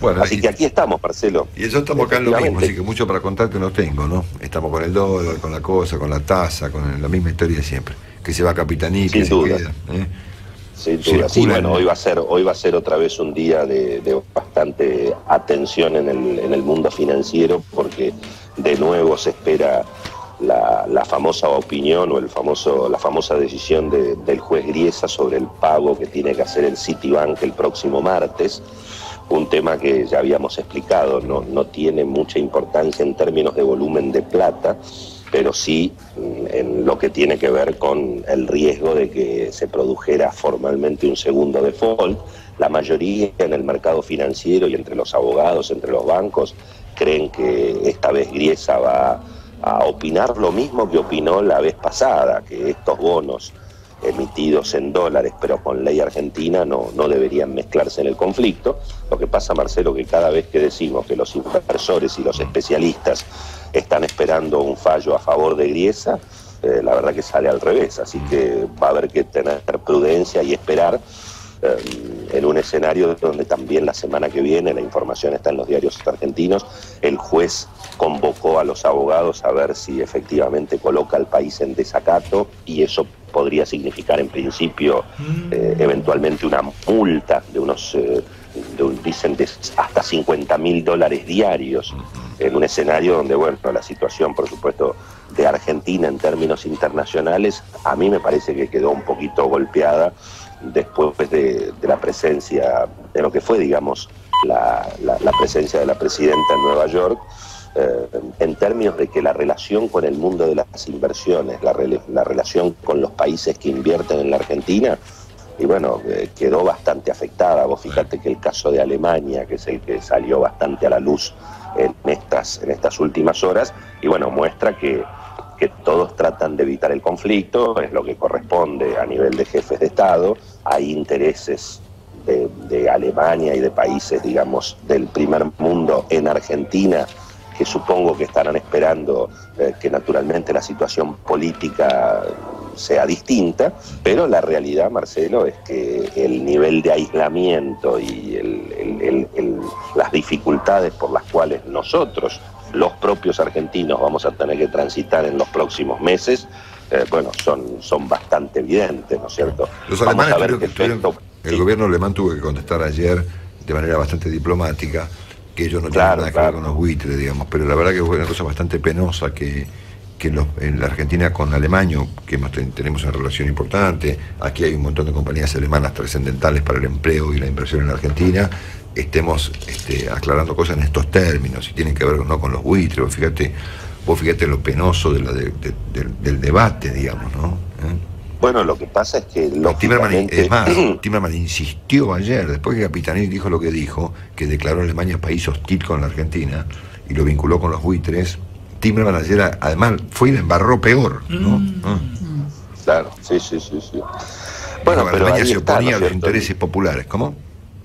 Bueno, así y, que aquí estamos, Marcelo. Y eso estamos acá en lo mismo, así que mucho para contarte no tengo, ¿no? Estamos con el dólar, con la cosa, con la tasa, con la misma historia de siempre. Que se va a Capitaní, que Sin duda. se queda. ¿eh? Sin duda, sí, bueno, hoy va a ser, hoy va a ser otra vez un día de, de bastante atención en el, en el mundo financiero, porque de nuevo se espera la, la famosa opinión o el famoso, la famosa decisión de, del juez Griesa sobre el pago que tiene que hacer el Citibank el próximo martes. Un tema que ya habíamos explicado, no, no tiene mucha importancia en términos de volumen de plata, pero sí en lo que tiene que ver con el riesgo de que se produjera formalmente un segundo default. La mayoría en el mercado financiero y entre los abogados, entre los bancos, creen que esta vez Griesa va a opinar lo mismo que opinó la vez pasada, que estos bonos emitidos en dólares pero con ley argentina no, no deberían mezclarse en el conflicto. Lo que pasa, Marcelo, que cada vez que decimos que los inversores y los especialistas están esperando un fallo a favor de Griesa, eh, la verdad que sale al revés, así que va a haber que tener prudencia y esperar eh, en un escenario donde también la semana que viene, la información está en los diarios argentinos, el juez convocó a los abogados a ver si efectivamente coloca al país en desacato, y eso podría significar en principio eh, eventualmente una multa de unos, eh, de un, dicen, de hasta cincuenta mil dólares diarios, en un escenario donde, bueno, la situación, por supuesto, de Argentina en términos internacionales, a mí me parece que quedó un poquito golpeada después de, de la presencia, de lo que fue, digamos, la, la, la presencia de la presidenta en Nueva York, eh, en términos de que la relación con el mundo de las inversiones, la, re, la relación con los países que invierten en la Argentina, y bueno, eh, quedó bastante afectada. Vos fíjate que el caso de Alemania, que es el que salió bastante a la luz en estas, en estas últimas horas, y bueno, muestra que, que todos tratan de evitar el conflicto, es lo que corresponde a nivel de jefes de Estado. Hay intereses de, de Alemania y de países, digamos, del primer mundo en Argentina, que supongo que estarán esperando eh, que naturalmente la situación política sea distinta, pero la realidad, Marcelo, es que el nivel de aislamiento y el, el, el, el, las dificultades por las cuales nosotros, los propios argentinos, vamos a tener que transitar en los próximos meses, eh, bueno, son, son bastante evidentes, ¿no es cierto? Los vamos alemanes a ver tuvieron, que tuvieron, esto, el sí. gobierno alemán tuvo que contestar ayer de manera bastante diplomática que ellos no Claro, tienen nada que claro. ver con los buitres, digamos, pero la verdad que fue una cosa bastante penosa que, que los, en la Argentina con Alemania, que hemos, tenemos una relación importante, aquí hay un montón de compañías alemanas trascendentales para el empleo y la inversión en la Argentina, estemos este, aclarando cosas en estos términos, y tienen que ver no con los buitres. Vos fíjate, vos fíjate lo penoso de la de, de, de, del debate, digamos, ¿no? ¿Eh? Bueno, lo que pasa es que Timmerman, lógicamente... es más, Timmerman insistió ayer, después que Capitaní dijo lo que dijo, que declaró a Alemania país hostil con la Argentina y lo vinculó con los buitres. Timmerman ayer además fue y la embarró peor, ¿no? Mm. Ah. Claro, sí, sí, sí, sí. Bueno, Bueno, pero Alemania ahí se está, oponía ¿no a es los cierto? intereses populares, ¿cómo?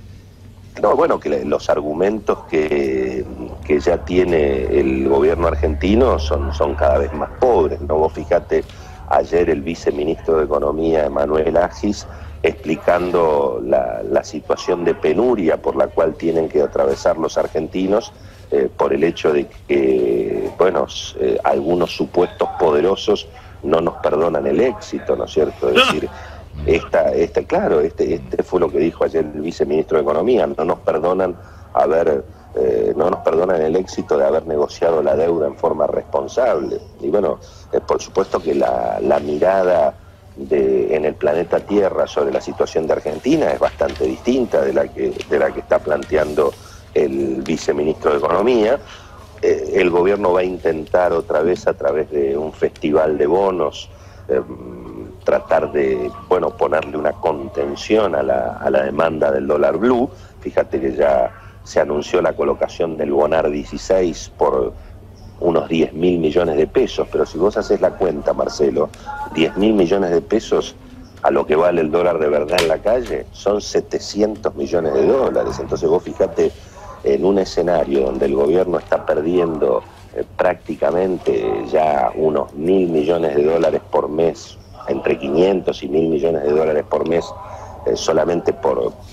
No, bueno, que los argumentos que, que ya tiene el gobierno argentino son, son cada vez más pobres, ¿no? Vos fíjate, ayer el viceministro de Economía, Emanuel Agis, explicando la, la situación de penuria por la cual tienen que atravesar los argentinos, eh, por el hecho de que, bueno, eh, algunos supuestos poderosos no nos perdonan el éxito, ¿no es cierto? Es decir, esta, este, claro, este, este fue lo que dijo ayer el viceministro de Economía, no nos perdonan haber, eh, no nos perdonan el éxito de haber negociado la deuda en forma responsable. Y bueno, eh, por supuesto que la, la mirada de, en el planeta Tierra sobre la situación de Argentina es bastante distinta de la que, de la que está planteando el viceministro de Economía. Eh, el gobierno va a intentar otra vez, a través de un festival de bonos, eh, tratar de, bueno, ponerle una contención a la, a la demanda del dólar blue. Fíjate que ya se anunció la colocación del Bonar dieciséis por unos diez mil millones de pesos, pero si vos haces la cuenta, Marcelo, diez mil millones de pesos a lo que vale el dólar de verdad en la calle, son setecientos millones de dólares. Entonces vos fíjate, en un escenario donde el gobierno está perdiendo eh, prácticamente ya unos mil millones de dólares por mes, entre quinientos y mil millones de dólares por mes, eh, solamente por,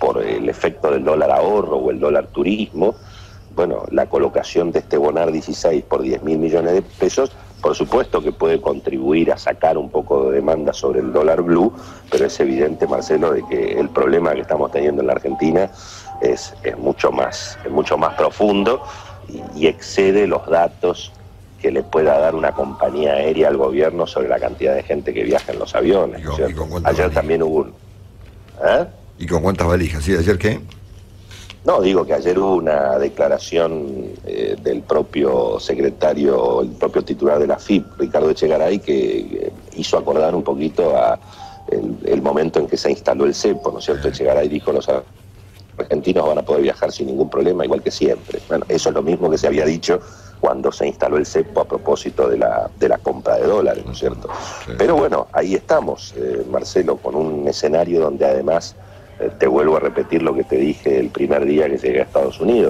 por el efecto del dólar ahorro o el dólar turismo, bueno, la colocación de este Bonar dieciséis por diez mil millones de pesos, por supuesto que puede contribuir a sacar un poco de demanda sobre el dólar blue, pero es evidente, Marcelo, de que el problema que estamos teniendo en la Argentina es, es mucho más, es mucho más profundo y, y excede los datos que le pueda dar una compañía aérea al gobierno sobre la cantidad de gente que viaja en los aviones. ¿Y con, y con Ayer valijas? también hubo un... ¿Eh? ¿Y con cuántas valijas? ¿Sí? ¿Ayer qué? No, digo que ayer hubo una declaración eh, del propio secretario, el propio titular de la F I P, Ricardo Echegaray, que eh, hizo acordar un poquito a el, el momento en que se instaló el cepo, ¿no es cierto? Echegaray dijo, los argentinos van a poder viajar sin ningún problema, igual que siempre. Bueno, eso es lo mismo que se había dicho cuando se instaló el cepo a propósito de la, de la compra de dólares, ¿no es cierto? Sí. Pero bueno, ahí estamos, eh, Marcelo, con un escenario donde además, eh, te vuelvo a repetir lo que te dije el primer día que llegué a Estados Unidos,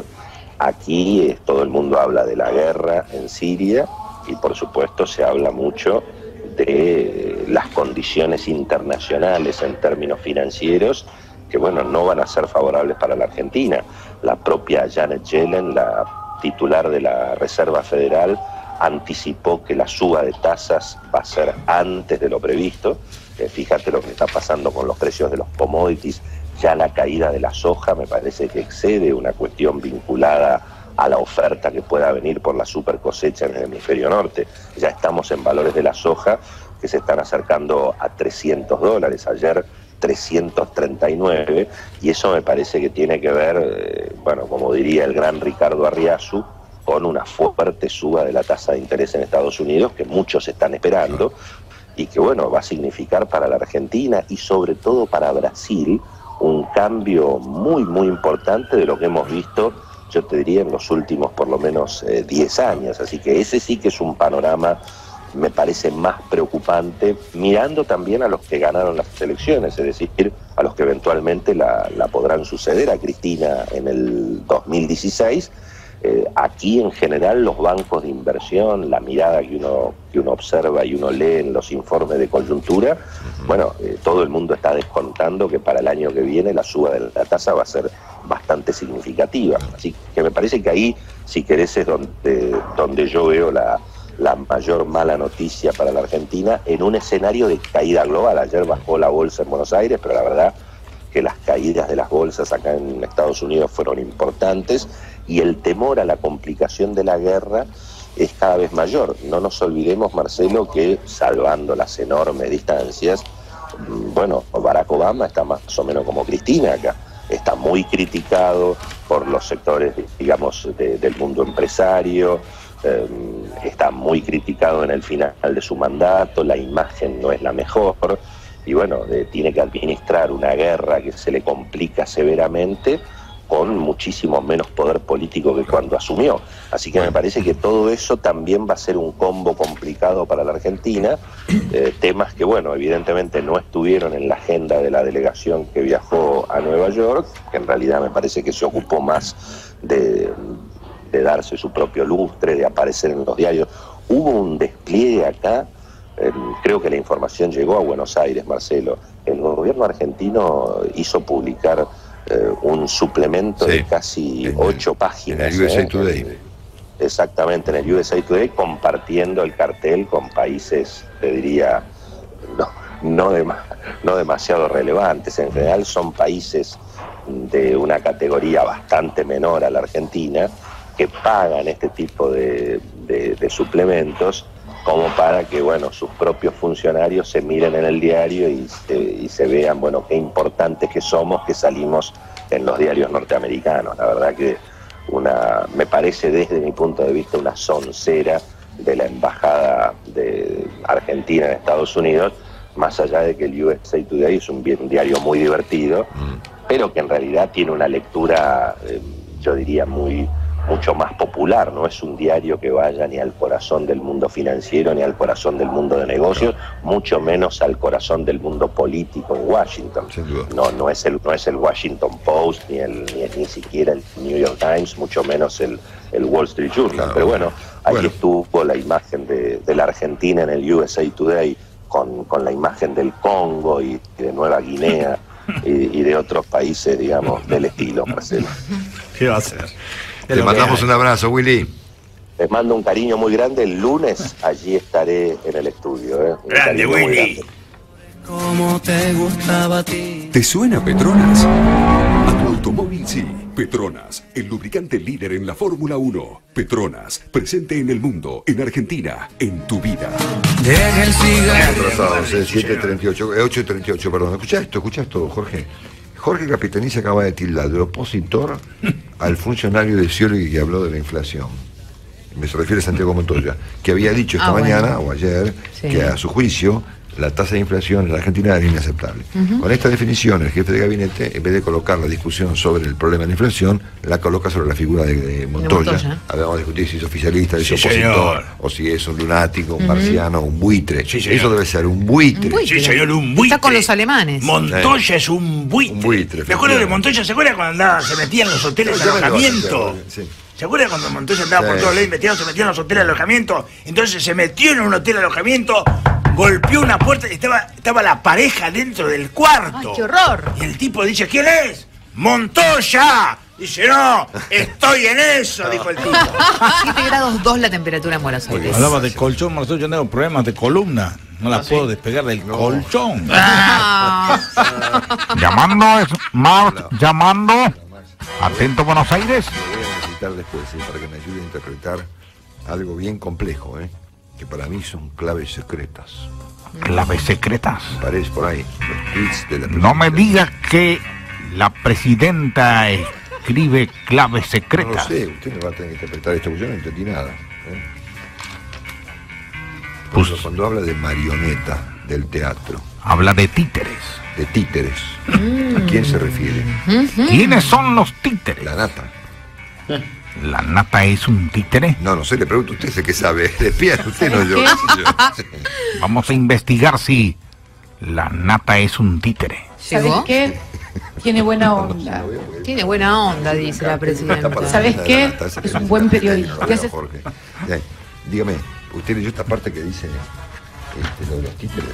aquí eh, todo el mundo habla de la guerra en Siria y por supuesto se habla mucho de eh, las condiciones internacionales en términos financieros que bueno, no van a ser favorables para la Argentina. La propia Janet Yellen, la titular de la Reserva Federal, anticipó que la suba de tasas va a ser antes de lo previsto. Eh, fíjate lo que está pasando con los precios de los commodities, ya la caída de la soja me parece que excede una cuestión vinculada a la oferta que pueda venir por la super cosecha en el hemisferio norte. Ya estamos en valores de la soja que se están acercando a trescientos dólares. Ayer trescientos treinta y nueve, y eso me parece que tiene que ver, eh, bueno, como diría el gran Ricardo Arriazu, con una fuerte suba de la tasa de interés en Estados Unidos, que muchos están esperando, y que, bueno, va a significar para la Argentina y sobre todo para Brasil un cambio muy, muy importante de lo que hemos visto, yo te diría, en los últimos por lo menos eh, diez años. Así que ese sí que es un panorama, me parece más preocupante, mirando también a los que ganaron las elecciones, es decir, a los que eventualmente la, la podrán suceder a Cristina en el dos mil dieciséis. Eh, aquí en general los bancos de inversión, la mirada que uno, que uno observa y uno lee en los informes de coyuntura, bueno, eh, todo el mundo está descontando que para el año que viene la suba de la tasa va a ser bastante significativa. Así que me parece que ahí, si querés, es donde, donde yo veo la... la mayor mala noticia para la Argentina en un escenario de caída global. Ayer bajó la bolsa en Buenos Aires, pero la verdad que las caídas de las bolsas acá en Estados Unidos fueron importantes y el temor a la complicación de la guerra es cada vez mayor. No nos olvidemos, Marcelo, que salvando las enormes distancias, bueno, Barack Obama está más o menos como Cristina acá. Está muy criticado por los sectores, digamos, de, del mundo empresario. Eh, está muy criticado en el final de su mandato, la imagen no es la mejor y bueno, eh, tiene que administrar una guerra que se le complica severamente con muchísimo menos poder político que cuando asumió. Así que me parece que todo eso también va a ser un combo complicado para la Argentina, eh, temas que bueno, evidentemente no estuvieron en la agenda de la delegación que viajó a Nueva York, que en realidad me parece que se ocupó más de... de darse su propio lustre, de aparecer en los diarios. Hubo un despliegue acá, eh, creo que la información llegó a Buenos Aires, Marcelo. El gobierno argentino hizo publicar eh, un suplemento sí, de casi ocho páginas. En el U S A eh, Today. En, exactamente, en el U S A Today, compartiendo el cartel con países, te diría, no, no, de, no demasiado relevantes. En general son países de una categoría bastante menor a la Argentina, que pagan este tipo de, de, de suplementos como para que, bueno, sus propios funcionarios se miren en el diario y se, y se vean, bueno, qué importantes que somos, que salimos en los diarios norteamericanos. La verdad que una, me parece desde mi punto de vista una soncera de la embajada de Argentina en Estados Unidos, más allá de que el U S A Today es un, un diario muy divertido, mm. pero que en realidad tiene una lectura, eh, yo diría, muy... mucho más popular, no es un diario que vaya ni al corazón del mundo financiero ni al corazón del mundo de negocios, mucho menos al corazón del mundo político en Washington. No, no es el, no es el Washington Post ni el, ni, ni siquiera el New York Times, mucho menos el, el Wall Street Journal. Claro. Pero bueno, ahí bueno. estuvo la imagen de, de la Argentina en el U S A Today con, con la imagen del Congo y de Nueva Guinea y, y de otros países, digamos, del estilo, Marcelo. ¿Qué va a hacer? Te mandamos un abrazo, Willy. Les mando un cariño muy grande. El lunes allí estaré en el estudio. ¿eh? Un Grande, cariño muy Willy. grande. Como te gustaba a ti. ¿Te suena Petronas? A tu automóvil sí. Petronas, el lubricante líder en la Fórmula uno. Petronas, presente en el mundo, en Argentina, en tu vida. Deja el cigarro. Atrasados, eh, siete treinta y ocho, eh, ocho treinta y ocho, perdón. Escuchá esto, escuchá esto, Jorge. Jorge Capitaniza acaba de tildar de opositor al funcionario de Scioli que habló de la inflación. Me se refiere a Santiago Montoya, que había dicho esta Ah, bueno. mañana o ayer Sí. que a su juicio la tasa de inflación en la Argentina era inaceptable. Ujú. Con esta definición, el jefe de gabinete, en vez de colocar la discusión sobre el problema de la inflación, la coloca sobre la figura de, de Montoya. Montoya. Habíamos discutido si es oficialista, si es Sí, opositor, señor. o si es un lunático, un Ujú. marciano, un buitre. Sí, señor. Eso debe ser un buitre. Un buitre. Sí, señor, un buitre. Está con los alemanes. Montoya es un buitre. Un buitre, Me acuerdo de efectivamente. Montoya, ¿se acuerda cuando andaba, se metía en los hoteles de Ya me lo alojamiento? hace, sí. ¿Se acuerda cuando Montoya andaba por Sí. todos lados investigando, se metía en los hoteles de alojamiento? Entonces se metió en un hotel de alojamiento, golpeó una puerta y estaba, estaba la pareja dentro del cuarto. ¡Ay, qué horror! Y el tipo dice, ¿quién es? ¡Montoya! Dice, no, estoy en eso, dijo el tipo. siete grados dos la temperatura en Buenos Aires. Hablaba de colchón, Marcelo, yo tengo problemas de columna. No la puedo despegar del colchón. Ah. Llamando, es más, llamando. Atento, Buenos Aires. Lo voy a necesitar después, ¿eh? Para que me ayude a interpretar algo bien complejo, ¿eh? Que para mí son claves secretas. Claves secretas. Parece por ahí, los tweets de la No me digas que la presidenta escribe claves No secretas. lo sé, usted me va a tener que interpretar esto, porque yo no entendí nada. ¿eh? Pues- Cuando, cuando habla de marioneta del teatro, Habla de títeres. de títeres, ¿a quién se refiere? ¿Quiénes son los títeres? La nata. ¿La nata es un títere? No, no sé, le pregunto a usted, sé que sabe. Despierta usted, no yo. Vamos a investigar si la nata es un títere. ¿Sabes ¿Llegó? qué? Tiene buena onda. Tiene buena onda, dice la presidenta. ¿Sabes qué? Es un buen periodista. ¿Qué haces? Jorge. Bien, dígame, ¿usted leyó esta parte que dice este, lo de los títeres?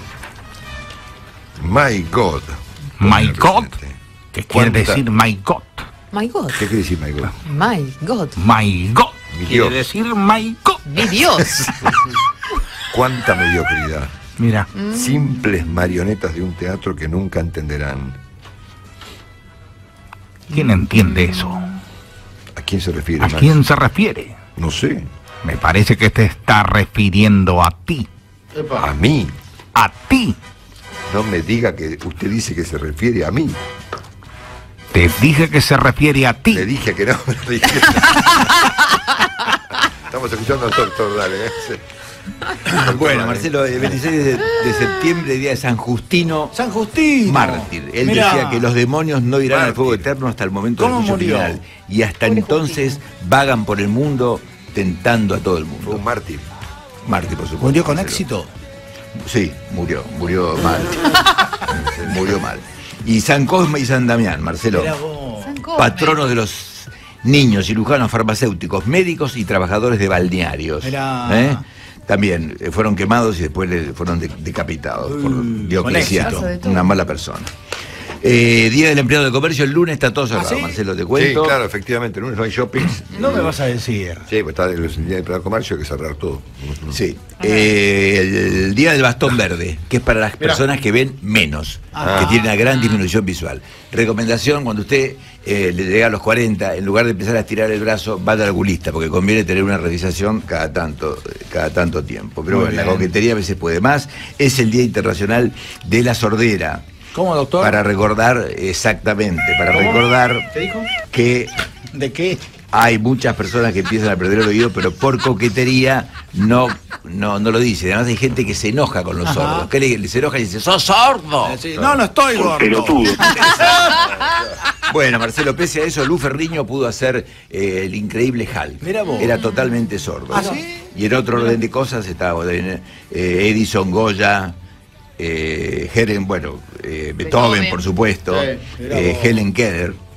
My God. My God. ¿Qué quiere ¿Cuánta- decir my God? My God. ¿Qué quiere decir My God? My God. My God. Mi Quiere Dios. decir my God. Mi Dios. ¿Cuánta mediocridad? Mira, Simples marionetas de un teatro que nunca entenderán. ¿quién entiende eso? ¿A quién se refiere? ¿A Max? quién se refiere? No sé. Me parece que te está refiriendo a ti. A mí. A ti. No me diga que usted dice que se refiere a mí. Te dije que se refiere a ti. Le dije que no, me lo dije. Estamos escuchando al doctor, dale. ¿eh? Sí. Bueno, Marcelo, el veintiséis de, de septiembre, día de San Justino. San Justino. Mártir. Él Mirá. decía que los demonios no irán al fuego eterno hasta el momento del ¿Cómo juicio murió? final. Y hasta entonces vagan por el mundo tentando a todo el mundo. Fue un mártir. Mártir, por supuesto. ¿Murió con Marcelo. éxito? Sí, murió, murió mal. Murió mal. Y San Cosme y San Damián, Marcelo, Mirá vos. San Cosme. patronos de los niños, cirujanos, farmacéuticos, médicos y trabajadores de balnearios. Mirá. ¿Eh? También eh, fueron quemados y después le fueron de- decapitados por Mm, Diocleciano, con éxito. una mala persona. Eh, Día del Empleado de Comercio, el lunes está todo cerrado, ¿Ah, sí? Marcelo, te Sí, cuento. claro, efectivamente. El lunes no hay shoppings. No me vas a decir. Sí, pues está el día del plan de comercio, hay que cerrar todo. Sí. Eh, el, el día del bastón verde, que es para las personas que ven menos, Ah. que tienen una gran disminución visual. Recomendación, cuando usted eh, le llega a los cuarenta, en lugar de empezar a estirar el brazo, vaya al oculista, porque conviene tener una revisación cada tanto, cada tanto tiempo. Pero Muy bueno, la bien. coquetería a veces puede más. Es el Día Internacional de la Sordera. ¿Cómo, doctor? Para recordar, exactamente, para ¿Cómo? recordar ¿Qué dijo? que ¿De qué? hay muchas personas que empiezan a perder el oído, pero por coquetería no, no, no lo dicen. Además hay gente que se enoja con los Ajá. sordos. Que le, se enoja y dice, ¡sos sordo! Eh, sí. No, no estoy gordo. Pelotudo. Bueno, Marcelo, pese a eso, Lu Ferriño pudo hacer eh, el increíble Hulk. Mira vos. Era totalmente sordo. ¿Ah, sí? Y en otro orden de cosas estaba eh, Edison, Goya, eh, Helen, bueno, eh, Beethoven, Beethoven. por supuesto, Sí, mirá eh, vos. Helen Keller.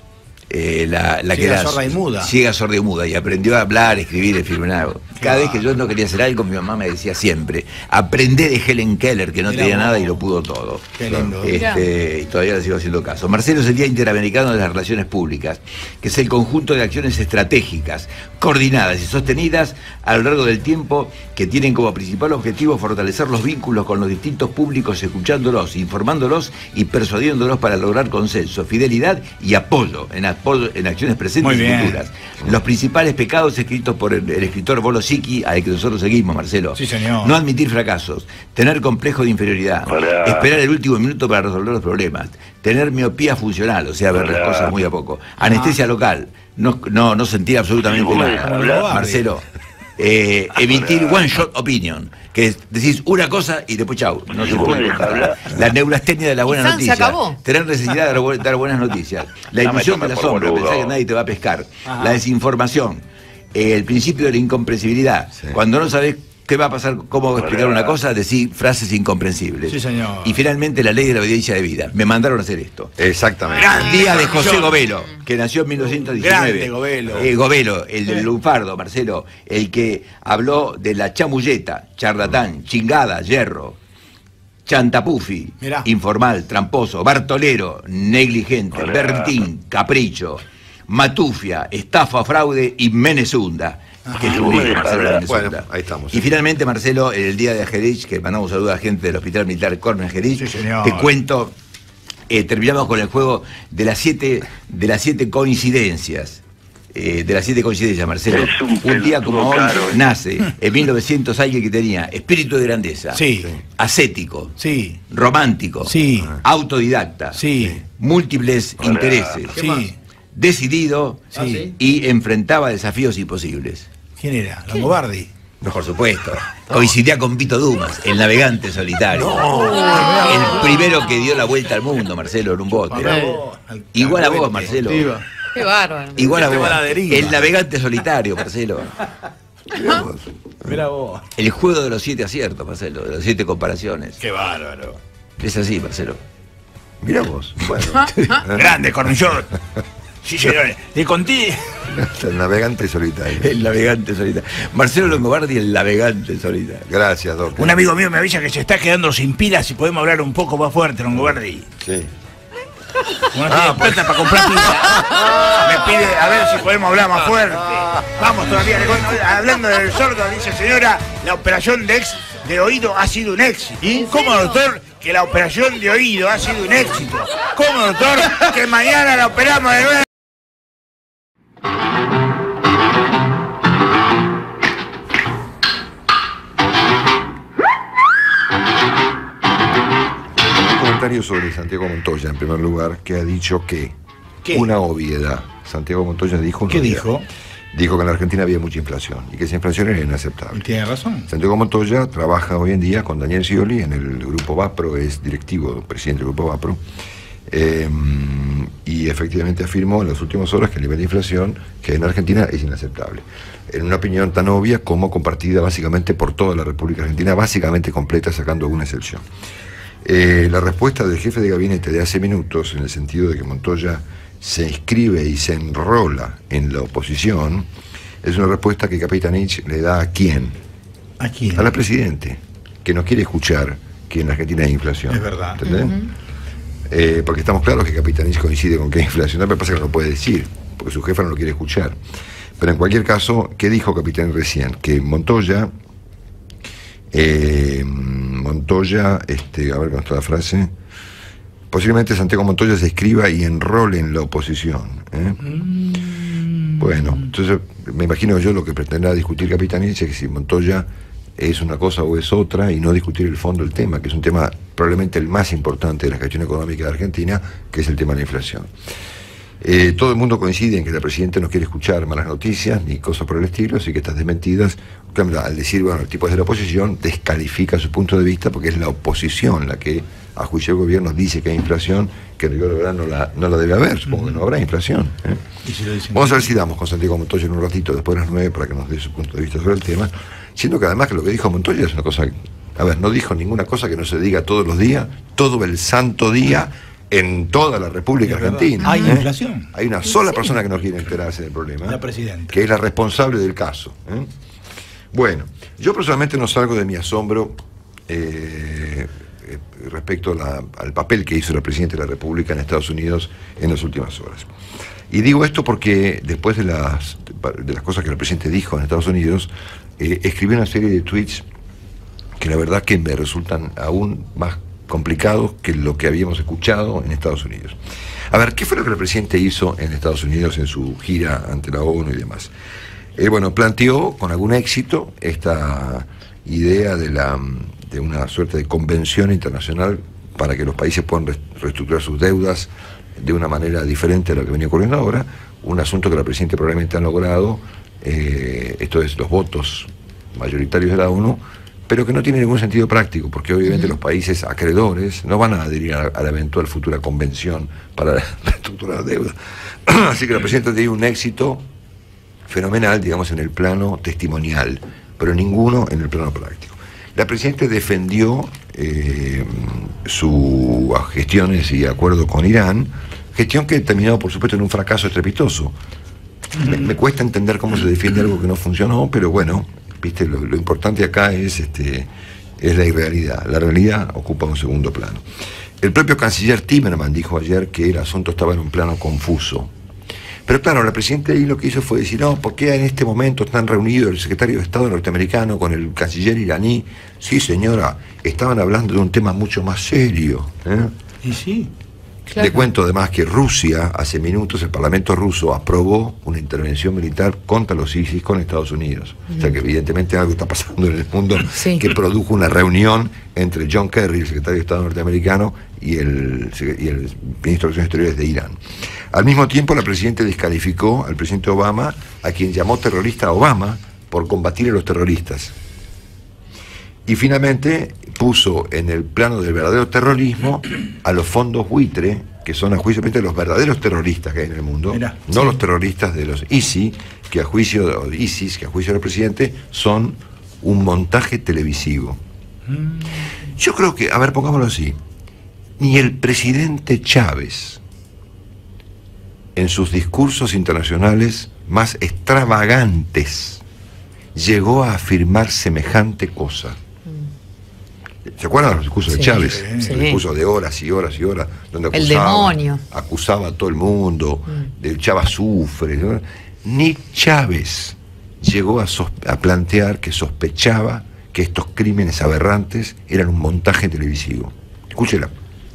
Eh, la, la ciega, que era sorda y muda. ciega, sorda y muda, y aprendió a hablar, escribir, escribir. Cada vez que yo no quería hacer algo, mi mamá me decía siempre, aprendé de Helen Keller, que no Mirá tenía vos. nada y lo pudo todo. Qué lindo. Este, y todavía le sigo haciendo caso. Marcelo es el Día Interamericano de las Relaciones Públicas, que es el conjunto de acciones estratégicas, coordinadas y sostenidas a lo largo del tiempo, que tienen como principal objetivo fortalecer los vínculos con los distintos públicos, escuchándolos, informándolos y persuadiéndolos para lograr consenso, fidelidad y apoyo en, apoyo, en acciones presentes Muy y bien. futuras. Los principales pecados escritos por el, el escritor Bolo Siki, al que nosotros seguimos, Marcelo. Sí, señor. No admitir fracasos, tener complejo de inferioridad, Hola. esperar el último minuto para resolver los problemas, tener miopía funcional, o sea, ver las Hola. cosas muy a poco, anestesia local, no, no, no sentir absolutamente ¿Cómo nada. habla? Marcelo, eh, emitir one shot opinion, que es, decís una cosa y después chau, no se ¿Cómo puede deja contar. hablar? La neurastenia de la buena San, se noticia, acabó. tener necesidad de dar, bu- dar buenas noticias, la No me ilusión de tome la por sombra, boludo. pensar que nadie te va a pescar, Ajá. la desinformación, eh, el principio de la incomprensibilidad. Cuando no sabes qué va a pasar, cómo explicar una cosa, decir frases incomprensibles. Sí, señor. Y finalmente la ley de la obediencia de vida. Me mandaron a hacer esto. Exactamente. Día de José Govelo, que nació en mil novecientos diecinueve. Grande Govelo. Eh, Govelo, el del lunfardo, Marcelo, el que habló de la chamulleta, charlatán, chingada, yerro, chantapufi, Mirá. informal, tramposo, bartolero, negligente, Hola. berretín, capricho, matufia, estafa, fraude y menezunda. Que es un ¿Cómo libro, me deja Marcelo hablar? Menezunda. Bueno, ahí estamos. Y finalmente, Marcelo, en el día de Ajerich, que mandamos saludos a la gente del Hospital Militar Cormen Ajerich, Sí, señor. te cuento, eh, terminamos con el juego de las siete, de las siete coincidencias. Eh, de las siete coincidencias, Marcelo. Es un Un día como hoy pelotudo caro, ¿eh? nace, en mil novecientos, alguien que tenía espíritu de grandeza, Sí. ascético, Sí. romántico, Sí. autodidacta, Sí. múltiples Hola. intereses, ¿Qué más? decidido Sí. y enfrentaba desafíos imposibles. ¿Quién era? Longobardi. Por supuesto. Coincidía con Vito Dumas, el navegante solitario. El primero que dio la vuelta al mundo, Marcelo, en un bote. Mirá vos, al- Igual a vos, al- Marcelo. Qué bárbaro. Igual a Este vos. va a la deriva. El navegante solitario, Marcelo. Mira vos. El juego de los siete aciertos, Marcelo, de las siete comparaciones. Qué bárbaro. Es así, Marcelo. Mirá vos. Bueno. Grande, Cornillón. Sí, señores. Le conté. El navegante solitario. El navegante solitario. Marcelo Longobardi, el navegante solitario. Gracias, doctor. Un amigo mío me avisa que se está quedando sin pilas y podemos hablar un poco más fuerte, Longobardi. Sí. Como no tiene plata para comprar pilas. Me pide a ver si podemos hablar más fuerte. Vamos todavía. le cuento- Hablando del sordo, dice señora, la operación de, ex, de oído ha sido un éxito. ¿Y cómo, doctor? Que la operación de oído ha sido un éxito. ¿Cómo, doctor? Que mañana la operamos de nuevo. Un comentario sobre Santiago Montoya, en primer lugar, que ha dicho que ¿Qué? una obviedad. Santiago Montoya dijo una ¿Qué obviedad. dijo? Dijo que en la Argentina había mucha inflación y que esa inflación era inaceptable. Tiene razón. Santiago Montoya trabaja hoy en día con Daniel Scioli en el Grupo Vapro, es directivo, presidente del Grupo Vapro, eh, y efectivamente afirmó en las últimas horas que el nivel de inflación que hay en Argentina es inaceptable. En una opinión tan obvia como compartida básicamente por toda la República Argentina, básicamente completa, sacando alguna excepción. Eh, la respuesta del jefe de gabinete de hace minutos, en el sentido de que Montoya se inscribe y se enrola en la oposición, es una respuesta que Capitanich le da a quién. ¿A quién? A la Presidente, que no quiere escuchar que en la Argentina hay inflación. Es verdad. ¿Entendés? Eh, porque estamos claros que Capitanich coincide con que hay inflación, no me pasa que no lo puede decir, porque su jefa no lo quiere escuchar. Pero en cualquier caso, ¿qué dijo Capitanich recién? Que Montoya, eh, Montoya, este, a ver cómo está la frase, posiblemente Santiago Montoya se escriba y enrole en la oposición. ¿eh? Bueno, entonces me imagino yo lo que pretenderá discutir Capitanich es que si Montoya es una cosa o es otra y no discutir el fondo del tema, que es un tema probablemente el más importante de la gestión económica de Argentina, que es el tema de la inflación. Eh, todo el mundo coincide en que la Presidenta no quiere escuchar malas noticias ni cosas por el estilo, así que estas desmentidas, claro, al decir, bueno, el tipo es de la oposición, descalifica su punto de vista porque es la oposición la que, a juicio del gobierno, dice que hay inflación, que en rigor de verdad no la, no la debe haber, supongo que no habrá inflación. ¿eh? Y si lo dicen- Vamos a ver si damos con Santiago Montoya en un ratito, después de las nueve, para que nos dé su punto de vista sobre el tema, siendo que además que lo que dijo Montoya es una cosa, a ver, no dijo ninguna cosa que no se diga todos los días, todo el santo día, en toda la República Es verdad. Argentina. Hay ¿eh? inflación. Hay una sola Sí. persona que no quiere enterarse del problema, La presidenta. que es la responsable del caso. ¿eh? Bueno, yo personalmente no salgo de mi asombro eh, eh, respecto a la- al papel que hizo la Presidenta de la República en Estados Unidos en las últimas horas. Y digo esto porque después de las, de las cosas que el presidente dijo en Estados Unidos, eh, escribió una serie de tweets que la verdad que me resultan aún más complicados que lo que habíamos escuchado en Estados Unidos. A ver, ¿qué fue lo que el presidente hizo en Estados Unidos en su gira ante la ONU y demás? Eh, bueno, planteó con algún éxito esta idea de, la, de una suerte de convención internacional para que los países puedan reestructurar sus deudas de una manera diferente a lo que venía ocurriendo ahora, un asunto que la Presidenta probablemente han logrado, eh, esto es los votos mayoritarios de la ONU, pero que no tiene ningún sentido práctico, porque obviamente los países acreedores no van a adherir a, a la eventual futura convención para reestructurar deuda. Así que la Presidenta tiene un éxito fenomenal, digamos, en el plano testimonial, pero ninguno en el plano práctico. La Presidenta defendió eh, sus gestiones y acuerdo con Irán, gestión que terminó, por supuesto, en un fracaso estrepitoso. Me, me cuesta entender cómo se defiende algo que no funcionó, pero bueno, viste, lo, lo importante acá es, este, es la irrealidad. La realidad ocupa un segundo plano. El propio canciller Timmermans dijo ayer que el asunto estaba en un plano confuso. Pero claro, la Presidenta ahí lo que hizo fue decir, no, ¿por qué en este momento están reunidos el secretario de Estado norteamericano con el canciller iraní? Sí, señora, estaban hablando de un tema mucho más serio. ¿eh? Y sí. Le cuento además que Rusia, hace minutos, el Parlamento ruso aprobó una intervención militar contra los ISIS con Estados Unidos. O sea que evidentemente algo está pasando en el mundo Sí. que produjo una reunión entre John Kerry, el secretario de Estado norteamericano, y el, y el ministro de Relaciones Exteriores de Irán. Al mismo tiempo, la Presidenta descalificó al presidente Obama, a quien llamó terrorista a Obama, por combatir a los terroristas. Y finalmente puso en el plano del verdadero terrorismo a los fondos buitre, que son a juicio de los verdaderos terroristas que hay en el mundo, Mirá, no sí. los terroristas de los ISIS, que a juicio de ISIS, que a juicio del presidente son un montaje televisivo. Yo creo que, a ver, pongámoslo así, ni el presidente Chávez, en sus discursos internacionales más extravagantes, llegó a afirmar semejante cosa. ¿Se acuerdan de los discursos Sí, de Chávez? sí. El discurso de horas y horas y horas, donde El acusaba, demonio. acusaba a todo el mundo, del Chávez sufre. ¿no? Ni Chávez llegó a, sos- a plantear que sospechaba que estos crímenes aberrantes eran un montaje televisivo. Escúchela.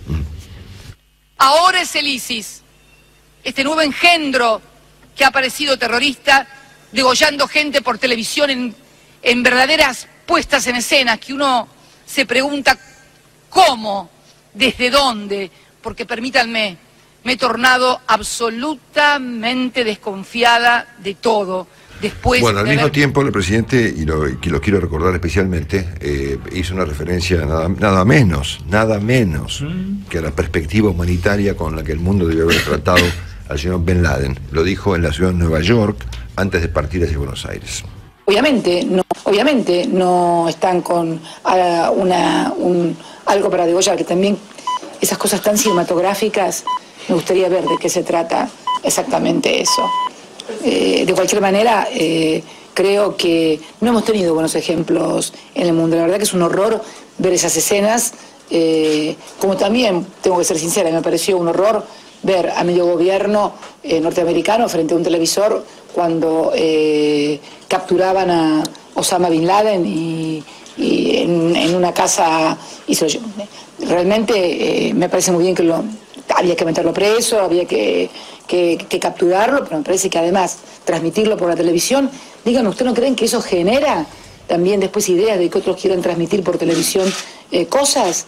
Ahora es el ISIS, este nuevo engendro que ha aparecido terrorista, degollando gente por televisión en, en verdaderas puestas en escena, que uno se pregunta cómo, desde dónde, porque permítanme, me he tornado absolutamente desconfiada de todo. Después Bueno, al de mismo haber- tiempo el presidente, y lo, y lo quiero recordar especialmente, eh, hizo una referencia nada, nada menos, nada menos que a la perspectiva humanitaria con la que el mundo debe haber tratado al señor Bin Laden. Lo dijo en la ciudad de Nueva York antes de partir hacia Buenos Aires. Obviamente no, obviamente no están con ah, una, un, algo para degollar, que también esas cosas tan cinematográficas, me gustaría ver de qué se trata exactamente eso. Eh, de cualquier manera, eh, creo que no hemos tenido buenos ejemplos en el mundo. La verdad que es un horror ver esas escenas, eh, como también, tengo que ser sincera, me pareció un horror ver a medio gobierno eh, norteamericano frente a un televisor cuando eh, capturaban a Osama Bin Laden y, y en, en una casa. Y se lo lle- realmente eh, me parece muy bien que lo había que meterlo preso, había que, que, que capturarlo, pero me parece que además transmitirlo por la televisión, díganme, ¿usted no creen que eso genera también después ideas de que otros quieran transmitir por televisión eh, cosas?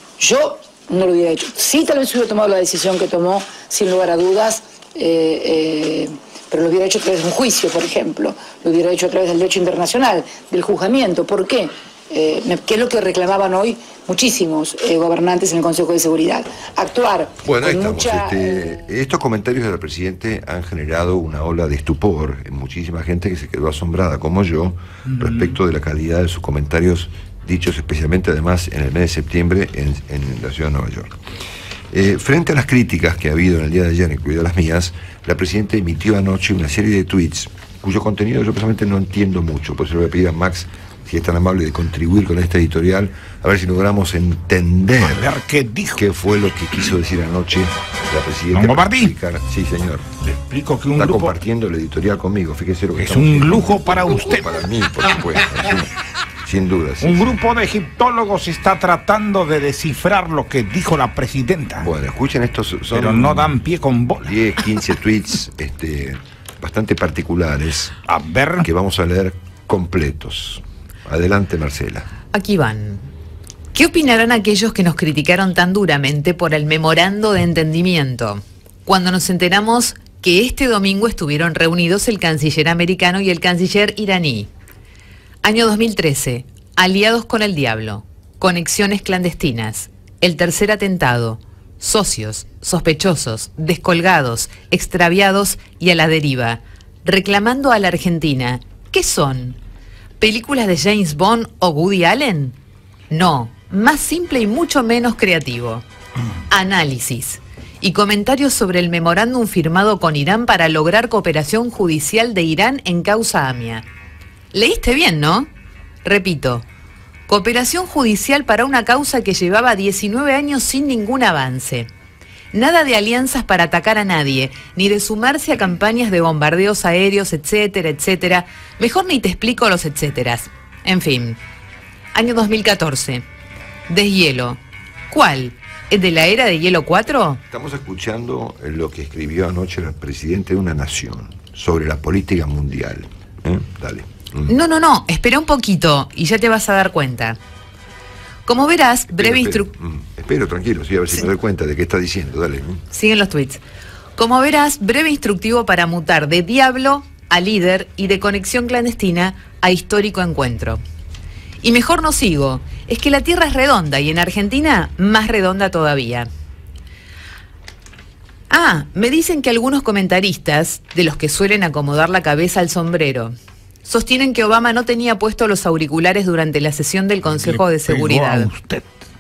Yo no lo hubiera hecho. Sí, tal vez hubiera tomado la decisión que tomó, sin lugar a dudas, eh, eh, pero lo hubiera hecho a través de un juicio, por ejemplo, lo hubiera hecho a través del derecho internacional, del juzgamiento. ¿Por qué? Eh, me- ¿Qué es lo que reclamaban hoy muchísimos eh, gobernantes en el Consejo de Seguridad? Actuar Bueno, ahí con estamos. mucha... Este, estos comentarios del presidente han generado una ola de estupor en muchísima gente que se quedó asombrada, como yo, respecto de la calidad de sus comentarios dichos especialmente además en el mes de septiembre en, en la ciudad de Nueva York. Eh, frente a las críticas que ha habido en el día de ayer, incluidas las mías, la Presidenta emitió anoche una serie de tweets cuyo contenido yo personalmente no entiendo mucho, por eso le voy a pedir a Max, si es tan amable, de contribuir con esta editorial, a ver si logramos entender a ver qué dijo, qué fue lo que quiso decir anoche la Presidenta. ¿Longobardi? Sí, señor. Le explico que un Está grupo... compartiendo la editorial conmigo, fíjese lo que es un lujo para un usted. Lujo para mí, por supuesto. Sin duda. Sí, un sí. grupo de egiptólogos está tratando de descifrar lo que dijo la Presidenta. Bueno, escuchen, estos son... Pero no dan pie con bola. diez, quince tweets este, bastante particulares. A ver. Que vamos a leer completos. Adelante, Marcela. Aquí van. ¿Qué opinarán aquellos que nos criticaron tan duramente por el memorando de entendimiento? Cuando nos enteramos que este domingo estuvieron reunidos el canciller americano y el canciller iraní. Año dos mil trece. Aliados con el diablo. Conexiones clandestinas. El tercer atentado. Socios, sospechosos, descolgados, extraviados y a la deriva. Reclamando a la Argentina. ¿Qué son? ¿Películas de James Bond o Woody Allen? No, más simple y mucho menos creativo. Análisis y comentarios sobre el memorándum firmado con Irán para lograr cooperación judicial de Irán en causa AMIA. Leíste bien, ¿no? Repito, cooperación judicial para una causa que llevaba diecinueve años sin ningún avance. Nada de alianzas para atacar a nadie, ni de sumarse a campañas de bombardeos aéreos, etcétera, etcétera. Mejor ni te explico los etcéteras. En fin. Año dos mil catorce. Deshielo. ¿Cuál? ¿Es de la era de hielo cuatro? Estamos escuchando lo que escribió anoche el presidente de una nación sobre la política mundial. ¿Eh? Dale. Mm. No, no, no. Espera un poquito y ya te vas a dar cuenta. Como verás, breve instrucción... Mm, espero, tranquilo, sí, a ver si sí. me doy cuenta de qué está diciendo, dale. Siguen los tweets. Como verás, breve instructivo para mutar de diablo a líder y de conexión clandestina a histórico encuentro. Y mejor no sigo, es que la Tierra es redonda y en Argentina más redonda todavía. Ah, me dicen que algunos comentaristas, de los que suelen acomodar la cabeza al sombrero, sostienen que Obama no tenía puestos los auriculares durante la sesión del Consejo de Seguridad. A usted.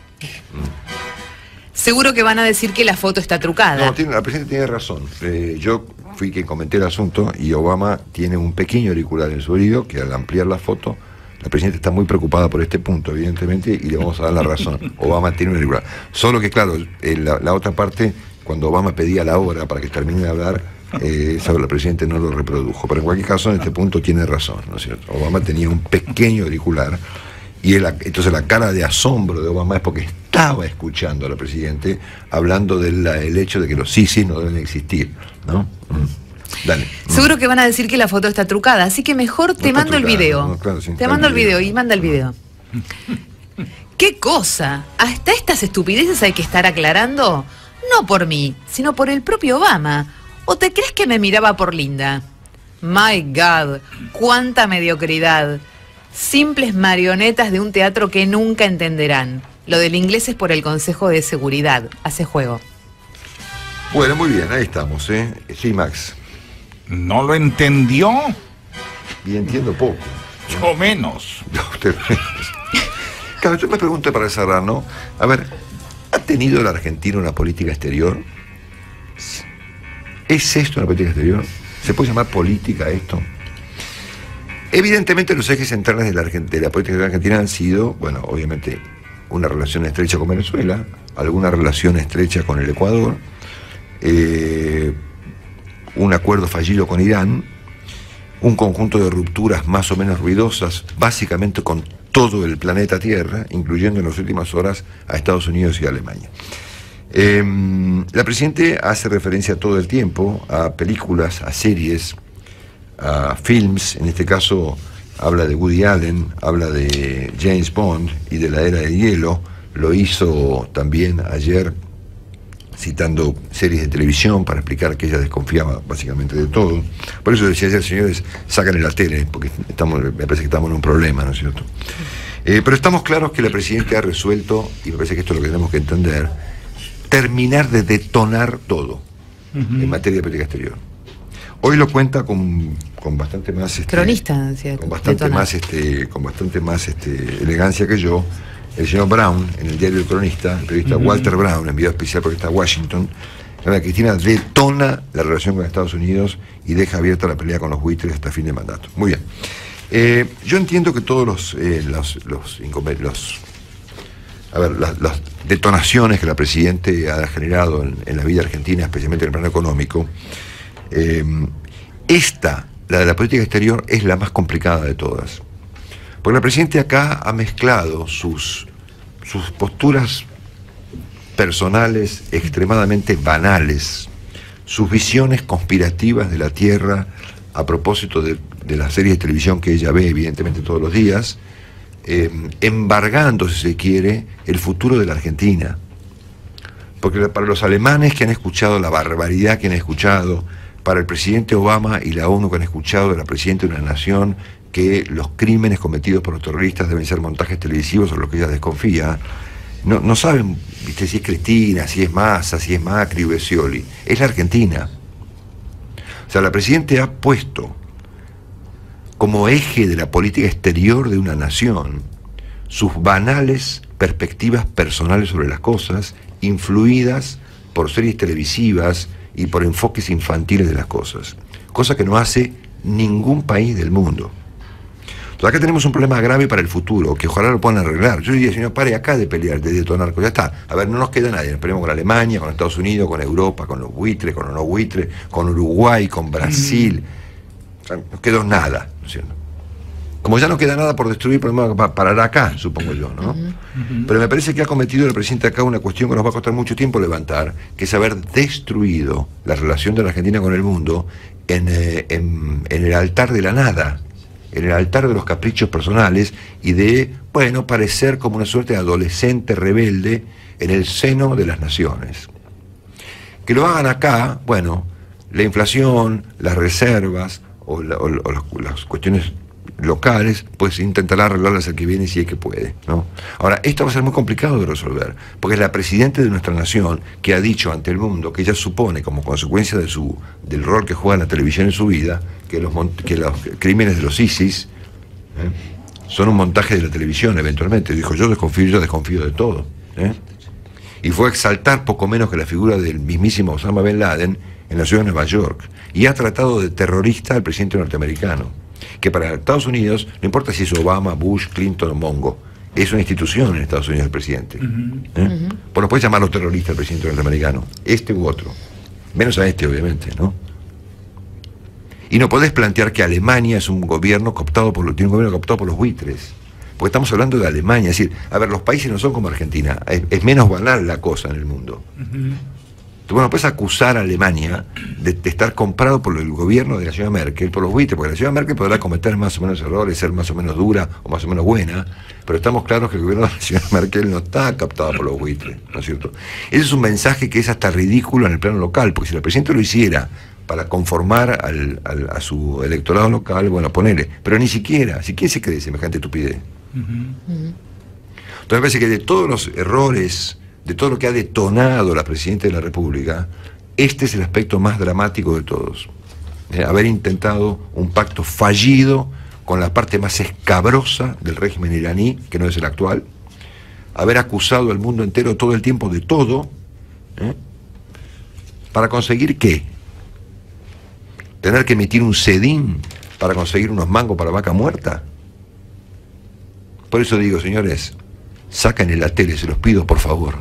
Seguro que van a decir que la foto está trucada. No, tiene, la presidenta tiene razón. Eh, yo fui quien comenté el asunto y Obama tiene un pequeño auricular en su oído que al ampliar la foto, la presidenta está muy preocupada por este punto, evidentemente, y le vamos a dar la razón. Obama tiene un auricular. Solo que, claro, eh, la, la otra parte, cuando Obama pedía la hora para que termine de hablar, Eh, eso la Presidenta no lo reprodujo, pero en cualquier caso en este punto tiene razón, ¿no es cierto? Obama tenía un pequeño auricular y él, entonces la cara de asombro de Obama es porque estaba escuchando a la Presidenta hablando del el hecho de que los sí sí no deben existir, ¿no? Mm. Dale. Seguro que van a decir que la foto está trucada, así que mejor te no mando trucada, el video. No, claro, te mando el video y manda el video. ¿Qué cosa? ¿Hasta estas estupideces hay que estar aclarando? No por mí, sino por el propio Obama. ¿O te crees que me miraba por linda? My God, cuánta mediocridad. Simples marionetas de un teatro que nunca entenderán. Lo del inglés es por el Consejo de Seguridad. Hace juego. Bueno, muy bien, ahí estamos, ¿eh? Sí, Max. ¿No lo entendió? Y entiendo poco. Yo menos. Usted Claro, yo me pregunto para cerrar, ¿no? A ver, ¿ha tenido la Argentina una política exterior? ¿Es esto una política exterior? ¿Se puede llamar política esto? Evidentemente los ejes centrales de la, de la política de Argentina han sido, bueno, obviamente una relación estrecha con Venezuela, alguna relación estrecha con el Ecuador, eh, un acuerdo fallido con Irán, un conjunto de rupturas más o menos ruidosas, básicamente con todo el planeta Tierra, incluyendo en las últimas horas a Estados Unidos y a Alemania. Eh, la Presidenta hace referencia todo el tiempo a películas, a series, a films, en este caso habla de Woody Allen, habla de James Bond y de la Era de Hielo, lo hizo también ayer citando series de televisión para explicar que ella desconfiaba básicamente de todo. Por eso decía ayer, señores, sácanle la tele, porque estamos, me parece que estamos en un problema, ¿no es cierto? Eh, pero estamos claros que la Presidenta ha resuelto, y me parece que esto es lo que tenemos que entender, terminar de detonar todo uh-huh. en materia de política exterior. Hoy lo cuenta con, con bastante más este, cronista, decía, con bastante detonar. más este, con bastante más este, elegancia que yo, el señor Brown, en el diario El Cronista, el periodista uh-huh. Walter Brown, enviado especial porque está en Washington, la Cristina detona la relación con Estados Unidos y deja abierta la pelea con los buitres hasta fin de mandato. Muy bien. Eh, yo entiendo que todos los, eh, los, los, los a ver, las, las detonaciones que la Presidente ha generado en, en la vida argentina, especialmente en el plano económico, eh, esta, la de la política exterior, es la más complicada de todas. Porque la Presidenta acá ha mezclado sus, sus posturas personales extremadamente banales, sus visiones conspirativas de la Tierra a propósito de, de la serie de televisión que ella ve evidentemente todos los días, eh, embargando, si se quiere, el futuro de la Argentina. Porque para los alemanes que han escuchado la barbaridad que han escuchado, para el presidente Obama y la ONU que han escuchado de la Presidenta de una nación que los crímenes cometidos por los terroristas deben ser montajes televisivos o lo que ella desconfía, No, no saben, viste, si es Cristina, si es Massa, si es Macri o Scioli. Es la Argentina. O sea, la Presidenta ha puesto como eje de la política exterior de una nación sus banales perspectivas personales sobre las cosas, influidas por series televisivas y por enfoques infantiles de las cosas. Cosa que no hace ningún país del mundo. Entonces acá tenemos un problema grave para el futuro, que ojalá lo puedan arreglar. Yo diría, señor, pare acá de pelear, de detonar, ya está. A ver, no nos queda nadie, nos peleamos con Alemania, con Estados Unidos, con Europa, con los buitres, con los no buitres, con Uruguay, con Brasil. O sea, no quedó nada, ¿no es cierto? Como ya no queda nada por destruir, el problema parará acá, supongo yo, ¿no? Uh-huh. Uh-huh. Pero me parece que ha cometido el presidente acá una cuestión que nos va a costar mucho tiempo levantar, que es haber destruido la relación de la Argentina con el mundo en, eh, en, en el altar de la nada, en el altar de los caprichos personales y de, bueno, parecer como una suerte de adolescente rebelde en el seno de las naciones. Que lo hagan acá, bueno, la inflación, las reservas o, la, o, o las, las cuestiones locales, pues intentará arreglarlas el que viene si es que puede, ¿no? Ahora, esto va a ser muy complicado de resolver, porque es la Presidenta de nuestra nación que ha dicho ante el mundo que ella supone, como consecuencia de su, del rol que juega en la televisión en su vida, que los, que los crímenes de los ISIS ¿eh? son un montaje de la televisión eventualmente. Dijo, yo desconfío, yo desconfío de todo, ¿eh? Y fue a exaltar poco menos que la figura del mismísimo Osama Bin Laden en la ciudad de Nueva York, y ha tratado de terrorista al presidente norteamericano, que para Estados Unidos, no importa si es Obama, Bush, Clinton o Mongo, es una institución en Estados Unidos el presidente. Uh-huh. ¿Eh? Uh-huh. Pues no puedes llamarlo terrorista al presidente norteamericano, este u otro, menos a este obviamente, ¿no? Y no podés plantear que Alemania es un gobierno cooptado por, tiene un gobierno cooptado por los buitres, porque estamos hablando de Alemania, es decir, a ver, los países no son como Argentina, es, es menos banal la cosa en el mundo. Uh-huh. Bueno, puedes acusar a Alemania de, de estar comprado por el gobierno de la señora Merkel, por los buitres, porque la señora Merkel podrá cometer más o menos errores, ser más o menos dura o más o menos buena, pero estamos claros que el gobierno de la señora Merkel no está captado por los buitres, ¿no es cierto? Ese es un mensaje que es hasta ridículo en el plano local, porque si la presidenta lo hiciera para conformar al, al, a su electorado local, bueno, ponele, pero ni siquiera, si quién se cree semejante estupidez. Uh-huh. Uh-huh. Entonces me parece que de todos los errores, de todo lo que ha detonado la Presidenta de la República, este es el aspecto más dramático de todos. Eh, haber intentado un pacto fallido con la parte más escabrosa del régimen iraní, que no es el actual, haber acusado al mundo entero todo el tiempo de todo, ¿eh? ¿Para conseguir qué? ¿Tener que emitir un sedín para conseguir unos mangos para vaca muerta? Por eso digo, señores, saquen la tele, se los pido por favor.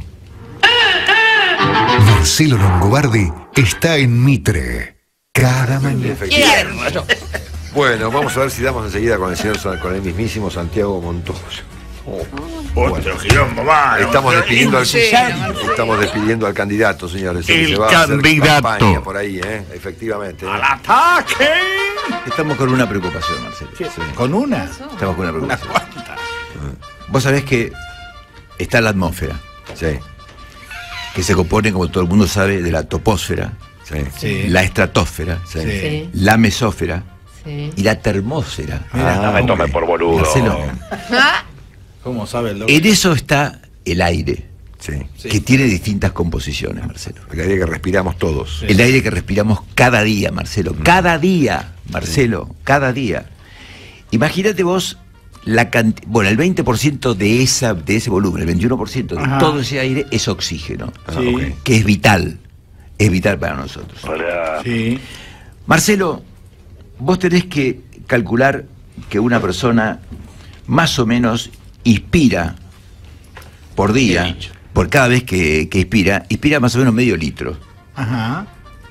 Marcelo Longobardi está en Mitre cada mañana. Bueno, vamos a ver si damos enseguida con el señor, con el mismísimo Santiago Montoya. Oh, bueno. Otro quilombo más. Estamos despidiendo al estamos despidiendo al candidato, señores. El se va candidato. A hacer por ahí, ¿eh? Efectivamente. ¡Al ataque! Estamos con una preocupación, Marcelo. Sí. ¿Con una? Estamos con una preocupación. ¿Una cuánta? Vos sabés que está la atmósfera. Sí. Que se compone, como todo el mundo sabe, de la toposfera, sí. Sí. La estratosfera, sí. Sí. La mesósfera sí. Y la termósfera. Mira, ah, no me tome por boludo. Marcelo, ¿cómo sabe el doctor? en eso está el aire, sí. que tiene distintas composiciones, Marcelo. El aire que respiramos todos. Sí. El aire que respiramos cada día, Marcelo. Cada día, Marcelo, sí. Cada día. Imagínate vos la canti- bueno, el veinte por ciento de, esa, de ese volumen, el veintiuno por ciento de Ajá. todo ese aire es oxígeno, Sí. ok, que es vital, es vital para nosotros. Sí. Marcelo, vos tenés que calcular que una persona más o menos inspira por día, por cada vez que, que inspira, inspira más o menos medio litro. Ajá.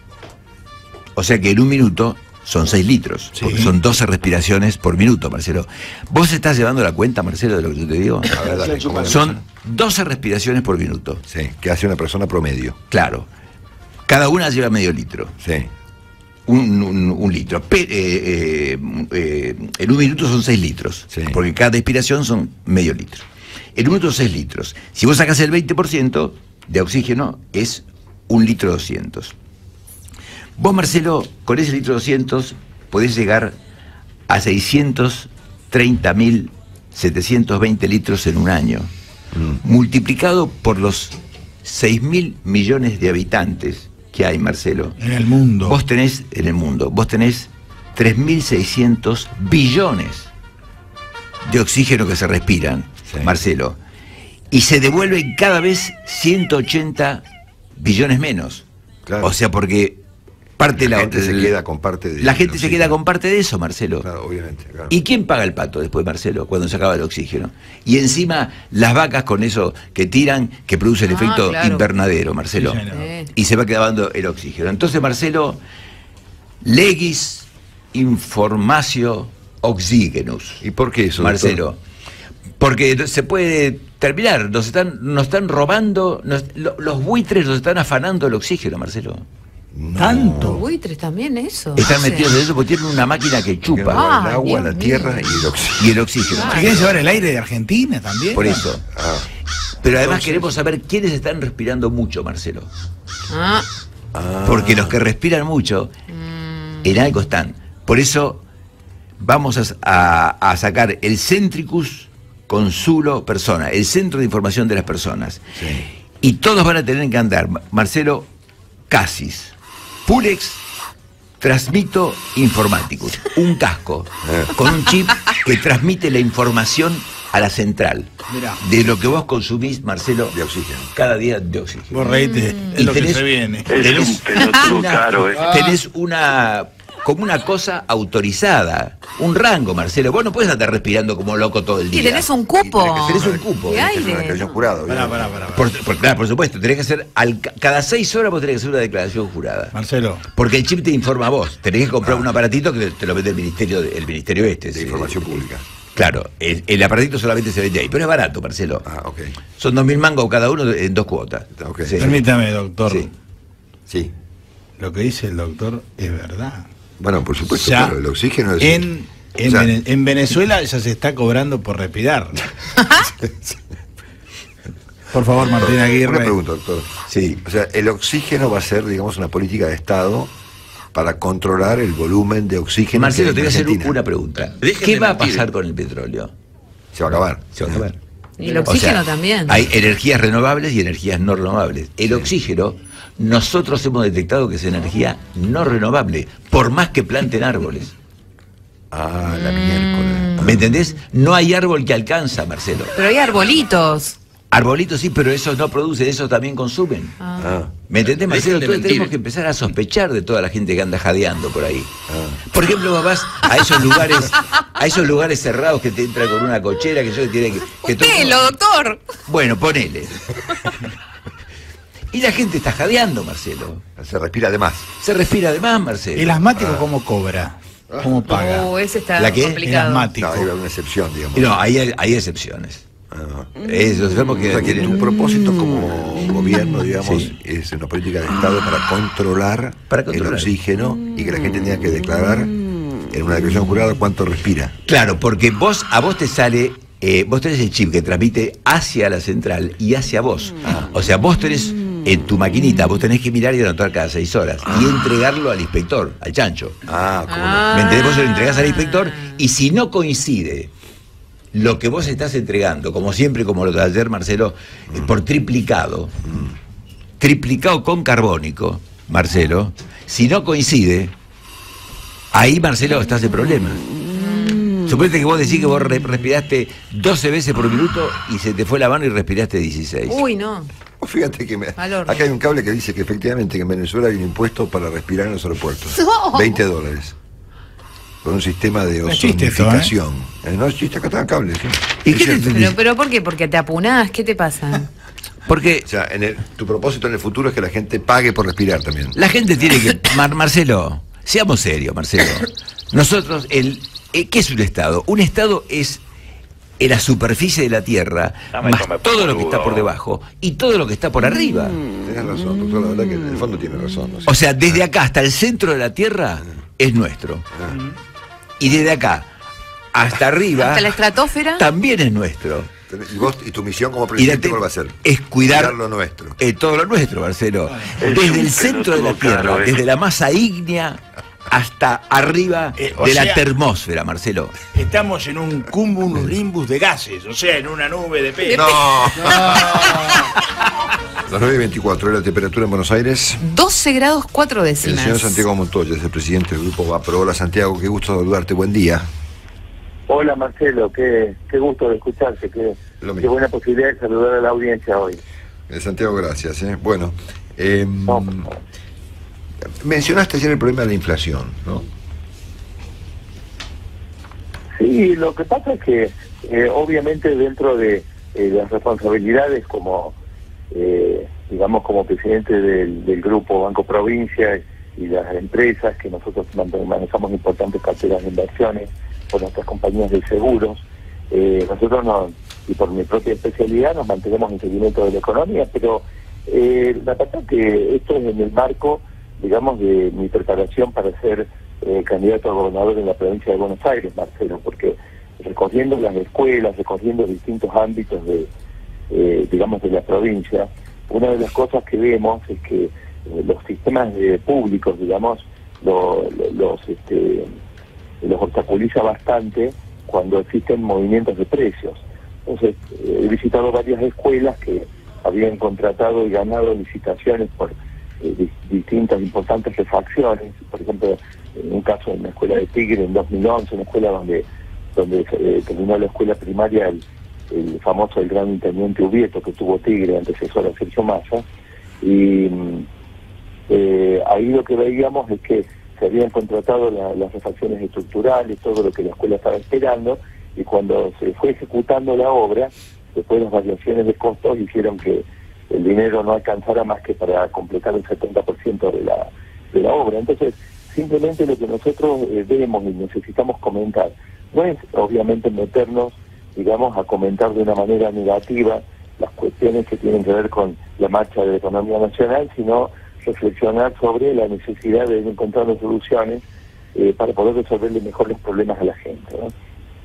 O sea que en un minuto son seis litros, Sí. porque son doce respiraciones por minuto, Marcelo. ¿Vos estás llevando la cuenta, Marcelo, de lo que yo te digo? A ver, dale, ¿cómo Son doce respiraciones por minuto. Sí, que hace una persona promedio. Claro. Cada una lleva medio litro. Sí. Un, un- un litro. Pe- eh, eh, eh, en un minuto son seis litros. Sí. Porque cada expiración son medio litro. En un minuto seis litros. Si vos sacás el veinte por ciento de oxígeno, es un litro doscientos. Vos, Marcelo, con ese litro doscientos podés llegar a seiscientos treinta mil setecientos veinte litros en un año. Multiplicado por los seis mil millones de habitantes que hay, Marcelo. En el mundo. Vos tenés, en el mundo, vos tenés tres mil seiscientos billones de oxígeno que se respiran, Marcelo. Y se devuelven cada vez ciento ochenta billones menos. Claro. O sea, porque parte La la, gente se el- queda con parte de La gente del se queda oxígeno. con parte de eso, Marcelo. Claro, obviamente. Claro. ¿Y quién paga el pato después, Marcelo, cuando se acaba el oxígeno? Y encima las vacas con eso que tiran, que produce el Ah, efecto claro. invernadero, Marcelo. Sí, señor. Eh. Y se va quedando el oxígeno. Entonces, Marcelo, legis informatio oxígenus. ¿Y por qué eso, Marcelo? doctor? Porque se puede terminar, nos están, nos están robando, nos- lo- los buitres nos están afanando el oxígeno, Marcelo. Tanto. Los buitres también, eso. Están no sé. metidos en eso porque tienen una máquina que chupa Ah, el agua, Dios la mío. tierra y el oxígeno. y el oxígeno. ¿Se quieren llevar el aire de Argentina también? Por eso. Ah, Pero además Entonces- queremos saber quiénes están respirando mucho, Marcelo. Ah, ah. Porque los que respiran mucho, en algo están. Por eso vamos a, a- a sacar el Centricus Consulo Persona, el centro de información de las personas. Sí. Y todos van a tener que andar, Ma- Marcelo, Casis, Pulex, Transmito Informaticus, un casco con un chip que transmite la información a la central Mirá. de lo que vos consumís, Marcelo, De oxígeno. cada día de oxígeno. Vos reíte, es Y lo que tenés- se viene. Es Tenés un pelotudo una- caro, eh. Tenés una, como una cosa autorizada, un rango, Marcelo. Vos no puedes andar respirando como loco todo el día. y tenés un cupo. Tenés un cupo. de Es una aire. declaración jurada. Pará, obviamente. pará, pará. pará. Por, por- claro, por supuesto, tenés que hacer, al- cada seis horas vos tenés que hacer una declaración jurada. Marcelo, Porque el chip te informa a vos. Tenés que comprar un aparatito que te lo vende el ministerio, el ministerio este. De sí. información pública. Claro, el, el aparatito solamente se vende ahí, pero es barato, Marcelo. Ah, ok. Son dos mil mangos cada uno en dos cuotas. Ok. Sí. permítame, doctor. Sí. Sí. Lo que dice el doctor es verdad. Bueno, por supuesto, Ya claro, el oxígeno es. En, en, o sea, Vene- en Venezuela ya se está cobrando por respirar. Por favor, Martín Una Aguirre. pregunta, doctor. Sí. O sea, el oxígeno va a ser, digamos, una política de Estado para controlar el volumen de oxígeno. Marcelo, que te hay voy a en hacer Argentina. una pregunta. Dejen ¿Qué de va a mentir. pasar con el petróleo? Se va a acabar. Se va a acabar. Y el O oxígeno sea, también. Hay energías renovables y energías no renovables. El oxígeno, nosotros hemos detectado que es energía no renovable, por más que planten árboles. Ah, la miércoles. ¿Me entendés? No hay árbol que alcanza, Marcelo. Pero hay arbolitos. Arbolitos sí, pero esos no producen, esos también consumen. Ah, ¿Me entendés, Marcelo? Dejen de Entonces mentir. tenemos que empezar a sospechar de toda la gente que anda jadeando por ahí. Por ejemplo, vos vas a esos lugares, a esos lugares cerrados que te entra con una cochera que yo tiene que. que Un todo- pelo, doctor. Bueno, ponele. Y la gente está jadeando, Marcelo. se respira de más. Se respira de más, Marcelo. ¿El asmático cómo cobra? ¿Cómo paga? Oh, ese está ¿La qué? El complicado. asmático. No, hay una excepción, digamos. No, hay, hay excepciones. Ah. Es, los enfermos que O sea, que tienen- tu propósito como gobierno, digamos, Sí. es una política de Estado para controlar, Para controlar. el oxígeno y que la gente tenga que declarar en una declaración jurada cuánto respira. Claro, porque vos a vos te sale, eh, vos tenés el chip que transmite hacia la central y hacia vos. O sea, vos tenés en tu maquinita, vos tenés que mirar y anotar cada seis horas y entregarlo al inspector, al chancho. Ah, ¿cómo Ah. ¿Me entendés? Vos se lo entregás al inspector y si no coincide lo que vos estás entregando, como siempre, como lo de ayer, Marcelo, eh, por triplicado, triplicado con carbónico, Marcelo, si no coincide, ahí, Marcelo, estás en problema. Suponete que vos decís que vos re- respiraste doce veces por minuto y se te fue la mano y respiraste dieciséis. Uy, no. Fíjate que me, Al horno. acá hay un cable que dice que efectivamente que en Venezuela hay un impuesto para respirar en los aeropuertos. No. veinte dólares. Con un sistema de No es chiste esto, ozonificación. Eh, No es chiste, acá están cables. ¿sí? ¿Y Es qué te- cierto. Pero, pero ¿por qué? ¿Porque te apunás? ¿Qué te pasa? Porque O sea, en el, tu propósito en el futuro es que la gente pague por respirar también. la gente tiene que... Mar- Marcelo, seamos serios, Marcelo. Nosotros, el, eh, ¿qué es un Estado? Un Estado es en la superficie de la Tierra, Dame más comer todo lo que boludo. está por debajo y todo lo que está por arriba. Tienes razón, doctor, la verdad que en el fondo tiene razón. ¿no? O sea, desde acá hasta el centro de la Tierra es nuestro. Y desde acá hasta arriba ¿Hasta la estratosfera? también es nuestro. Y vos y tu misión como Y presidente, la te- ¿cuál va a ser? es cuidar lo nuestro. eh, todo lo nuestro, Marcelo. Es Desde un el centro de la pelotudo Tierra, caro, eh. desde la masa ígnea hasta arriba Eh, o de la sea- termósfera, Marcelo. Estamos en un cumulus limbus de gases, o sea, en una nube de pedo. No. Las nueve y veinticuatro, ¿es la temperatura en Buenos Aires? doce grados cuatro El décimas. señor Santiago Montoya es el presidente del grupo VAPRO. Hola Santiago, qué gusto saludarte, buen día. Hola Marcelo, qué, qué gusto de escucharte, qué, Lo qué mismo. buena posibilidad de saludar a la audiencia hoy. Eh, Santiago, gracias. ¿eh? Bueno, eh, mencionaste ayer el problema de la inflación, ¿no? Sí, lo que pasa es que eh, obviamente dentro de eh, las responsabilidades como, eh, digamos, como presidente del, del grupo Banco Provincia y las empresas que nosotros man- manejamos importantes carteras de inversiones por nuestras compañías de seguros, eh, nosotros nos, y por mi propia especialidad nos mantenemos en seguimiento de la economía, pero eh, la verdad es que esto es en el marco, digamos, de mi preparación para ser eh, candidato a gobernador en la provincia de Buenos Aires, Marcelo, porque recorriendo las escuelas, recorriendo distintos ámbitos de, eh, digamos, de la provincia, una de las cosas que vemos es que eh, los sistemas eh, públicos, digamos, lo- lo- los, este, los obstaculiza bastante cuando existen movimientos de precios. Entonces, eh, he visitado varias escuelas que habían contratado y ganado licitaciones por eh, di- distintas importantes refacciones. Por ejemplo, en un caso en la escuela de Tigre en dos mil once, una escuela donde donde eh, terminó la escuela primaria el, el famoso, el gran intendente Ubieto que tuvo Tigre, antecesor a Sergio Massa, y mm, eh, ahí lo que veíamos es que se habían contratado la- las refacciones estructurales, todo lo que la escuela estaba esperando, y cuando se fue ejecutando la obra, después las variaciones de costos hicieron que el dinero no alcanzara más que para completar el setenta por ciento de la, de la obra. Entonces, simplemente lo que nosotros eh, vemos y necesitamos comentar, no es obviamente meternos, digamos, a comentar de una manera negativa las cuestiones que tienen que ver con la marcha de la economía nacional, sino reflexionar sobre la necesidad de ir encontrando soluciones eh, para poder resolverle mejor los problemas a la gente, ¿no?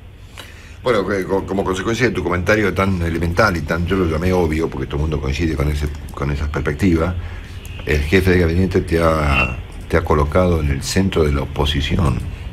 Bueno, que co- como consecuencia de tu comentario tan elemental y tan, yo lo llamé obvio, porque todo el mundo coincide con ese, con esas perspectivas, el jefe de gabinete te ha, te ha colocado en el centro de la oposición.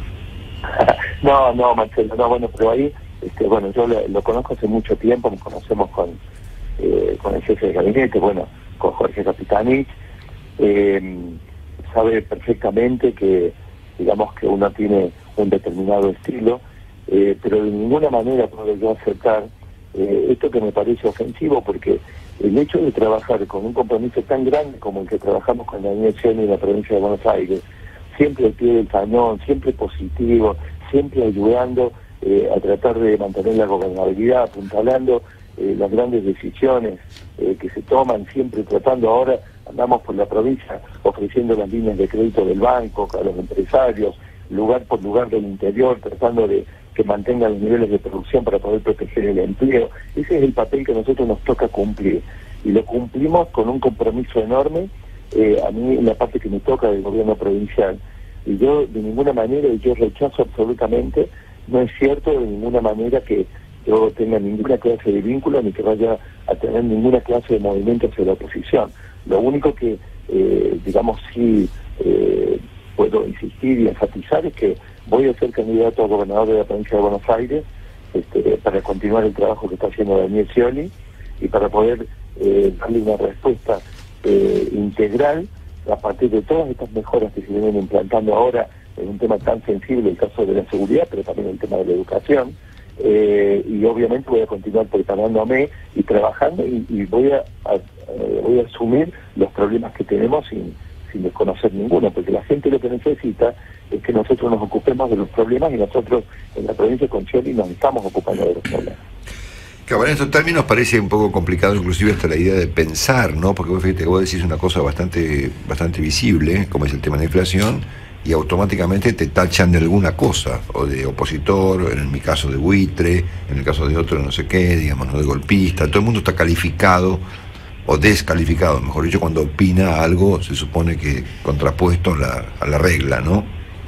No, no, Marcelo, no, bueno, pero ahí, este, bueno, yo lo, lo conozco hace mucho tiempo, nos conocemos con, eh, con el jefe de gabinete, bueno, con Jorge Capitanich, eh, sabe perfectamente que, digamos, que uno tiene un determinado estilo, eh, pero de ninguna manera puedo yo aceptar eh, esto que me parece ofensivo, porque el hecho de trabajar con un compromiso tan grande como el que trabajamos con la Universidad en la provincia de Buenos Aires, siempre al pie del cañón, siempre positivo, siempre ayudando eh, a tratar de mantener la gobernabilidad, apuntalando eh, las grandes decisiones eh, que se toman, siempre tratando, ahora andamos por la provincia ofreciendo las líneas de crédito del banco a los empresarios, lugar por lugar del interior, tratando de que mantengan los niveles de producción para poder proteger el empleo. Ese es el papel que a nosotros nos toca cumplir, y lo cumplimos con un compromiso enorme, eh, a mí en la parte que me toca del gobierno provincial. Y yo de ninguna manera, y yo rechazo absolutamente, no es cierto de ninguna manera que yo tenga ninguna clase de vínculo ni que vaya a tener ninguna clase de movimiento hacia la oposición. Lo único que, eh, digamos, sí eh, puedo insistir y enfatizar es que voy a ser candidato a gobernador de la provincia de Buenos Aires este, para continuar el trabajo que está haciendo Daniel Scioli y para poder eh, darle una respuesta eh, integral a partir de todas estas mejoras que se vienen implantando ahora en un tema tan sensible, el caso de la seguridad, pero también el tema de la educación. Eh, y obviamente voy a continuar preparándome y trabajando y, y voy a, a, a voy a asumir los problemas que tenemos sin, sin desconocer ninguno, porque la gente lo que necesita es que nosotros nos ocupemos de los problemas y nosotros en la provincia de Conchincholi nos estamos ocupando de los problemas. Claro, en estos términos parece un poco complicado inclusive hasta la idea de pensar, ¿no? Porque vos, fíjate, vos decís una cosa bastante, bastante visible, como es el tema de la inflación, y automáticamente te tachan de alguna cosa, o de opositor, en mi caso de buitre, en el caso de otro no sé qué, digamos, no de golpista, todo el mundo está calificado o descalificado, mejor dicho, cuando opina algo se supone que contrapuesto a la, a la regla, ¿no?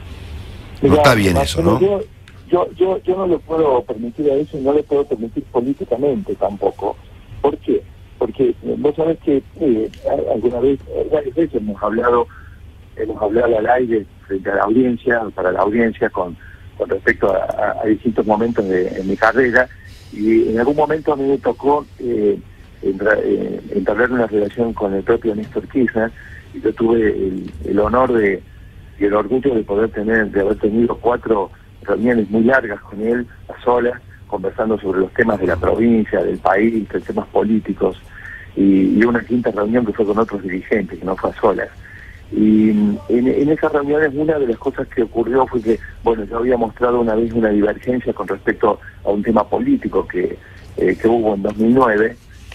No está bien eso, ¿no? Yo, yo, yo, yo no le puedo permitir a eso y no le puedo permitir políticamente tampoco. ¿Por qué? Porque vos sabés que eh, alguna vez, varias veces hemos hablado, hemos hablado al aire frente a la audiencia, para la audiencia con, con respecto a, a, a distintos momentos de, en mi carrera, y en algún momento a mí me tocó eh, entra, eh, entablar una relación con el propio Néstor Kirchner, y yo tuve el, el honor de, y el orgullo de poder tener, de haber tenido cuatro reuniones muy largas con él, a solas, conversando sobre los temas de la provincia, del país, de temas políticos, y, y una quinta reunión que fue con otros dirigentes, que no fue a solas. Y en, en esas reuniones una de las cosas que ocurrió fue que, bueno, yo había mostrado una vez una divergencia con respecto a un tema político que, eh, que hubo en dos mil nueve,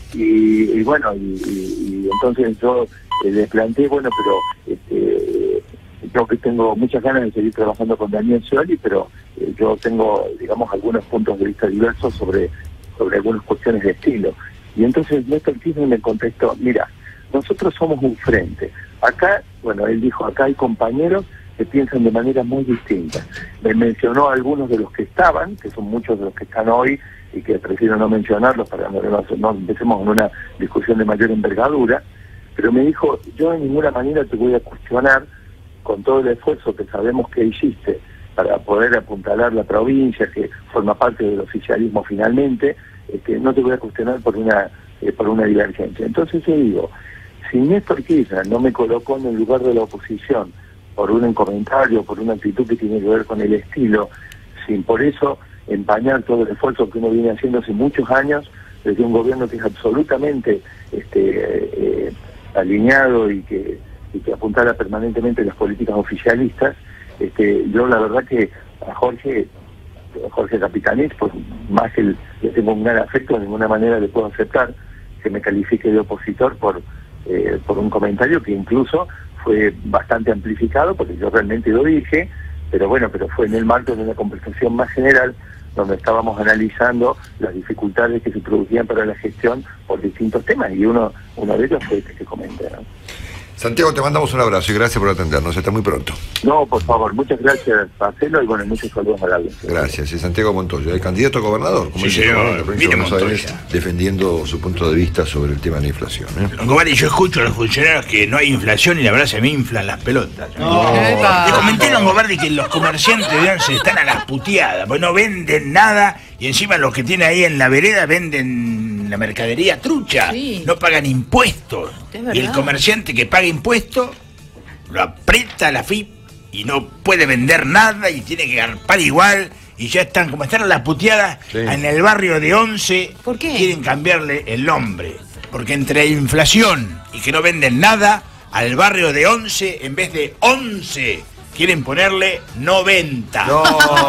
y, y bueno, y, y, y entonces yo eh, les planteé, bueno, pero este, yo que tengo muchas ganas de seguir trabajando con Daniel Scioli, pero eh, yo tengo, digamos, algunos puntos de vista diversos sobre, sobre algunas cuestiones de estilo. Y entonces Néstor Kirchner me contestó, mira, nosotros somos un frente. Acá, bueno, él dijo, acá hay compañeros que piensan de manera muy distinta. Me mencionó a algunos de los que estaban, que son muchos de los que están hoy, y que prefiero no mencionarlos para que no, no empecemos en una discusión de mayor envergadura, pero me dijo, yo de ninguna manera te voy a cuestionar con todo el esfuerzo que sabemos que hiciste para poder apuntalar la provincia, que forma parte del oficialismo finalmente, este, no te voy a cuestionar por una, eh, por una divergencia. Entonces yo digo, si Néstor Kirchner no me colocó en el lugar de la oposición por un comentario, por una actitud que tiene que ver con el estilo, sin por eso empañar todo el esfuerzo que uno viene haciendo hace muchos años, desde un gobierno que es absolutamente este, eh, alineado y que, y que apuntala permanentemente las políticas oficialistas, este, yo la verdad que a Jorge, a Jorge Capitanich, pues más que el, le tengo un gran afecto, de ninguna manera le puedo aceptar que me califique de opositor por Eh, por un comentario que incluso fue bastante amplificado, porque yo realmente lo dije, pero bueno, pero fue en el marco de una conversación más general, donde estábamos analizando las dificultades que se producían para la gestión por distintos temas, y uno, uno de ellos fue este que comenté, ¿no? Santiago, te mandamos un abrazo y gracias por atendernos. Hasta muy pronto. No, por favor, muchas gracias, Marcelo, y bueno, muchos saludos a la audiencia. Gracias. Es Santiago Montoya, el candidato a gobernador, como sí, dice señor. la provincia de Buenos Aires, defendiendo su punto de vista sobre el tema de la inflación. ¿eh? Longobardi, yo escucho a los funcionarios que no hay inflación y la verdad se me inflan las pelotas. No. Le comenté a Longobardi que los comerciantes de once están a las puteadas, pues no venden nada y encima los que tienen ahí en la vereda venden la mercadería trucha, sí. No pagan impuestos. Y el comerciante que paga impuestos lo aprieta la F I P y no puede vender nada y tiene que garpar igual, y ya están, como están a las puteadas, sí. En el barrio de Once. ¿Por qué? Quieren cambiarle el nombre, porque entre inflación y que no venden nada, al barrio de Once, en vez de once, quieren ponerle noventa. No.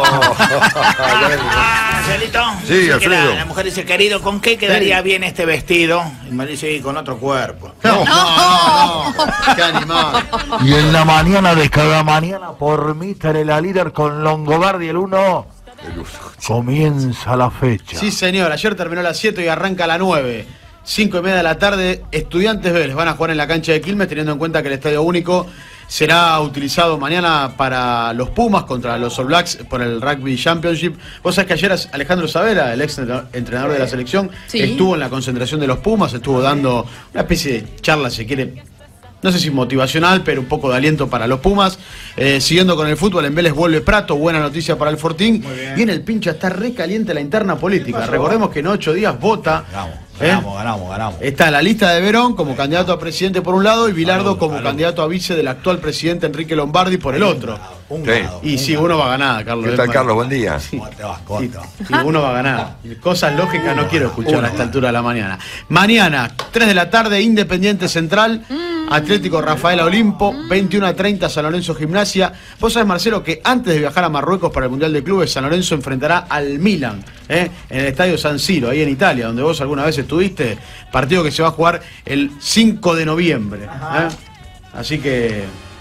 ¿Celito? Sí, Alfredo. La, la mujer dice, querido, ¿con qué quedaría sí. bien este vestido? Y me dice, con otro cuerpo. No, no, no, no. Qué animal. Y en la mañana de cada mañana, por Mister la líder con Longobardi el uno, comienza la fecha. Sí, señor. Ayer terminó a las siete y arranca a las nueve. Cinco y media de la tarde, Estudiantes Vélez van a jugar en la cancha de Quilmes, teniendo en cuenta que el Estadio Único será utilizado mañana para los Pumas contra los All Blacks por el Rugby Championship. Vos sabés que ayer Alejandro Sabela, el ex entrenador de la selección, sí. estuvo en la concentración de los Pumas, estuvo dando una especie de charla, si quiere, no sé si motivacional, pero un poco de aliento para los Pumas. Eh, siguiendo con el fútbol, en Vélez vuelve Prato, buena noticia para el Fortín. Y en el Pincha está re caliente la interna política. Recordemos que en ocho días vota ¿Eh? Ganamos, ganamos, ganamos. Está la lista de Verón como candidato a presidente por un lado y Bilardo como candidato a vice del actual presidente Enrique Lombardi por el otro. Un Sí. grado, Y un sí, grado. uno va a ganar, Carlos. ¿Qué tal, Elman. Carlos? Buen día. ¿Cómo te vas? ¿Cómo te vas? Y uno va a ganar. Cosas lógicas no quiero escuchar Uno. a esta altura de la mañana. Mañana, tres de la tarde, Independiente Central, Atlético Rafaela Olimpo, veintiuno a treinta San Lorenzo Gimnasia. Vos sabés, Marcelo, que antes de viajar a Marruecos para el Mundial de Clubes, San Lorenzo enfrentará al Milan, ¿eh? en el Estadio San Siro, ahí en Italia, donde vos alguna vez estuviste. Partido que se va a jugar el cinco de noviembre. ¿eh? Así que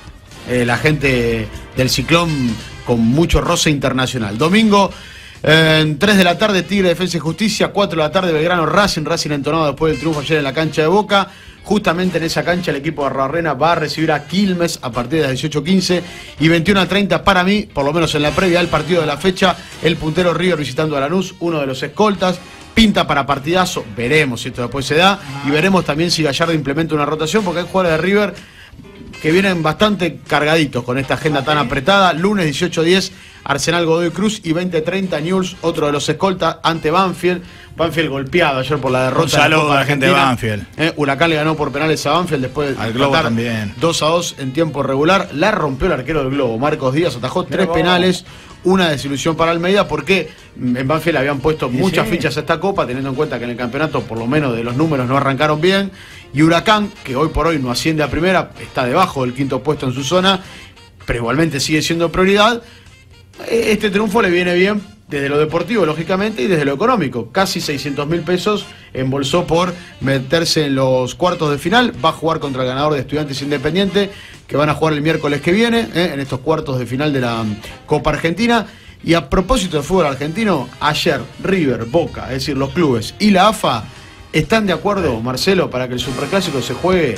eh, la gente del Ciclón con mucho roce internacional. Domingo, eh, en tres de la tarde, Tigre, Defensa y Justicia. cuatro de la tarde, Belgrano, Racing. Racing entonado después del triunfo ayer en la cancha de Boca. Justamente en esa cancha el equipo de Arbarrena va a recibir a Quilmes a partir de las dieciocho quince y veintiuno a treinta para mí, por lo menos en la previa del partido de la fecha, el puntero River visitando a Lanús, uno de los escoltas. Pinta para partidazo, veremos si esto después se da y veremos también si Gallardo implementa una rotación, porque hay jugadores de River que vienen bastante cargaditos con esta agenda tan apretada. Lunes dieciocho diez, Arsenal Godoy Cruz y veinte treinta Newell's, otro de los escoltas, ante Banfield. Banfield golpeado ayer por la derrota. Un saludo de la Copa a la gente de Argentina. Banfield. Eh, Huracán le ganó por penales a Banfield después de Al Globo empatar también. dos a dos en tiempo regular. La rompió el arquero del Globo, Marcos Díaz, atajó tres vos. penales. Una desilusión para Almeida porque en Banfield habían puesto Sí, muchas sí. fichas a esta copa, teniendo en cuenta que en el campeonato por lo menos de los números no arrancaron bien. Y Huracán, que hoy por hoy no asciende a primera, está debajo del quinto puesto en su zona, pero igualmente sigue siendo prioridad. Este triunfo le viene bien desde lo deportivo, lógicamente, y desde lo económico. Casi seiscientos mil pesos embolsó por meterse en los cuartos de final. Va a jugar contra el ganador de Estudiantes Independiente, que van a jugar el miércoles que viene, ¿eh? en estos cuartos de final de la um, Copa Argentina. Y a propósito del fútbol argentino, ayer River, Boca, es decir, los clubes y la A F A están de acuerdo, Marcelo, para que el Superclásico se juegue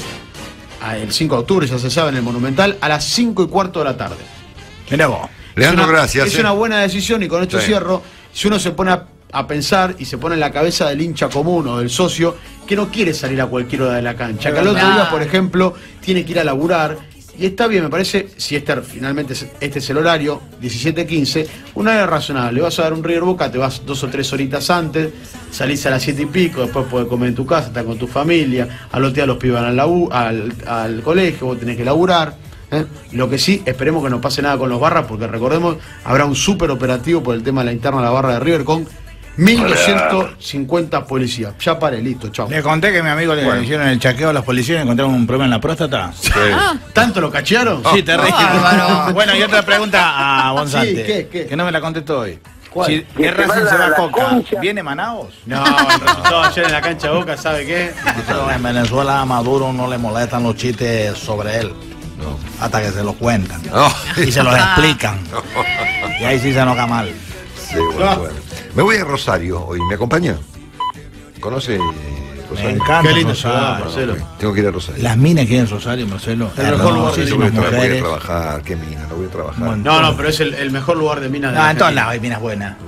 a- el cinco de octubre, ya se sabe, en el Monumental, a las cinco y cuarto de la tarde. Mirá vos. Leandro, es una, gracias. Es eh. una buena decisión y con esto Sí. cierro. Si uno se pone a, a pensar y se pone en la cabeza del hincha común o del socio que no quiere salir a cualquier hora de la cancha, que al otro día, por ejemplo, tiene que ir a laburar. Y está bien, me parece, si este finalmente es- este es el horario, diecisiete quince, un horario razonable. Vas a dar un River Boca, te vas dos o tres horitas antes, salís a las siete y pico, después podés comer en tu casa, estar con tu familia, al otro día los pibes van al, labu- al, al colegio, vos tenés que laburar. ¿eh? Lo que sí, esperemos que no pase nada con los barras, porque recordemos, habrá un súper operativo por el tema de la interna de la barra de River con mil doscientos cincuenta policías. Ya paré, listo, chao. Le conté que a mi amigo le Bueno. hicieron el chequeo a los policías y encontraron un problema en la próstata. ¿Tanto lo cachearon? Sí, terrible. Bueno, y otra pregunta a Bonzante. Sí, ¿qué, qué? Que no me la contestó hoy. ¿Cuál? Si Que ¿Qué se Racing vaya se va a a la Coca? concha. ¿Viene Manaos? No, el resultado ayer en la cancha de Boca, ¿sabe qué? Pero en Venezuela a Maduro no le molestan los chistes sobre él. Hasta que se los cuentan. Y se los explican. Y ahí sí se enoja mal. Sí, bueno, bueno. Me voy a Rosario hoy, ¿me acompaña? ¿Conoce eh, Rosario? Me encanta Qué lindo Rosario. ciudad, Marcelo. Tengo que ir a Rosario. Las minas quieren Rosario, Marcelo. El mejor lugar Sí, de yo voy a, Hermosísimas tra- voy a mujeres. trabajar, qué mina, no voy a trabajar. Bueno. No, no, pero es el, el mejor lugar de minas de No, la en todos Argentina. lados hay minas buenas.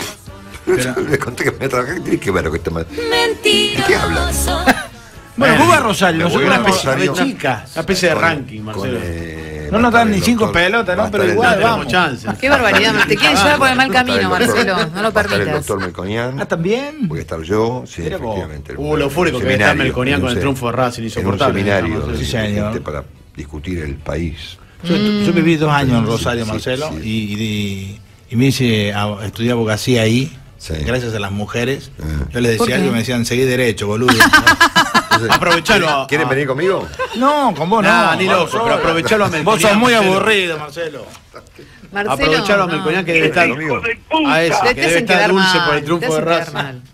Le conté que me voy a trabajar, ¿qué tiene que ver con este mal? ¿De qué habla? Bueno, vos vas a Rosario, Me nosotros voy a una Rosario. especie de chicas. Una especie de Con- ranking, con, Marcelo. eh, No va a nos estar dan el ni cinco doctor- pelotas, va a ¿no? Pero estar el igual, doctor- vamos. chance. Qué barbaridad, te quieren llevar por el mal Va a estar camino, el doctor- Marcelo, no lo Va a estar el permitas. doctor Melconian. Ah, ¿también? Voy a estar yo, sí, Mira vos. efectivamente. Uh, lo eufórico que está Melconian con el triunfo de Racing, En un insoportable. seminario Marcelo. de Sí, señor. gente para discutir el país. Yo, yo viví dos años en Rosario, Sí, sí, Marcelo, sí. Y, y- y me hice a estudiar abogacía ahí, Sí. gracias a las mujeres. Ah. Yo les ¿Por decía qué? algo y me decían, seguí derecho, boludo. Entonces, Aprovechalo. a- ¿Quieren a- venir conmigo? No, con vos no. Nah, ni vos loco, solo. pero aprovechalo a Vos Melconian. sos muy Marcelo. aburrido, Marcelo. Marcelo, Aprovechalo a no. Melconian que debe estar a ese, Te que debe hacen estar quedar dulce mal, por el te triunfo de hacen quedar Racing. mal.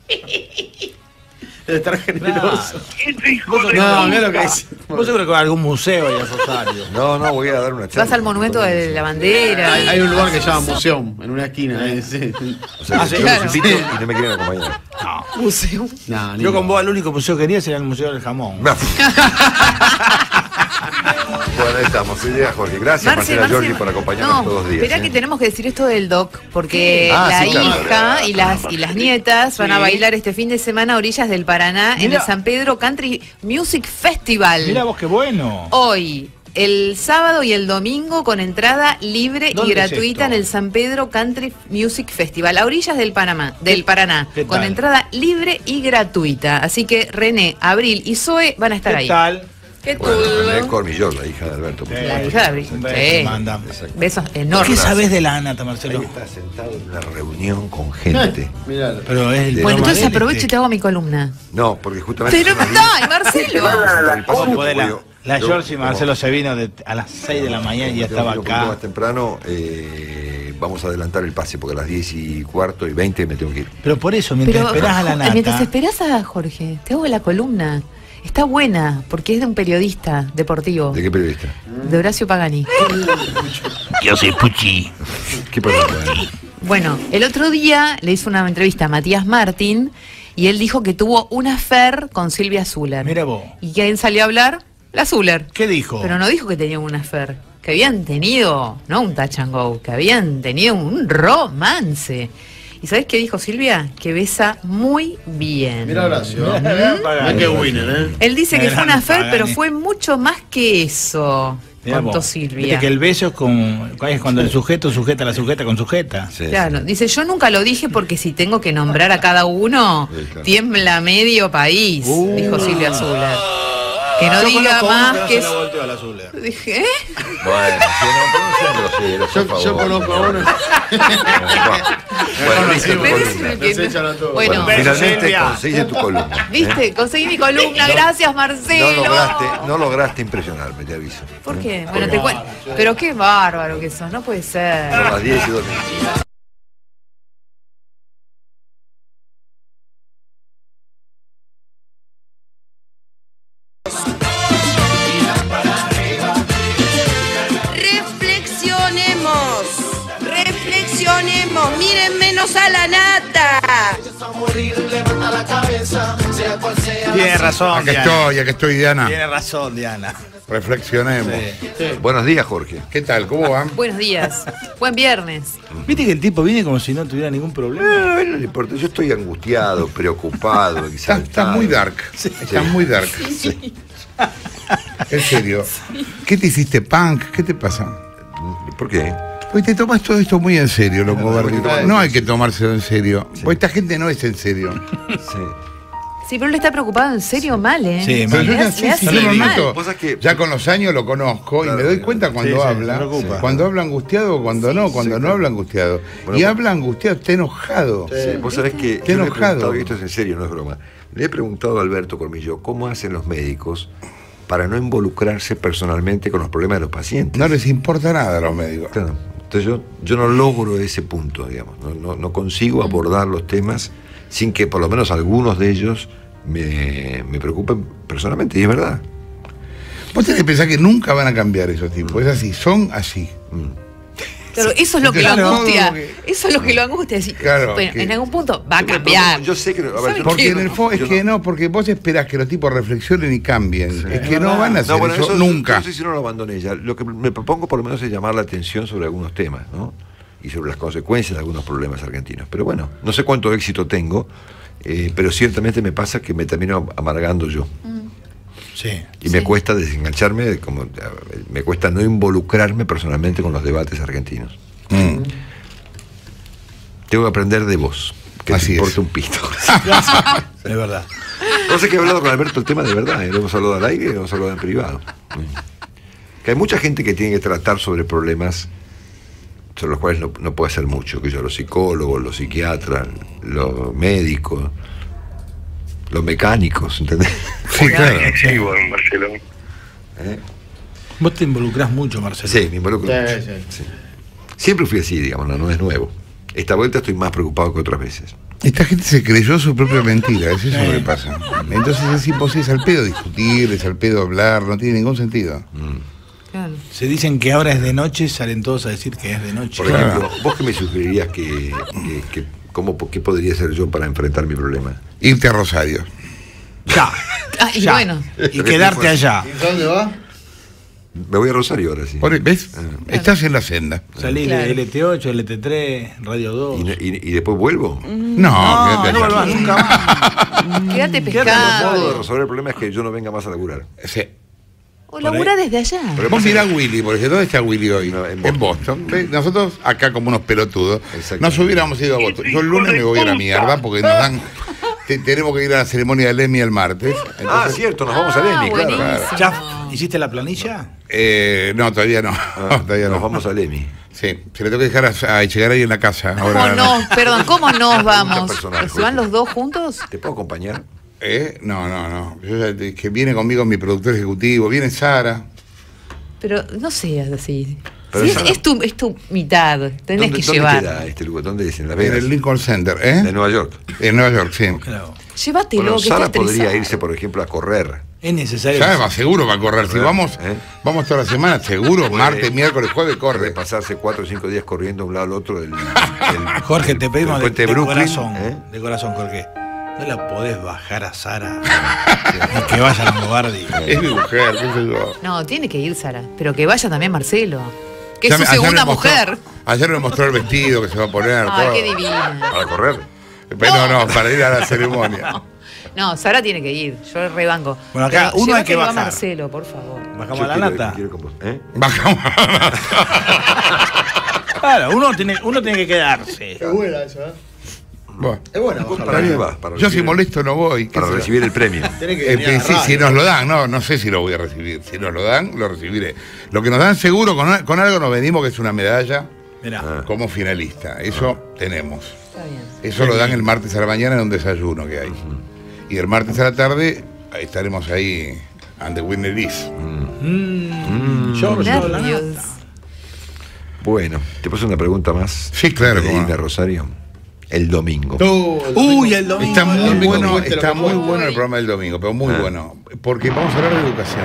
Debe estar generoso. Vos sos- No, mira lo que dice. Vos seguro que va a algún museo ahí a Rosario. No, no, voy a dar una charla. Vas al monumento de la bandera. Hay, hay un lugar que se llama Museo, en una esquina. eh, sí. O sea, Ah, que sí, yo claro. los invito y no me quieren acompañar. Museo. No, ni Yo con loco. vos el único museo que quería sería el Museo del Jamón. Bueno, ahí estamos. Sí, llega Jorge. Gracias, Marce, Marcela Marce, Giorgi, por acompañarnos no, todos los días. Esperá ¿eh? que tenemos que decir esto del doc, porque Ah, la sí, claro. hija y las y las nietas van a Sí. bailar este fin de semana a orillas del Paraná en Mira. el San Pedro Country Music Festival. Mira vos qué bueno. Hoy el sábado y el domingo con entrada libre y ¿Dónde es gratuita esto? en el San Pedro Country Music Festival, a orillas del Panamá, del Paraná, ¿Qué con tal? entrada libre y gratuita. Así que René, Abril y Zoe van a estar ¿Qué ahí. tal? ¿Qué Bueno, tal? René Cormillón, la hija de Alberto. por La supuesto. hija de Abril. Un beso, Sí. manda. Besos ¿Qué enormes. sabes de la Anata, Marcelo? Ahí está sentado en una reunión con gente. Mirá. Pero es el De- Bueno, programa entonces de él, aprovecho y este. te hago mi columna. No, porque justamente. Pero son las ay, diez. Marcelo. El paso ¿Cómo podés? La, yo- la yo- George y como- Marcelo se vino de- a las seis de la mañana y ya Yo estaba vino un poquito acá. más temprano, eh, vamos a adelantar el pase porque a las diez y cuarto y veinte me tengo que ir. Pero por eso, mientras Pero esperás a la Nata. mientras esperás a Jorge, te hago la columna. Está buena, porque es de un periodista deportivo, ¿De qué periodista? de Horacio Pagani. Yo soy Puchi. ¿Qué pasa? Bueno, el otro día le hizo una entrevista a Matías Martín y él dijo que tuvo un affair con Silvia Zuller. Mira vos. ¿Y quién salió a hablar? La Zuller. ¿Qué dijo? Pero no dijo que tenían un affair, que habían tenido, no un touch and go, que habían tenido un romance. ¿Y sabés qué dijo Silvia? Que besa muy bien. Mira Horacio. Ujú. Mirá qué winner, ¿eh? Él dice que Gran fue un affair, Pagani. pero fue mucho más que eso, Mirá contó vos. Silvia. Viste que el beso es, como, es cuando el sujeto sujeta a la sujeta con sujeta. Sí, Claro, dice, yo nunca lo dije porque si tengo que nombrar a cada uno, Sí, claro. tiembla medio país, Uh. dijo Silvia Zuller. Que no Yo diga conozco a uno más que no que... se es- la volteó a la Zuller. Dije, ¿eh? Bueno, si no, pero no sean groseros, por Yo, favor. yo conozco a uno. Bueno, listo, Pero es columna. el que Nos echan a todos. Bueno, Bueno, finalmente Silvia. conseguiste tu columna. ¿eh? ¿viste? Conseguí mi columna, gracias No Marcelo. lograste, no lograste impresionarme, te aviso. ¿Por qué? Bueno, te cuento. Pero qué bárbaro que sos, no puede ser. Son las diez y dos minutos. Reflexionemos, reflexionemos, miren menos a la Nata. Tiene razón, Acá Diana. estoy, acá estoy, Diana. Tiene razón, Diana. Reflexionemos. Buenos días, Jorge. ¿Qué tal? ¿Cómo van? Buenos días. Buen viernes. Viste que el tipo viene como si no tuviera ningún problema. No, no le importa. Yo estoy angustiado, preocupado, Estás exaltado. estás muy dark. Estás muy dark. En serio. ¿Qué te hiciste, punk? ¿Qué te pasa? ¿Por qué? Pues te tomas todo esto muy en serio, loco. No, Bardi. no, No hay que tomárselo en serio. Pues esta gente no es en serio. Sí. Sí, pero él está preocupado en serio mal, ¿eh? Sí, Pero mal. yo Le ya hace- sí, le sí, hace yo lo mal. noto. Vos sabés que- Ya con los años lo conozco y Claro, me doy cuenta cuando sí, sí, habla. se preocupa. Cuando habla angustiado o cuando no, cuando sí, no claro. habla angustiado. Bueno, y pues- habla angustiado, está enojado. Sí, vos sabés que Está yo le he enojado. preguntado, y esto es en serio, no es broma. Le he preguntado a Alberto Cormillo cómo hacen los médicos para no involucrarse personalmente con los problemas de los pacientes. No les importa nada a los médicos. Claro. Entonces yo, yo no logro ese punto, digamos. No, no, no consigo abordar los temas sin que por lo menos algunos de ellos me, me preocupen personalmente, y es verdad. Vos tenés que pensar que nunca van a cambiar esos tipos. Es así, son así. Claro, eso es lo que lo Claro, angustia. como que- Eso es lo que lo angustia. Decir, Claro, bueno, que- en algún punto va a Yo me cambiar. preocupo, Yo sé que... a ver, ¿Sabe yo- Porque qué? en el fondo es yo que no- no, porque vos esperás que los tipos reflexionen y cambien. Es que no verdad. van a hacer No, bueno, eso, eso, nunca. yo no sé si no lo abandoné ya. Lo que me propongo por lo menos es llamar la atención sobre algunos temas, ¿no? Y sobre las consecuencias de algunos problemas argentinos. Pero bueno, no sé cuánto éxito tengo, eh, pero ciertamente me pasa que me termino amargando yo. Sí. Y me cuesta desengancharme, de como, me cuesta no involucrarme personalmente con los debates argentinos. Mm. Tengo que aprender de vos, que Así te es. importa un pito. Es verdad. No sé que he hablado con Alberto el tema de verdad, ¿eh? Lo hemos hablado al aire y lo hemos hablado en privado. Que hay mucha gente que tiene que tratar sobre problemas sobre los cuales no, no puede hacer mucho, que yo, los psicólogos, los psiquiatras, los médicos, los mecánicos, ¿entendés? Sí, claro. Sí, bueno, Marcelo. ¿Eh? Vos te involucrás mucho, Marcelo. Sí, me involucro Sí, mucho. sí. Sí. Siempre fui así, digamos, no, no es nuevo. Esta vuelta estoy más preocupado que otras veces. Esta gente se creyó su propia mentira, es eso lo que pasa. Entonces es imposible, es al pedo discutir, es al pedo hablar, no tiene ningún sentido. Claro. Se dicen que ahora es de noche, salen todos a decir que es de noche. Por ejemplo, ¿vos qué me sugerirías que, que, que cómo, qué podría hacer yo para enfrentar mi problema? Irte a Rosario. Ya. Ah, y Ya. bueno. Y quedarte allá. ¿Y dónde va? Me voy a Rosario ahora, sí. Por- ¿Ves? Estás en la senda. Salís Claro. de L T ocho, L T tres, Radio dos. ¿Y, no- y- y después vuelvo? No, quédate no allá. vuelvas nunca más. Quédate El modo de pescado. resolver el problema es que yo no venga más a laburar. Sí. O labura desde allá. Pero vos mirá a Willy, porque ¿dónde está Willy hoy? No, en, en Boston. ¿Ves? Nosotros acá como unos pelotudos nos hubiéramos ido a Boston. Yo el lunes me voy a la mierda porque nos dan... Te, tenemos que ir a la ceremonia del Emmy el martes. Entonces, ah, cierto, nos vamos al Emmy, claro. claro. ¿Ya hiciste la planilla? Eh, no, todavía no. Ah, todavía nos no. vamos al Emmy. Sí, se le tengo que dejar a, a llegar ahí en la casa. ¿Cómo ahora, no? Perdón, ¿cómo nos vamos? ¿Se van los dos juntos? ¿Te puedo acompañar? ¿Eh? No, no, no. Yo ya, que viene conmigo mi productor ejecutivo, viene Sara. Pero no seas así. Sí, es, es, tu, es tu mitad, tenés que ¿dónde llevar. ¿Dónde queda este lugar? ¿Dónde es? ¿En Las Vegas? En el Lincoln Center, ¿eh? De Nueva York. En Nueva York, sí. Claro. Llévatelo, bueno, que Sara está podría irse, por ejemplo, a correr. Es necesario. Ya va, seguro va a correr. correr. Si vamos, ¿eh? vamos toda la semana, seguro, puede, martes, miércoles, jueves, corre. Puede pasarse cuatro o cinco días corriendo de un lado al otro del, del Jorge, te pedimos de, de, de Brooklyn, corazón, ¿eh? de corazón, Jorge. No la podés bajar a Sara y que vaya a Longobardi. Es mi mujer, qué sé yo. No, tiene que ir Sara, pero que vaya también Marcelo, que ya es su me, segunda mostró, mujer. Ayer me mostró el vestido que se va a poner. Ay, todo. qué divina. ¿Para correr? Pero no, no, para ir a la ceremonia. No, no, Sara tiene que ir, yo el rebanco. Bueno, acá pero uno hay que bajar. A Marcelo, por favor. Bajamos la nata. ¿Eh? Bajamos la nata. Claro, uno tiene, uno tiene que quedarse. Qué buena eso, ¿eh? Bueno, es bueno. ¿Para qué vas? Para yo si molesto no voy. Para recibir el premio. Eh, sí, si nos lo dan, no, no sé si lo voy a recibir. Si nos lo dan, lo recibiré. Lo que nos dan seguro, con, con algo nos venimos, que es una medalla Mirá. como finalista. Eso ah. tenemos. Está bien. Eso lo dan el martes a la mañana en un desayuno que hay. Uh-huh. Y el martes a la tarde ahí estaremos ahí, and the winner is. Mm. Mm. Yo, yo, la nata. Bueno, te paso una pregunta más. Sí, claro. De Linda Rosario. El domingo. Oh, el domingo. Uy, el domingo. Está muy el domingo bueno, está muy bueno el programa del domingo, pero muy ah. bueno. Porque vamos a hablar de educación.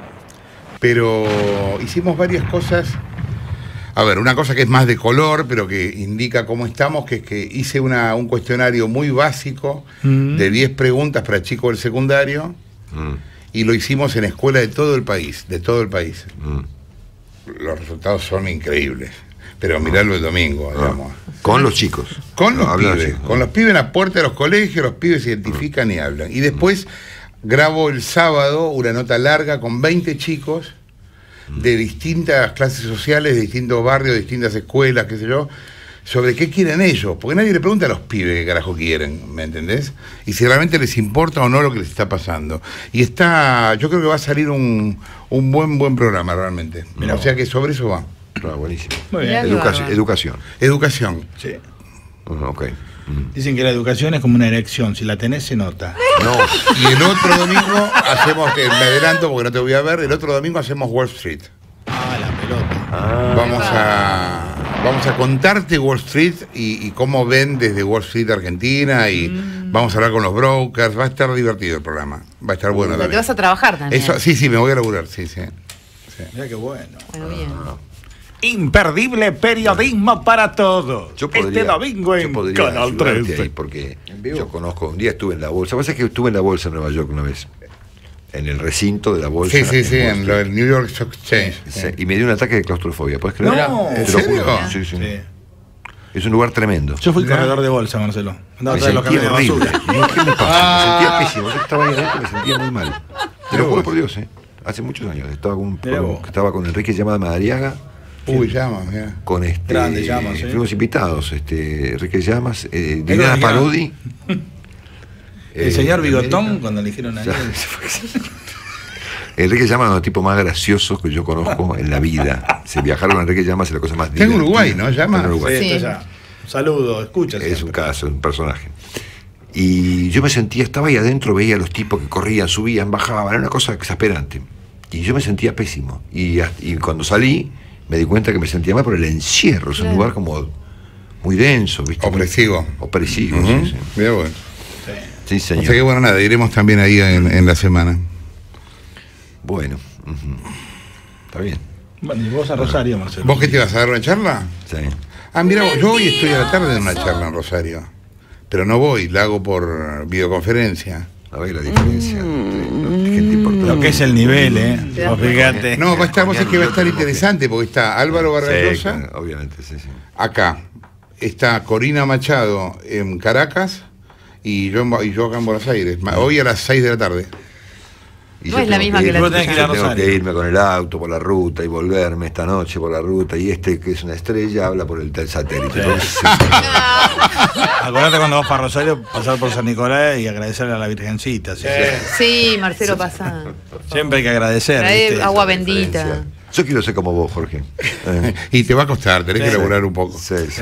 Pero hicimos varias cosas. A ver, una cosa que es más de color, pero que indica cómo estamos, que es que hice una, un cuestionario muy básico mm. de diez preguntas para chicos del secundario mm. y lo hicimos en escuelas de todo el país, de todo el país. Mm. Los resultados son increíbles. Pero mirarlo el domingo, digamos. Con los chicos. Con los pibes. Con los pibes en la puerta de los colegios, los pibes se identifican y hablan. Y después grabo el sábado una nota larga con veinte chicos de distintas clases sociales, de distintos barrios, de distintas escuelas, qué sé yo, sobre qué quieren ellos. Porque nadie le pregunta a los pibes qué carajo quieren, ¿me entendés? Y si realmente les importa o no lo que les está pasando. Y está, yo creo que va a salir un, un buen, buen programa realmente. Mirá, o sea que sobre eso va. Ah, buenísimo. Muy bien. Educación. Educación. Educación. Sí. Uh, ok. Mm. Dicen que la educación es como una erección, si la tenés se nota. No. Y el otro domingo hacemos, que me adelanto porque no te voy a ver, el otro domingo hacemos Wall Street. Ah, la pelota. Ah, vamos a vamos a contarte Wall Street y, y cómo ven desde Wall Street Argentina y mm. vamos a hablar con los brokers. Va a estar divertido el programa. Va a estar bueno Pero también. Te vas a trabajar también. Eso, sí, sí, me voy a laburar, sí, sí. sí. Mira qué bueno. Bueno, bien. Ah. Imperdible periodismo para todos. Yo podría, este domingo en yo Canal trece. Ahí porque yo conozco, un día estuve en la bolsa. Pasa que estuve en la bolsa en Nueva York una vez. En el recinto de la bolsa. Sí, sí, sí, en lo del New York Stock Exchange. Sí. Y me dio un ataque de claustrofobia, ¿puedes creer? No, ¿en serio? Sí, sí, sí. Es un lugar tremendo. Yo fui corredor de bolsa, Marcelo. Andaba me sentía horrible. ¿Qué me pasa? Ah. Me sentía pésimo. Yo estaba ahí adentro, me sentía muy mal. Te lo juro por Dios, ¿eh? Hace muchos años. Estaba con, con, estaba con Enrique Llamada Madariaga. Uy, Llamas, mira. Con este. Grande Llamas, ¿eh? Fuimos invitados, este, Enrique Llamas, eh, Liliana Parodi. El eh, señor Bigotón, cuando le dijeron a él. Enrique Llamas es uno de los tipos más graciosos que yo conozco en la vida. Se viajaron a Enrique Llamas es la cosa más divertida. En Uruguay, ¿no? Llamas. En Uruguay. Sí, sí. Saludo, escucha. Es siempre. Un caso, un personaje. Y yo me sentía, estaba ahí adentro, veía a los tipos que corrían, subían, bajaban, era una cosa exasperante. Y yo me sentía pésimo. Y, y cundo salí, me di cuenta que me sentía mal por el encierro. Es claro. Un lugar como muy denso, ¿viste? Opresivo. Opresivo, uh-huh. sí, sí. Bien bueno. Sí, sí, señor. O sea que bueno, nada, iremos también ahí en, en la semana. Bueno, uh-huh. Está bien. Bueno, y vos a Rosario, Marcelo. ¿Vos qué te vas a dar una charla? Sí. Ah, mira, yo hoy estoy a la tarde en una charla en Rosario. Pero no voy, la hago por videoconferencia. A ver la diferencia entre gente importante. Lo que es el nivel, ¿eh? Vos fíjate. No, va a estar, vos es que va a estar interesante porque está Álvaro Vargas Llosa. Sí, claro, obviamente, sí, sí. Acá. Está Corina Machado en Caracas y yo, y yo acá en Buenos Aires. Hoy a las seis de la tarde. Y No yo es la tengo misma que que la ir- tuya. yo tengo que irme con el auto por la ruta y volverme esta noche por la ruta. Y este, que es una estrella, habla por el tel satélite. Entonces, Acordate cuando vas para Rosario, pasar por San Nicolás y agradecerle a la Virgencita. ¿sí? Sí, Marcelo Pazán. Siempre hay que agradecer. Trae ¿viste? agua bendita. yo quiero ser como vos, Jorge. Eh, Y te va a costar, tenés Sí. que laburar un poco. sí, sí.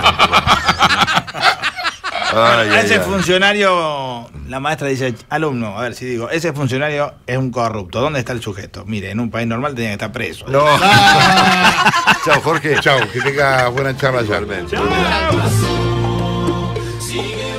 Ay, ay, Ese ay. funcionario, la maestra dice, alumno, a ver si digo, ese funcionario es un corrupto. ¿Dónde está el sujeto? Mire, en un país normal tenía que estar preso. No. Chao, Jorge. Chao, que tenga buena charla ya. Igualmente. Sigue